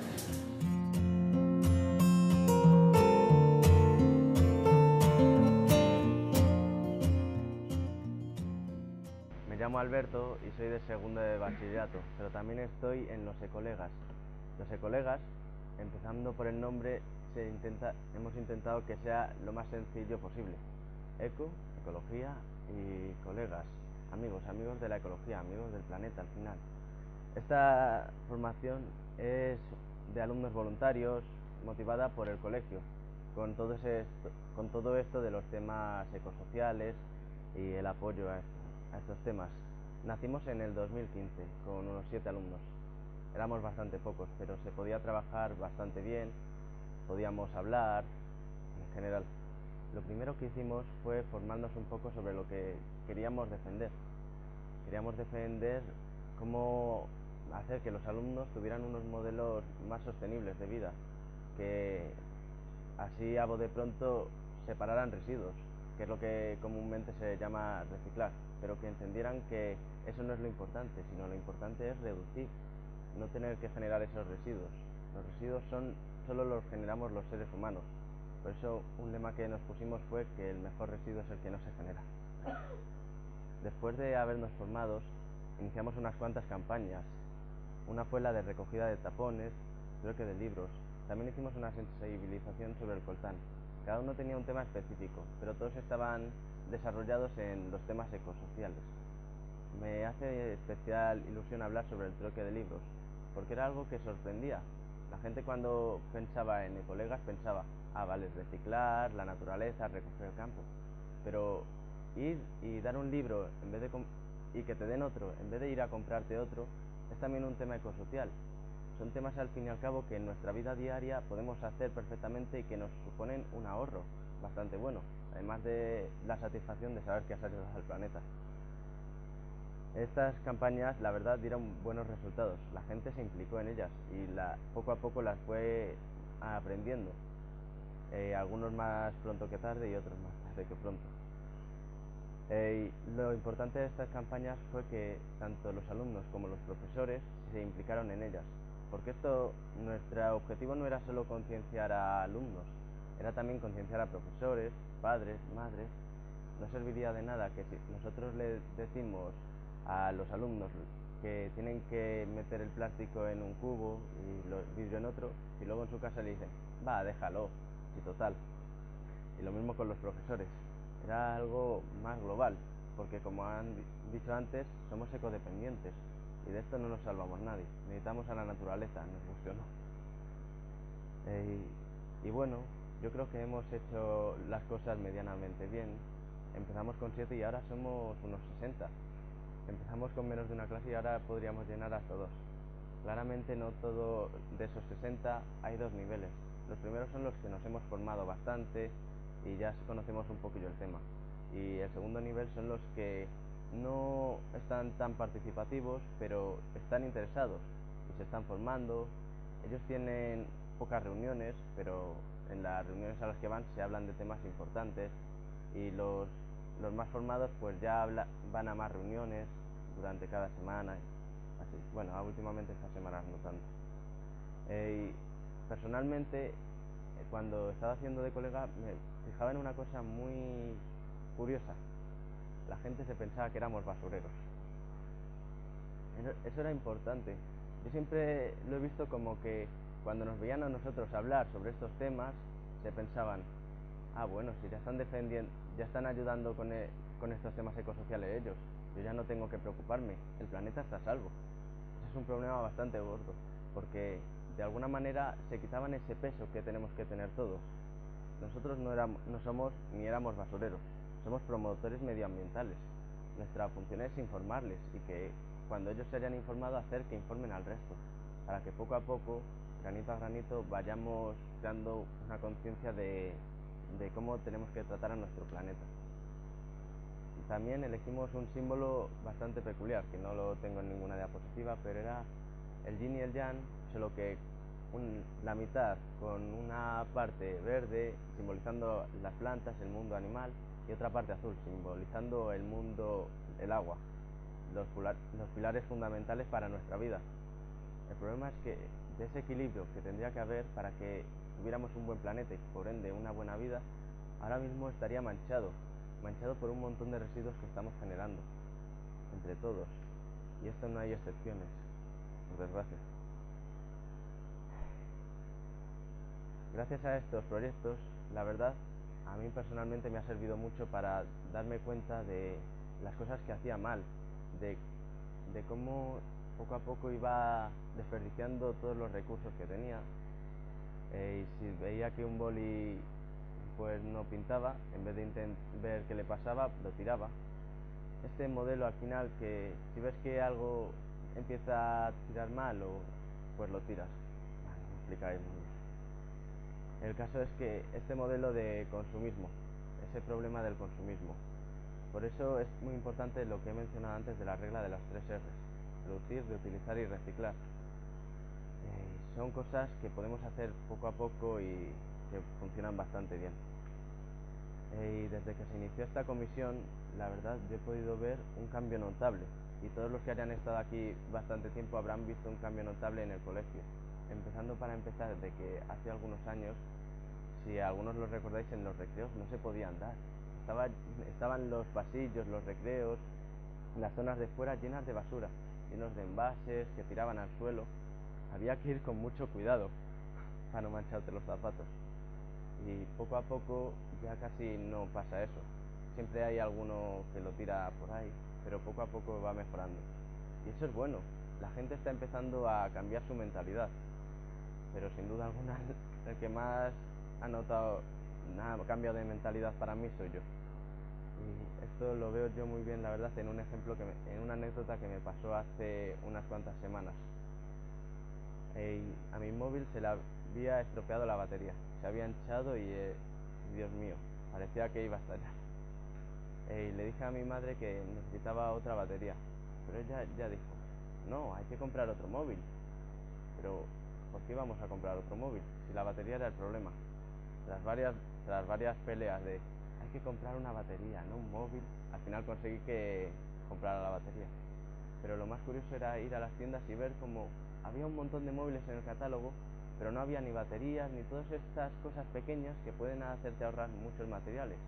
Me llamo Alberto y soy de segundo de bachillerato, pero también estoy en los ecolegas. Los ecolegas, empezando por el nombre, se intenta, hemos intentado que sea lo más sencillo posible. Eco, ecología, y colegas, amigos, amigos de la ecología, amigos del planeta al final. Esta formación es de alumnos voluntarios, motivada por el colegio, con todo, ese, con todo esto de los temas ecosociales y el apoyo a, a estos temas. Nacimos en el dos mil quince con unos siete alumnos. Éramos bastante pocos, pero se podía trabajar bastante bien, podíamos hablar, en general. Lo primero que hicimos fue formarnos un poco sobre lo que queríamos defender. Queríamos defender cómo hacer que los alumnos tuvieran unos modelos más sostenibles de vida, que así a bote pronto separaran residuos, que es lo que comúnmente se llama reciclar, pero que entendieran que eso no es lo importante, sino lo importante es reducir, no tener que generar esos residuos. Los residuos son, solo los generamos los seres humanos. Por eso un lema que nos pusimos fue que el mejor residuo es el que no se genera. Después de habernos formado, iniciamos unas cuantas campañas. Una fue la de recogida de tapones, creo que de libros. También hicimos una sensibilización sobre el coltán. Cada uno tenía un tema específico, pero todos estaban desarrollados en los temas ecosociales. Me hace especial ilusión hablar sobre el troque de libros, porque era algo que sorprendía. La gente cuando pensaba en ecolegas pensaba, ah, vale, reciclar, la naturaleza, recoger el campo. Pero ir y dar un libro en vez de y que te den otro, en vez de ir a comprarte otro, es también un tema ecosocial. Son temas al fin y al cabo que en nuestra vida diaria podemos hacer perfectamente y que nos suponen un ahorro bastante bueno, además de la satisfacción de saber que has ayudado al planeta. Estas campañas, la verdad, dieron buenos resultados. La gente se implicó en ellas y la, poco a poco las fue aprendiendo. Eh, algunos más pronto que tarde y otros más tarde que pronto. Eh, lo importante de estas campañas fue que tanto los alumnos como los profesores se implicaron en ellas. Porque esto, nuestro objetivo no era solo concienciar a alumnos, era también concienciar a profesores, padres, madres. No serviría de nada que si nosotros le decimos a los alumnos que tienen que meter el plástico en un cubo y el vidrio en otro, y luego en su casa le dicen, va, déjalo, y total. Y lo mismo con los profesores. Era algo más global, porque como han dicho antes, somos ecodependientes, y de esto no nos salvamos nadie. Necesitamos a la naturaleza, nos guste o no. Eh, y, y bueno, yo creo que hemos hecho las cosas medianamente bien. Empezamos con siete y ahora somos unos sesenta. Empezamos con menos de una clase y ahora podríamos llenar hasta dos. Claramente no todo de esos sesenta hay dos niveles. Los primeros son los que nos hemos formado bastante y ya conocemos un poquillo el tema. Y el segundo nivel son los que no están tan participativos, pero están interesados y se están formando. Ellos tienen pocas reuniones, pero en las reuniones a las que van se hablan de temas importantes y los Los más formados pues ya habla, van a más reuniones durante cada semana, así. Bueno, últimamente estas semanas no tanto. Eh, y personalmente, cuando estaba haciendo de colega, me fijaba en una cosa muy curiosa. La gente se pensaba que éramos basureros. Eso era importante. Yo siempre lo he visto como que cuando nos veían a nosotros hablar sobre estos temas, se pensaban, ah, bueno, si ya están defendiendo, ya están ayudando con, e- con estos temas ecosociales ellos, yo ya no tengo que preocuparme, el planeta está a salvo. Ese es un problema bastante gordo, porque de alguna manera se quitaban ese peso que tenemos que tener todos. Nosotros no, éramos, no somos ni éramos basureros, somos promotores medioambientales. Nuestra función es informarles y que cuando ellos se hayan informado, hacer que informen al resto, para que poco a poco, granito a granito, vayamos creando una conciencia de, de cómo tenemos que tratar a nuestro planeta. También elegimos un símbolo bastante peculiar, que no lo tengo en ninguna diapositiva, pero era el yin y el yang, solo que un, la mitad con una parte verde simbolizando las plantas, el mundo animal, y otra parte azul simbolizando el mundo, el agua, los, los pilares fundamentales para nuestra vida. El problema es que de ese equilibrio que tendría que haber para que tuviéramos un buen planeta y por ende una buena vida, ahora mismo estaría manchado, manchado por un montón de residuos que estamos generando, entre todos, y esto no hay excepciones, por desgracia. Gracias a estos proyectos, la verdad, a mí personalmente me ha servido mucho para darme cuenta de las cosas que hacía mal, de, de cómo poco a poco iba desperdiciando todos los recursos que tenía, eh, y si veía que un boli pues no pintaba, en vez de ver qué le pasaba, lo tiraba. Este modelo al final, que si ves que algo empieza a tirar mal, o, pues lo tiras. Vale, me explicáis muy bien. El caso es que este modelo de consumismo, ese problema del consumismo, por eso es muy importante lo que he mencionado antes de la regla de las tres R's: reducir, reutilizar y reciclar. Eh, son cosas que podemos hacer poco a poco y que funcionan bastante bien. Eh, y desde que se inició esta comisión, la verdad, yo he podido ver un cambio notable, y todos los que hayan estado aquí bastante tiempo habrán visto un cambio notable en el colegio. Empezando para empezar de que hace algunos años, si algunos lo recordáis, en los recreos no se podía andar. Estaba, estaban los pasillos, los recreos, las zonas de fuera llenas de basura, llenos de envases que tiraban al suelo. Había que ir con mucho cuidado para no mancharte los zapatos. Y poco a poco ya casi no pasa eso. Siempre hay alguno que lo tira por ahí, pero poco a poco va mejorando. Y eso es bueno. La gente está empezando a cambiar su mentalidad. Pero sin duda alguna el que más ha notado un cambio de mentalidad para mí soy yo. Y esto lo veo yo muy bien, la verdad, en un ejemplo, que me, en una anécdota que me pasó hace unas cuantas semanas. Eh, a mi móvil se le había estropeado la batería, se había hinchado y, eh, Dios mío, parecía que iba a estallar. Eh, y le dije a mi madre que necesitaba otra batería, pero ella ya dijo, no, hay que comprar otro móvil. Pero, ¿por qué íbamos a comprar otro móvil si la batería era el problema? Tras varias, tras varias peleas de hay que comprar una batería, no un móvil, al final conseguí que comprara la batería. Pero lo más curioso era ir a las tiendas y ver cómo había un montón de móviles en el catálogo, pero no había ni baterías ni todas estas cosas pequeñas que pueden hacerte ahorrar muchos materiales.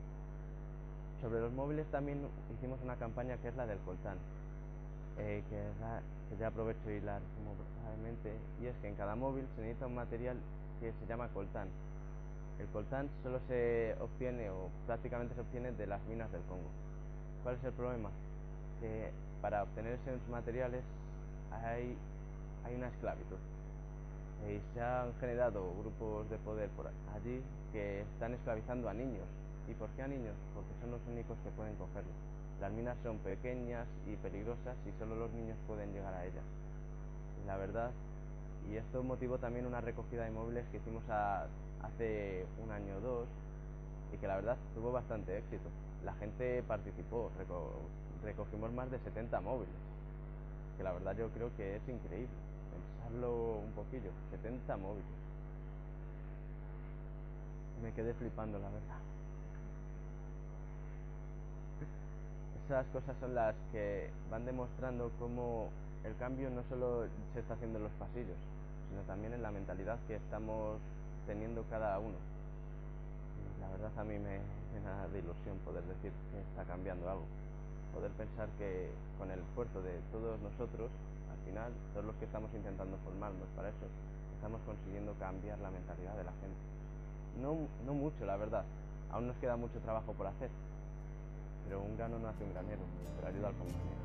Sobre los móviles también hicimos una campaña que es la del coltán, eh, que, es la, que ya aprovecho y la resumo brevemente, y es que en cada móvil se necesita un material que se llama coltán. El coltán solo se obtiene, o prácticamente se obtiene, de las minas del Congo. ¿Cuál es el problema? Que para obtener esos materiales hay, hay una esclavitud. Y se han generado grupos de poder por allí que están esclavizando a niños. ¿Y por qué a niños? Porque son los únicos que pueden cogerlo. Las minas son pequeñas y peligrosas y solo los niños pueden llegar a ellas. Y la verdad, y esto motivó también una recogida de móviles que hicimos a, hace un año o dos, y que la verdad tuvo bastante éxito. La gente participó, reco recogimos más de setenta móviles, que la verdad yo creo que es increíble, pensarlo un poquillo, setenta móviles. Me quedé flipando, la verdad. Esas cosas son las que van demostrando cómo el cambio no solo se está haciendo en los pasillos, sino también en la mentalidad que estamos teniendo cada uno. Y la verdad a mí me llena de ilusión poder decir que está cambiando algo. Poder pensar que con el esfuerzo de todos nosotros, final todos los que estamos intentando formarnos para eso estamos consiguiendo cambiar la mentalidad de la gente. No, no mucho, la verdad, aún nos queda mucho trabajo por hacer, pero un grano no hace un granero, pero ayuda al compañero.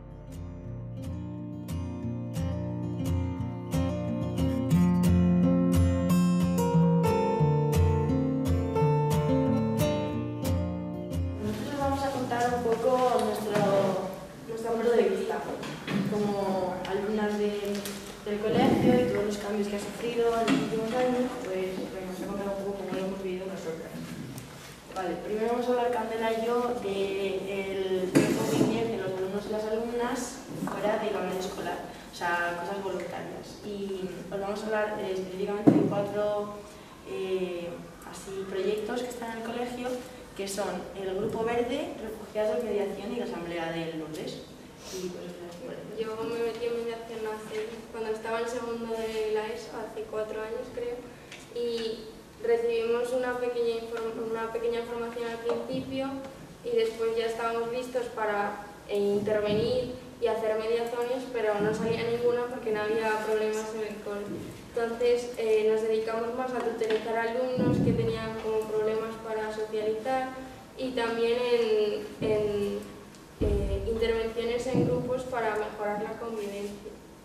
Nosotros vamos a contar un poco nuestro, nuestro punto de vista, como alumnas de, del colegio y todos los cambios que ha sufrido en los últimos años, pues vamos a contar un poco cómo lo hemos vivido nosotras. Vale, primero vamos a hablar Candela y yo del tiempo que invierten los alumnos y las alumnas fuera del horario escolar, o sea, cosas voluntarias. Y os vamos a hablar eh, específicamente de cuatro eh, así, proyectos que están en el colegio, que son el Grupo Verde, Refugiados, Mediación y la Asamblea de Lourdes. Y, pues, yo me metí en mediación hace, cuando estaba en segundo de la ESO, hace cuatro años creo, y recibimos una pequeña, una pequeña formación al principio y después ya estábamos listos para eh, intervenir y hacer mediaciones, pero no salía ninguna porque no había problemas en el cole. Entonces eh, nos dedicamos más a tutorizar alumnos que tenían como problemas para socializar y también en, en eh, intervenciones en grupos para mejorar la convivencia.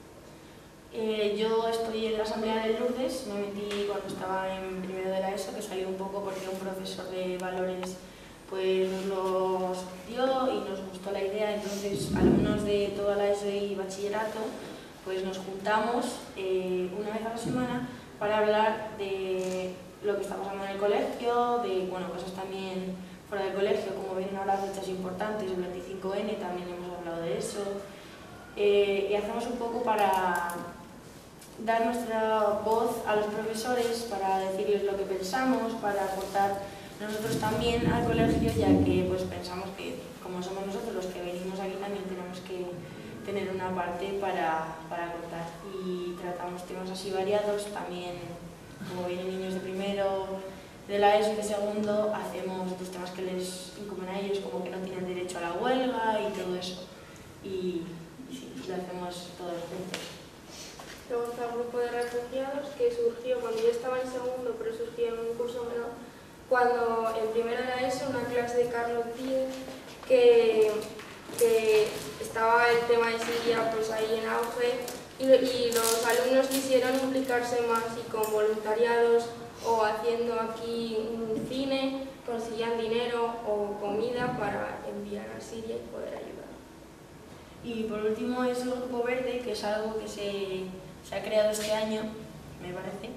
Eh, yo estoy en la Asamblea de Lourdes, me metí cuando estaba en primero de la ESO, que salí un poco porque un profesor de valores pues nos los dio y nos gustó la idea. Entonces alumnos de toda la ESO y bachillerato pues nos juntamos eh, una vez a la semana para hablar de lo que está pasando en el colegio, de bueno, cosas también fuera del colegio, como vienen ahora fechas importantes, el veinticinco ene, también hemos hablado de eso. Eh, y hacemos un poco para dar nuestra voz a los profesores, para decirles lo que pensamos, para aportar nosotros también al colegio, ya que pues pensamos que como somos nosotros los que venimos aquí también tenemos que tener una parte para, para contar. Y tratamos temas así variados, también como vienen niños de primero, de la ESO y de segundo, hacemos otros temas que les incumben a ellos, como que no tienen derecho a la huelga y todo eso. Y, y sí, lo hacemos todos juntos. Luego está el grupo de refugiados, que surgió cuando yo estaba en segundo, pero surgió en un curso menor, cuando en primero de la ESO, una clase de Carlos Díez, que, que estaba el tema de Siria pues ahí en auge, y, y los alumnos quisieron implicarse más y con voluntariados o haciendo aquí un cine, conseguían dinero o comida para enviar a Siria y poder ayudar. Y por último es el Grupo Verde, que es algo que se, se ha creado este año, me parece,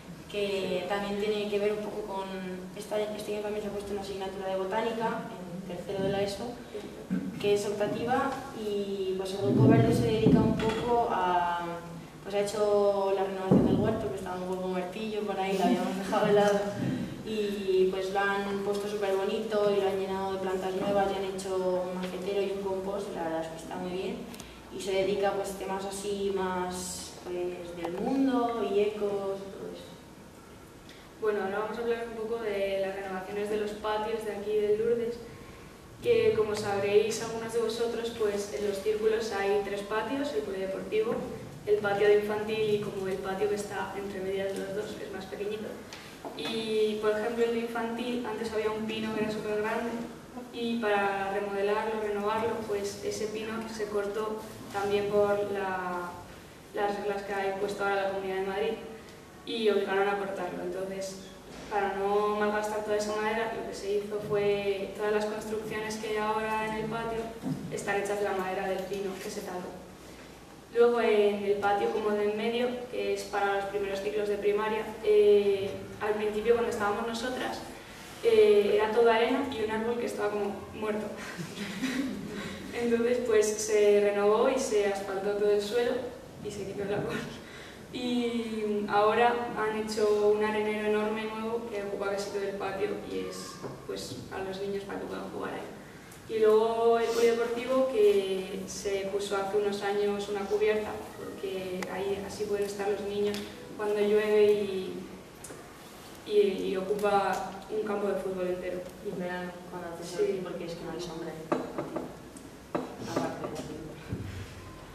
que también tiene que ver un poco con, esta, este año también se ha puesto una asignatura de botánica, en tercero de la ESO, que es optativa, y pues el Grupo Verde se dedica un poco a, pues ha hecho la renovación del huerto, que estaba un poco muertillo por ahí, lo habíamos dejado de lado, y pues lo han puesto súper bonito y lo han llenado de plantas nuevas y han hecho un macetero y un compost, y la verdad es que está muy bien, y se dedica pues a temas así más pues, del mundo y ecos, todo eso. Bueno, ahora vamos a hablar un poco de las renovaciones de los patios de aquí de Lourdes, que como sabréis algunos de vosotros, pues en los círculos hay tres patios, el polideportivo, el patio de infantil y como el patio que está entre medias de los dos, que es más pequeñito. Y por ejemplo el de infantil, antes había un pino que era súper grande y para remodelarlo, renovarlo, pues ese pino se cortó también por la, las reglas que ha impuesto ahora la Comunidad de Madrid y obligaron a cortarlo. Entonces, para no malgastar toda esa madera, lo que se hizo fue, todas las construcciones que hay ahora en el patio están hechas de la madera del pino que se taló. Luego en el patio como de en medio, que es para los primeros ciclos de primaria, eh, al principio cuando estábamos nosotras eh, era toda arena y un árbol que estaba como muerto. Entonces pues se renovó y se asfaltó todo el suelo y se quitó el árbol. Y ahora han hecho un arenero enorme nuevo que ocupa casi todo el patio y es pues a los niños para que puedan jugar ahí. Y luego el polideportivo, que se puso hace unos años una cubierta, porque ahí así pueden estar los niños cuando llueve y, y, y ocupa un campo de fútbol entero. Y en verano, cuando hace sol, sí. porque es que no hay sombra. Aparte del fútbol.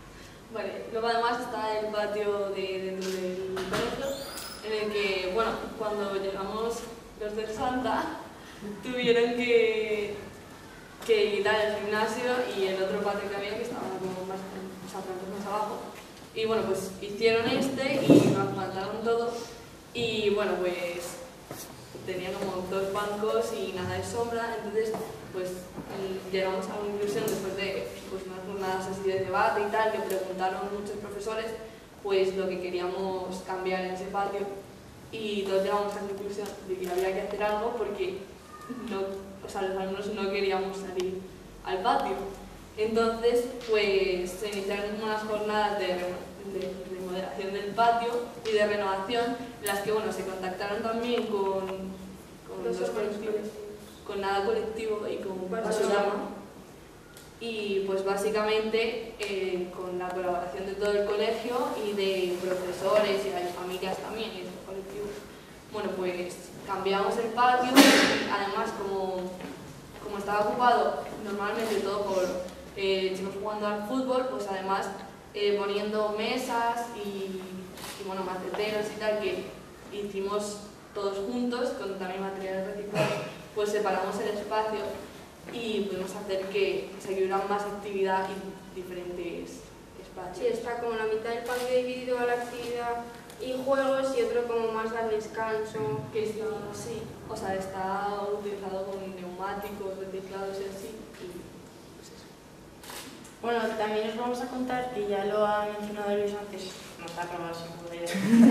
Vale, luego además está el patio de dentro del colegio, en el que, bueno, cuando llegamos los del Santa, tuvieron que, que quitar el gimnasio y el otro patio que había, que estaba como más, o sea, más abajo. Y bueno, pues hicieron este y nos faltaron todo. Y bueno, pues tenía como dos bancos y nada de sombra, entonces pues llegamos a una conclusión después de pues, unas jornadas así de debate y tal, que preguntaron muchos profesores pues lo que queríamos cambiar en ese patio, y todos llegamos a la conclusión de que había que hacer algo porque no, o sea, los alumnos no queríamos salir al patio. Entonces pues se iniciaron unas jornadas de, de remodelación del patio y de renovación, en las que bueno, se contactaron también con, con los dos colectivos, con Nada Colectivo y con Pasorama, y pues básicamente eh, con la colaboración de todo el colegio y de profesores y de familias también y de los colectivos, bueno, pues cambiamos el patio. Además, como, como estaba ocupado normalmente todo por eh, chicos jugando al fútbol, pues además eh, poniendo mesas y, y bueno, maceteros y tal, que hicimos todos juntos con también materiales reciclados, pues separamos el espacio y pudimos hacer que se hubiera más actividad y diferentes espacios. Sí, está como la mitad del patio dividido a la actividad y juegos y otro como más al descanso. Que está, sí, o sea, está utilizado con neumáticos, reciclados y así. Y pues eso. Bueno, también os vamos a contar, que ya lo ha mencionado Luis antes, no está aprobado sin poder,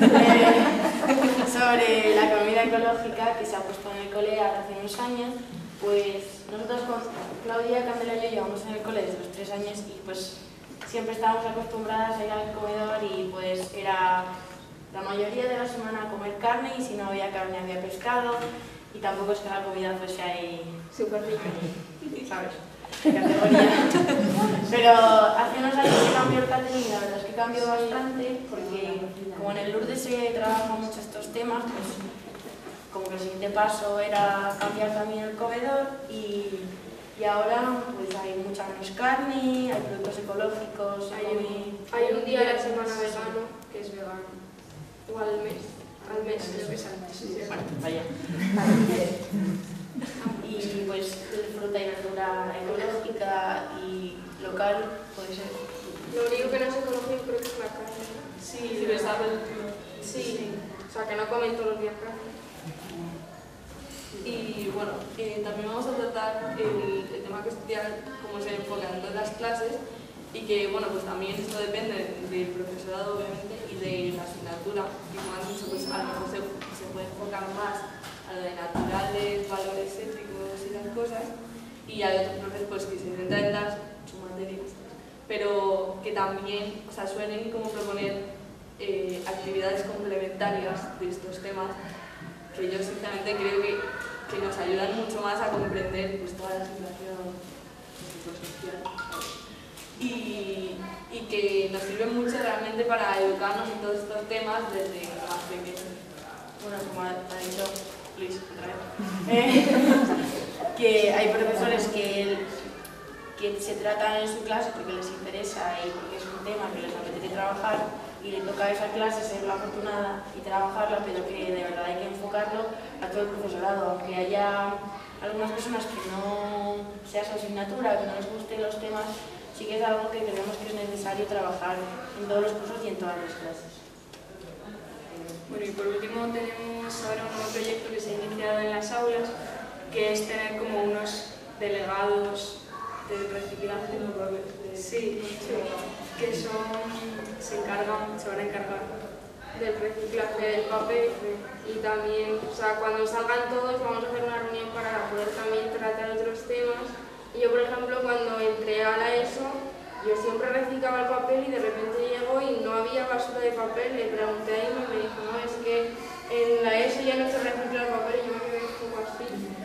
sobre la comida ecológica que se ha puesto en el cole hace unos años. Pues nosotros con Claudia, Candela y yo llevamos en el cole desde los tres años y pues siempre estábamos acostumbradas a ir al comedor y pues era la mayoría de la semana a comer carne, y si no había carne había pescado, y tampoco es que la comida fuese ahí súper rica, ¿sabes? De categoría. Pero hace unos años se cambió el catering y la verdad es que cambió bastante, porque como en el Lourdes se trabajan mucho estos temas, pues como que el siguiente paso era cambiar también el comedor, y, y ahora pues hay mucha menos carne, hay productos ecológicos, hay un, hay un día a la semana vegano que es vegano, o al mes, al mes creo que es al mes. Sí. Bueno, vaya. Y pues fruta y verdura ecológica y local puede ser. Lo único que no es ecológico creo que es la carne. Sí, sí, está sí, sí. O sea que no comen todos los días carne. Y bueno, eh, también vamos a tratar el, el tema que estudiar, cómo se enfoca en todas las clases, y que bueno, pues también esto depende del profesorado obviamente y de la asignatura, y como han dicho, pues a lo mejor se, se puede enfocar más a lo de naturales, valores éticos y esas cosas, y hay otros profesores pues, que se centran en dar su materia, pero que también, o sea, suelen como proponer eh, actividades complementarias de estos temas, que yo sinceramente creo que, que nos ayudan mucho más a comprender pues, toda la situación social, y, y que nos sirven mucho realmente para educarnos en todos estos temas desde más pequeños. Bueno, como ha, ha dicho Luis otra vez, eh, que hay profesores que, que se tratan en su clase porque les interesa y porque es un tema que les apetece trabajar, y le toca a esa clase ser la afortunada y trabajarla, pero que de verdad hay que enfocarlo a todo el profesorado, aunque haya algunas personas que no sea su asignatura, que no les gusten los temas, sí que es algo que creemos que es necesario trabajar en todos los cursos y en todas las clases. Bueno, y por último tenemos ahora un nuevo proyecto que se ha iniciado en las aulas, que es tener como unos delegados de reciclaje, de, sí, sí, que son, se encargan, se van a encargar del reciclaje del papel, y también, o sea, cuando salgan todos vamos a hacer una reunión para poder también tratar otros temas. Y yo, por ejemplo, cuando entré a la ESO, yo siempre reciclaba el papel y de repente llegó y no había basura de papel. Le pregunté a Amy y me dijo, no, es que en la ESO ya no se recicla el papel, y yo me quedé un poco así.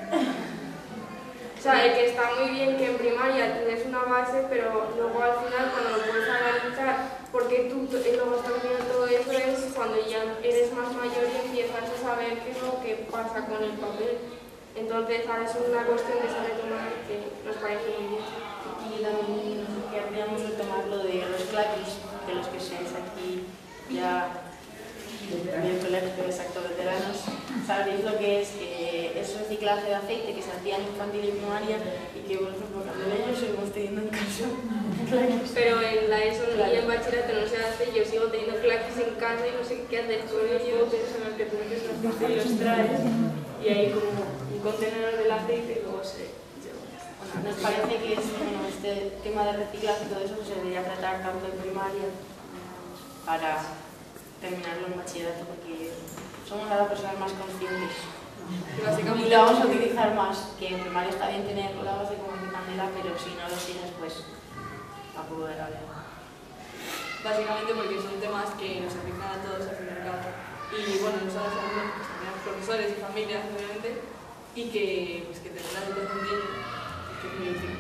O sea, que está muy bien que en primaria tienes una base, pero luego al final cuando lo puedes analizar, porque tú luego estás viendo todo eso, es cuando ya eres más mayor y empiezas a saber qué es lo que pasa con el papel. Entonces, ahora es una cuestión que se ha retomado que nos parece muy bien. Y también querríamos retomar lo de los claquis, que los que seáis aquí ya del colegio exacto veteranos, sabréis lo que es, que es reciclaje de aceite que se hacía en infantil y primaria y que, por ejemplo, cuando yo seguimos teniendo en casa. Pero en la ESO y en bachillerato no se hace, yo sigo teniendo claques en casa y no sé qué hacer con ellos. En los que tú metes el aceite y los traes y hay como un contenedor del aceite y luego se lleva. Bueno, nos parece que es, bueno, este tema de reciclaje y todo eso se debería tratar tanto en primaria para terminarlo en bachillerato, porque somos ahora personas más conscientes y lo vamos a utilizar más, que en primaria está bien tener la base como de candela, pero si no lo tienes, pues tampoco de la vida. Básicamente porque son temas que nos afectan a todos al fin y al cabo. Y bueno, nosotros somos pues, también profesores y familias, obviamente, y que, pues, que tener la educación de ellos, que es muy útil.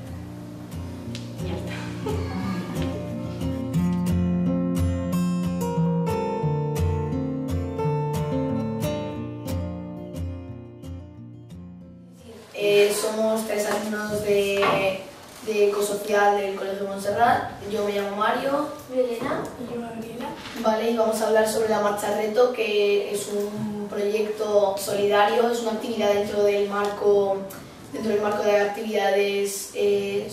Y ya está. Eh, somos tres alumnos de, de Ecosocial del Colegio Montserrat. Yo me llamo Mario. Elena. Y yo, Gabriela. Vale, y vamos a hablar sobre la Marcha Reto, que es un proyecto solidario, es una actividad dentro del marco, dentro del marco de actividades eh,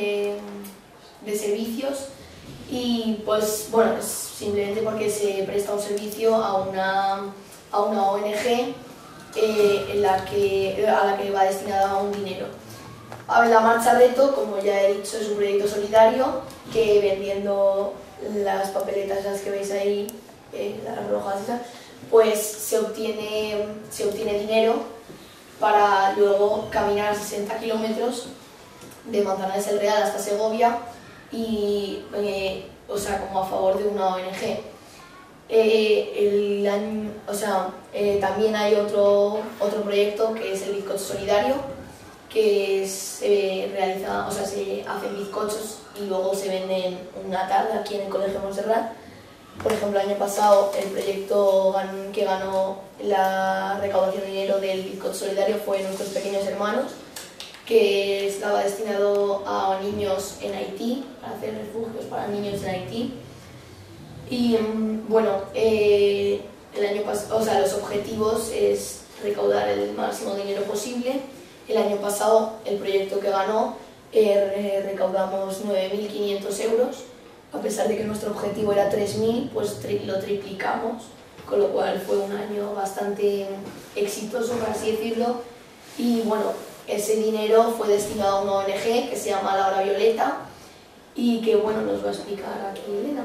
de servicios. Y pues bueno, es simplemente porque se presta un servicio a una, a una O N G eh, en la que, a la que va destinada un dinero. A ver, la Marcha Reto, como ya he dicho, es un proyecto solidario que vendiendo las papeletas las que veis ahí, eh, las rojas esas, pues se obtiene, se obtiene dinero para luego caminar sesenta kilómetros de Manzanares el Real hasta Segovia y, eh, o sea, como a favor de una O N G. Eh, el año, o sea, eh, también hay otro, otro proyecto que es el bizcocho solidario, que se realiza, o sea, se hacen bizcochos y luego se venden una tarde aquí en el Colegio Montserrat. Por ejemplo, el año pasado el proyecto que ganó la recaudación de dinero del bizcocho solidario fue Nuestros Pequeños Hermanos, que estaba destinado a niños en Haití, para hacer refugios para niños en Haití. Y bueno, eh, el año pasado, o sea, los objetivos es recaudar el máximo dinero posible. El año pasado el proyecto que ganó eh, recaudamos nueve mil quinientos euros, a pesar de que nuestro objetivo era tres mil, pues tri lo triplicamos, con lo cual fue un año bastante exitoso, por así decirlo. Y bueno, ese dinero fue destinado a una O N G que se llama La Hora Violeta y que bueno, nos va a explicar aquí Elena.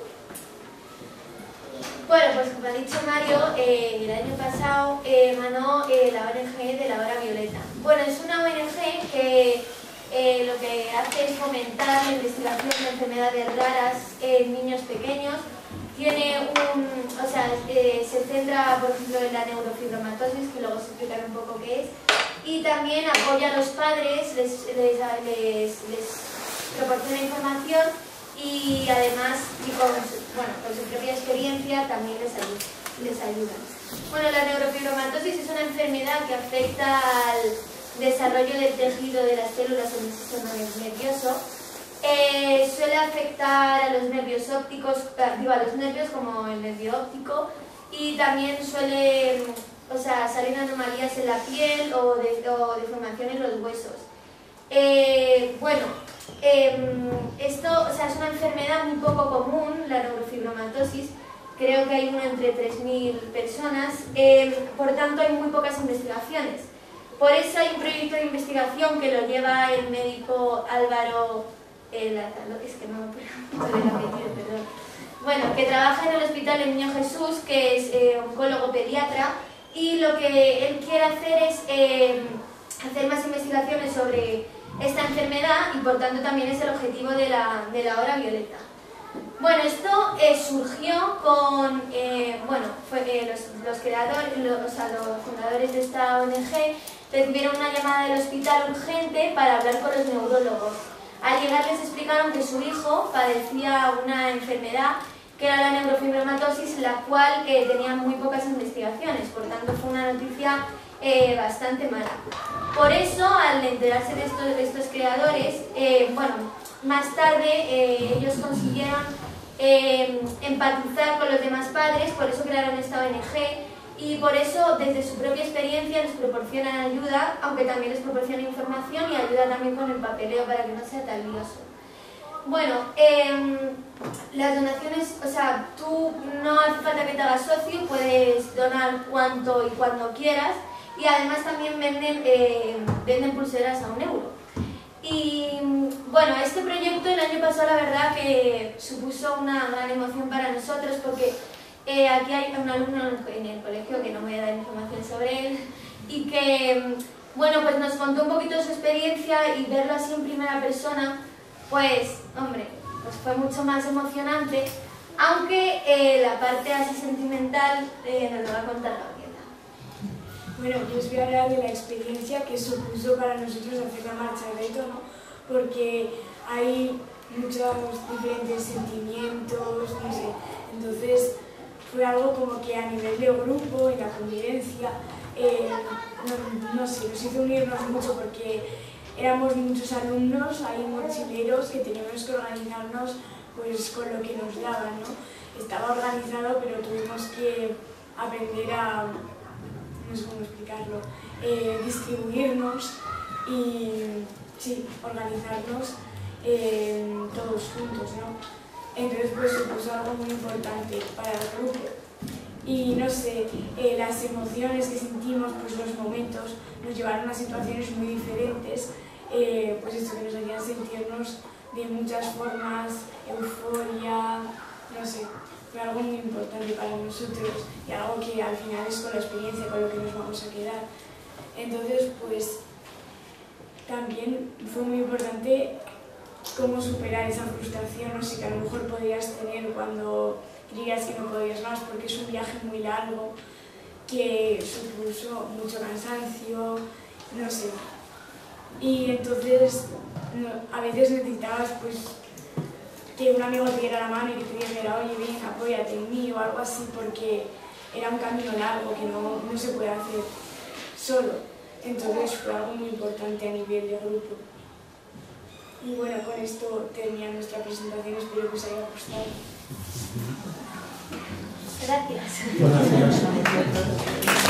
Bueno, pues como ha dicho Mario, eh, el año pasado eh, ganó eh, la O N G de La Hora Violeta. Bueno, es una O N G que eh, lo que hace es fomentar la investigación de enfermedades raras en niños pequeños. Tiene un, o sea, eh, se centra, por ejemplo, en la neurofibromatosis, que luego os explicaré un poco qué es, y también apoya a los padres, les, les, les, les proporciona información y además, y con, bueno, con su propia experiencia, también les ayuda, les ayuda. Bueno, la neurofibromatosis es una enfermedad que afecta al desarrollo del tejido de las células en el sistema nervioso. Eh, suele afectar a los nervios ópticos, digo, a los nervios como el nervio óptico, y también suele, o sea, salir anomalías en la piel o, de, o deformación en los huesos. Eh, bueno, eh, esto, o sea, es una enfermedad muy poco común, la neurofibromatosis. Creo que hay uno entre tres mil personas, eh, por tanto hay muy pocas investigaciones. Por eso hay un proyecto de investigación que lo lleva el médico Álvaro, el, es que no me acuerdo el apellido, perdón. Bueno, que trabaja en el Hospital El Niño Jesús, que es eh, oncólogo pediatra, y lo que él quiere hacer es eh, hacer más investigaciones sobre esta enfermedad y por tanto también es el objetivo de la, de la Hora Violeta. Bueno, esto eh, surgió con, eh, bueno, fue, eh, los, los creadores, los, o sea, los fundadores de esta O N G recibieron una llamada del hospital urgente para hablar con los neurólogos. Al llegar les explicaron que su hijo padecía una enfermedad que era la neurofibromatosis, la cual eh, tenía muy pocas investigaciones, por tanto fue una noticia eh, bastante mala. Por eso, al enterarse de estos, de estos creadores, eh, bueno, más tarde eh, ellos consiguieron eh, empatizar con los demás padres, por eso crearon esta O N G y por eso desde su propia experiencia les proporcionan ayuda, aunque también les proporciona información y ayuda también con el papeleo para que no sea tan lioso. Bueno, eh, las donaciones, o sea, tú no hace falta que te hagas socio, puedes donar cuanto y cuando quieras y además también venden, eh, venden pulseras a un euro. Y bueno, este proyecto el año pasado la verdad que supuso una gran emoción para nosotros porque eh, aquí hay un alumno en el colegio que no voy a dar información sobre él y que, bueno, pues nos contó un poquito de su experiencia y verlo así en primera persona, pues, hombre, pues fue mucho más emocionante, aunque eh, la parte así sentimental eh, nos lo va a contar Gabriela. Bueno, yo os voy a hablar de la experiencia que supuso para nosotros hacer la marcha de reto, ¿no? Porque hay muchos diferentes sentimientos, no sé, entonces fue algo como que a nivel de grupo, en la convivencia, eh, no, no sé, nos hizo unirnos mucho porque éramos muchos alumnos, hay mochileros que teníamos que organizarnos pues con lo que nos daban, ¿no? Estaba organizado, pero tuvimos que aprender a, no sé cómo explicarlo, eh, distribuirnos y, sí, organizarnos eh, todos juntos, ¿no? Entonces pues supuso algo muy importante para el grupo. Y no sé, eh, las emociones que sentimos, pues los momentos, nos llevaron a situaciones muy diferentes, eh, pues eso, que nos hacían sentirnos de muchas formas, euforia, no sé, fue algo muy importante para nosotros y algo que al final es con la experiencia con lo que nos vamos a quedar. Entonces, pues también fue muy importante cómo superar esa frustración, no sé, que a lo mejor podías tener cuando creías que no podías más, porque es un viaje muy largo que supuso mucho cansancio, no sé. Y entonces no, a veces necesitabas pues que un amigo te diera la mano y que te dijera, oye, ven, apóyate en mí o algo así, porque era un camino largo que no, no se puede hacer solo. Entonces fue algo muy importante a nivel de grupo. Y bueno, con esto termina nuestra presentación, espero que os haya gustado. Gracias. Gracias.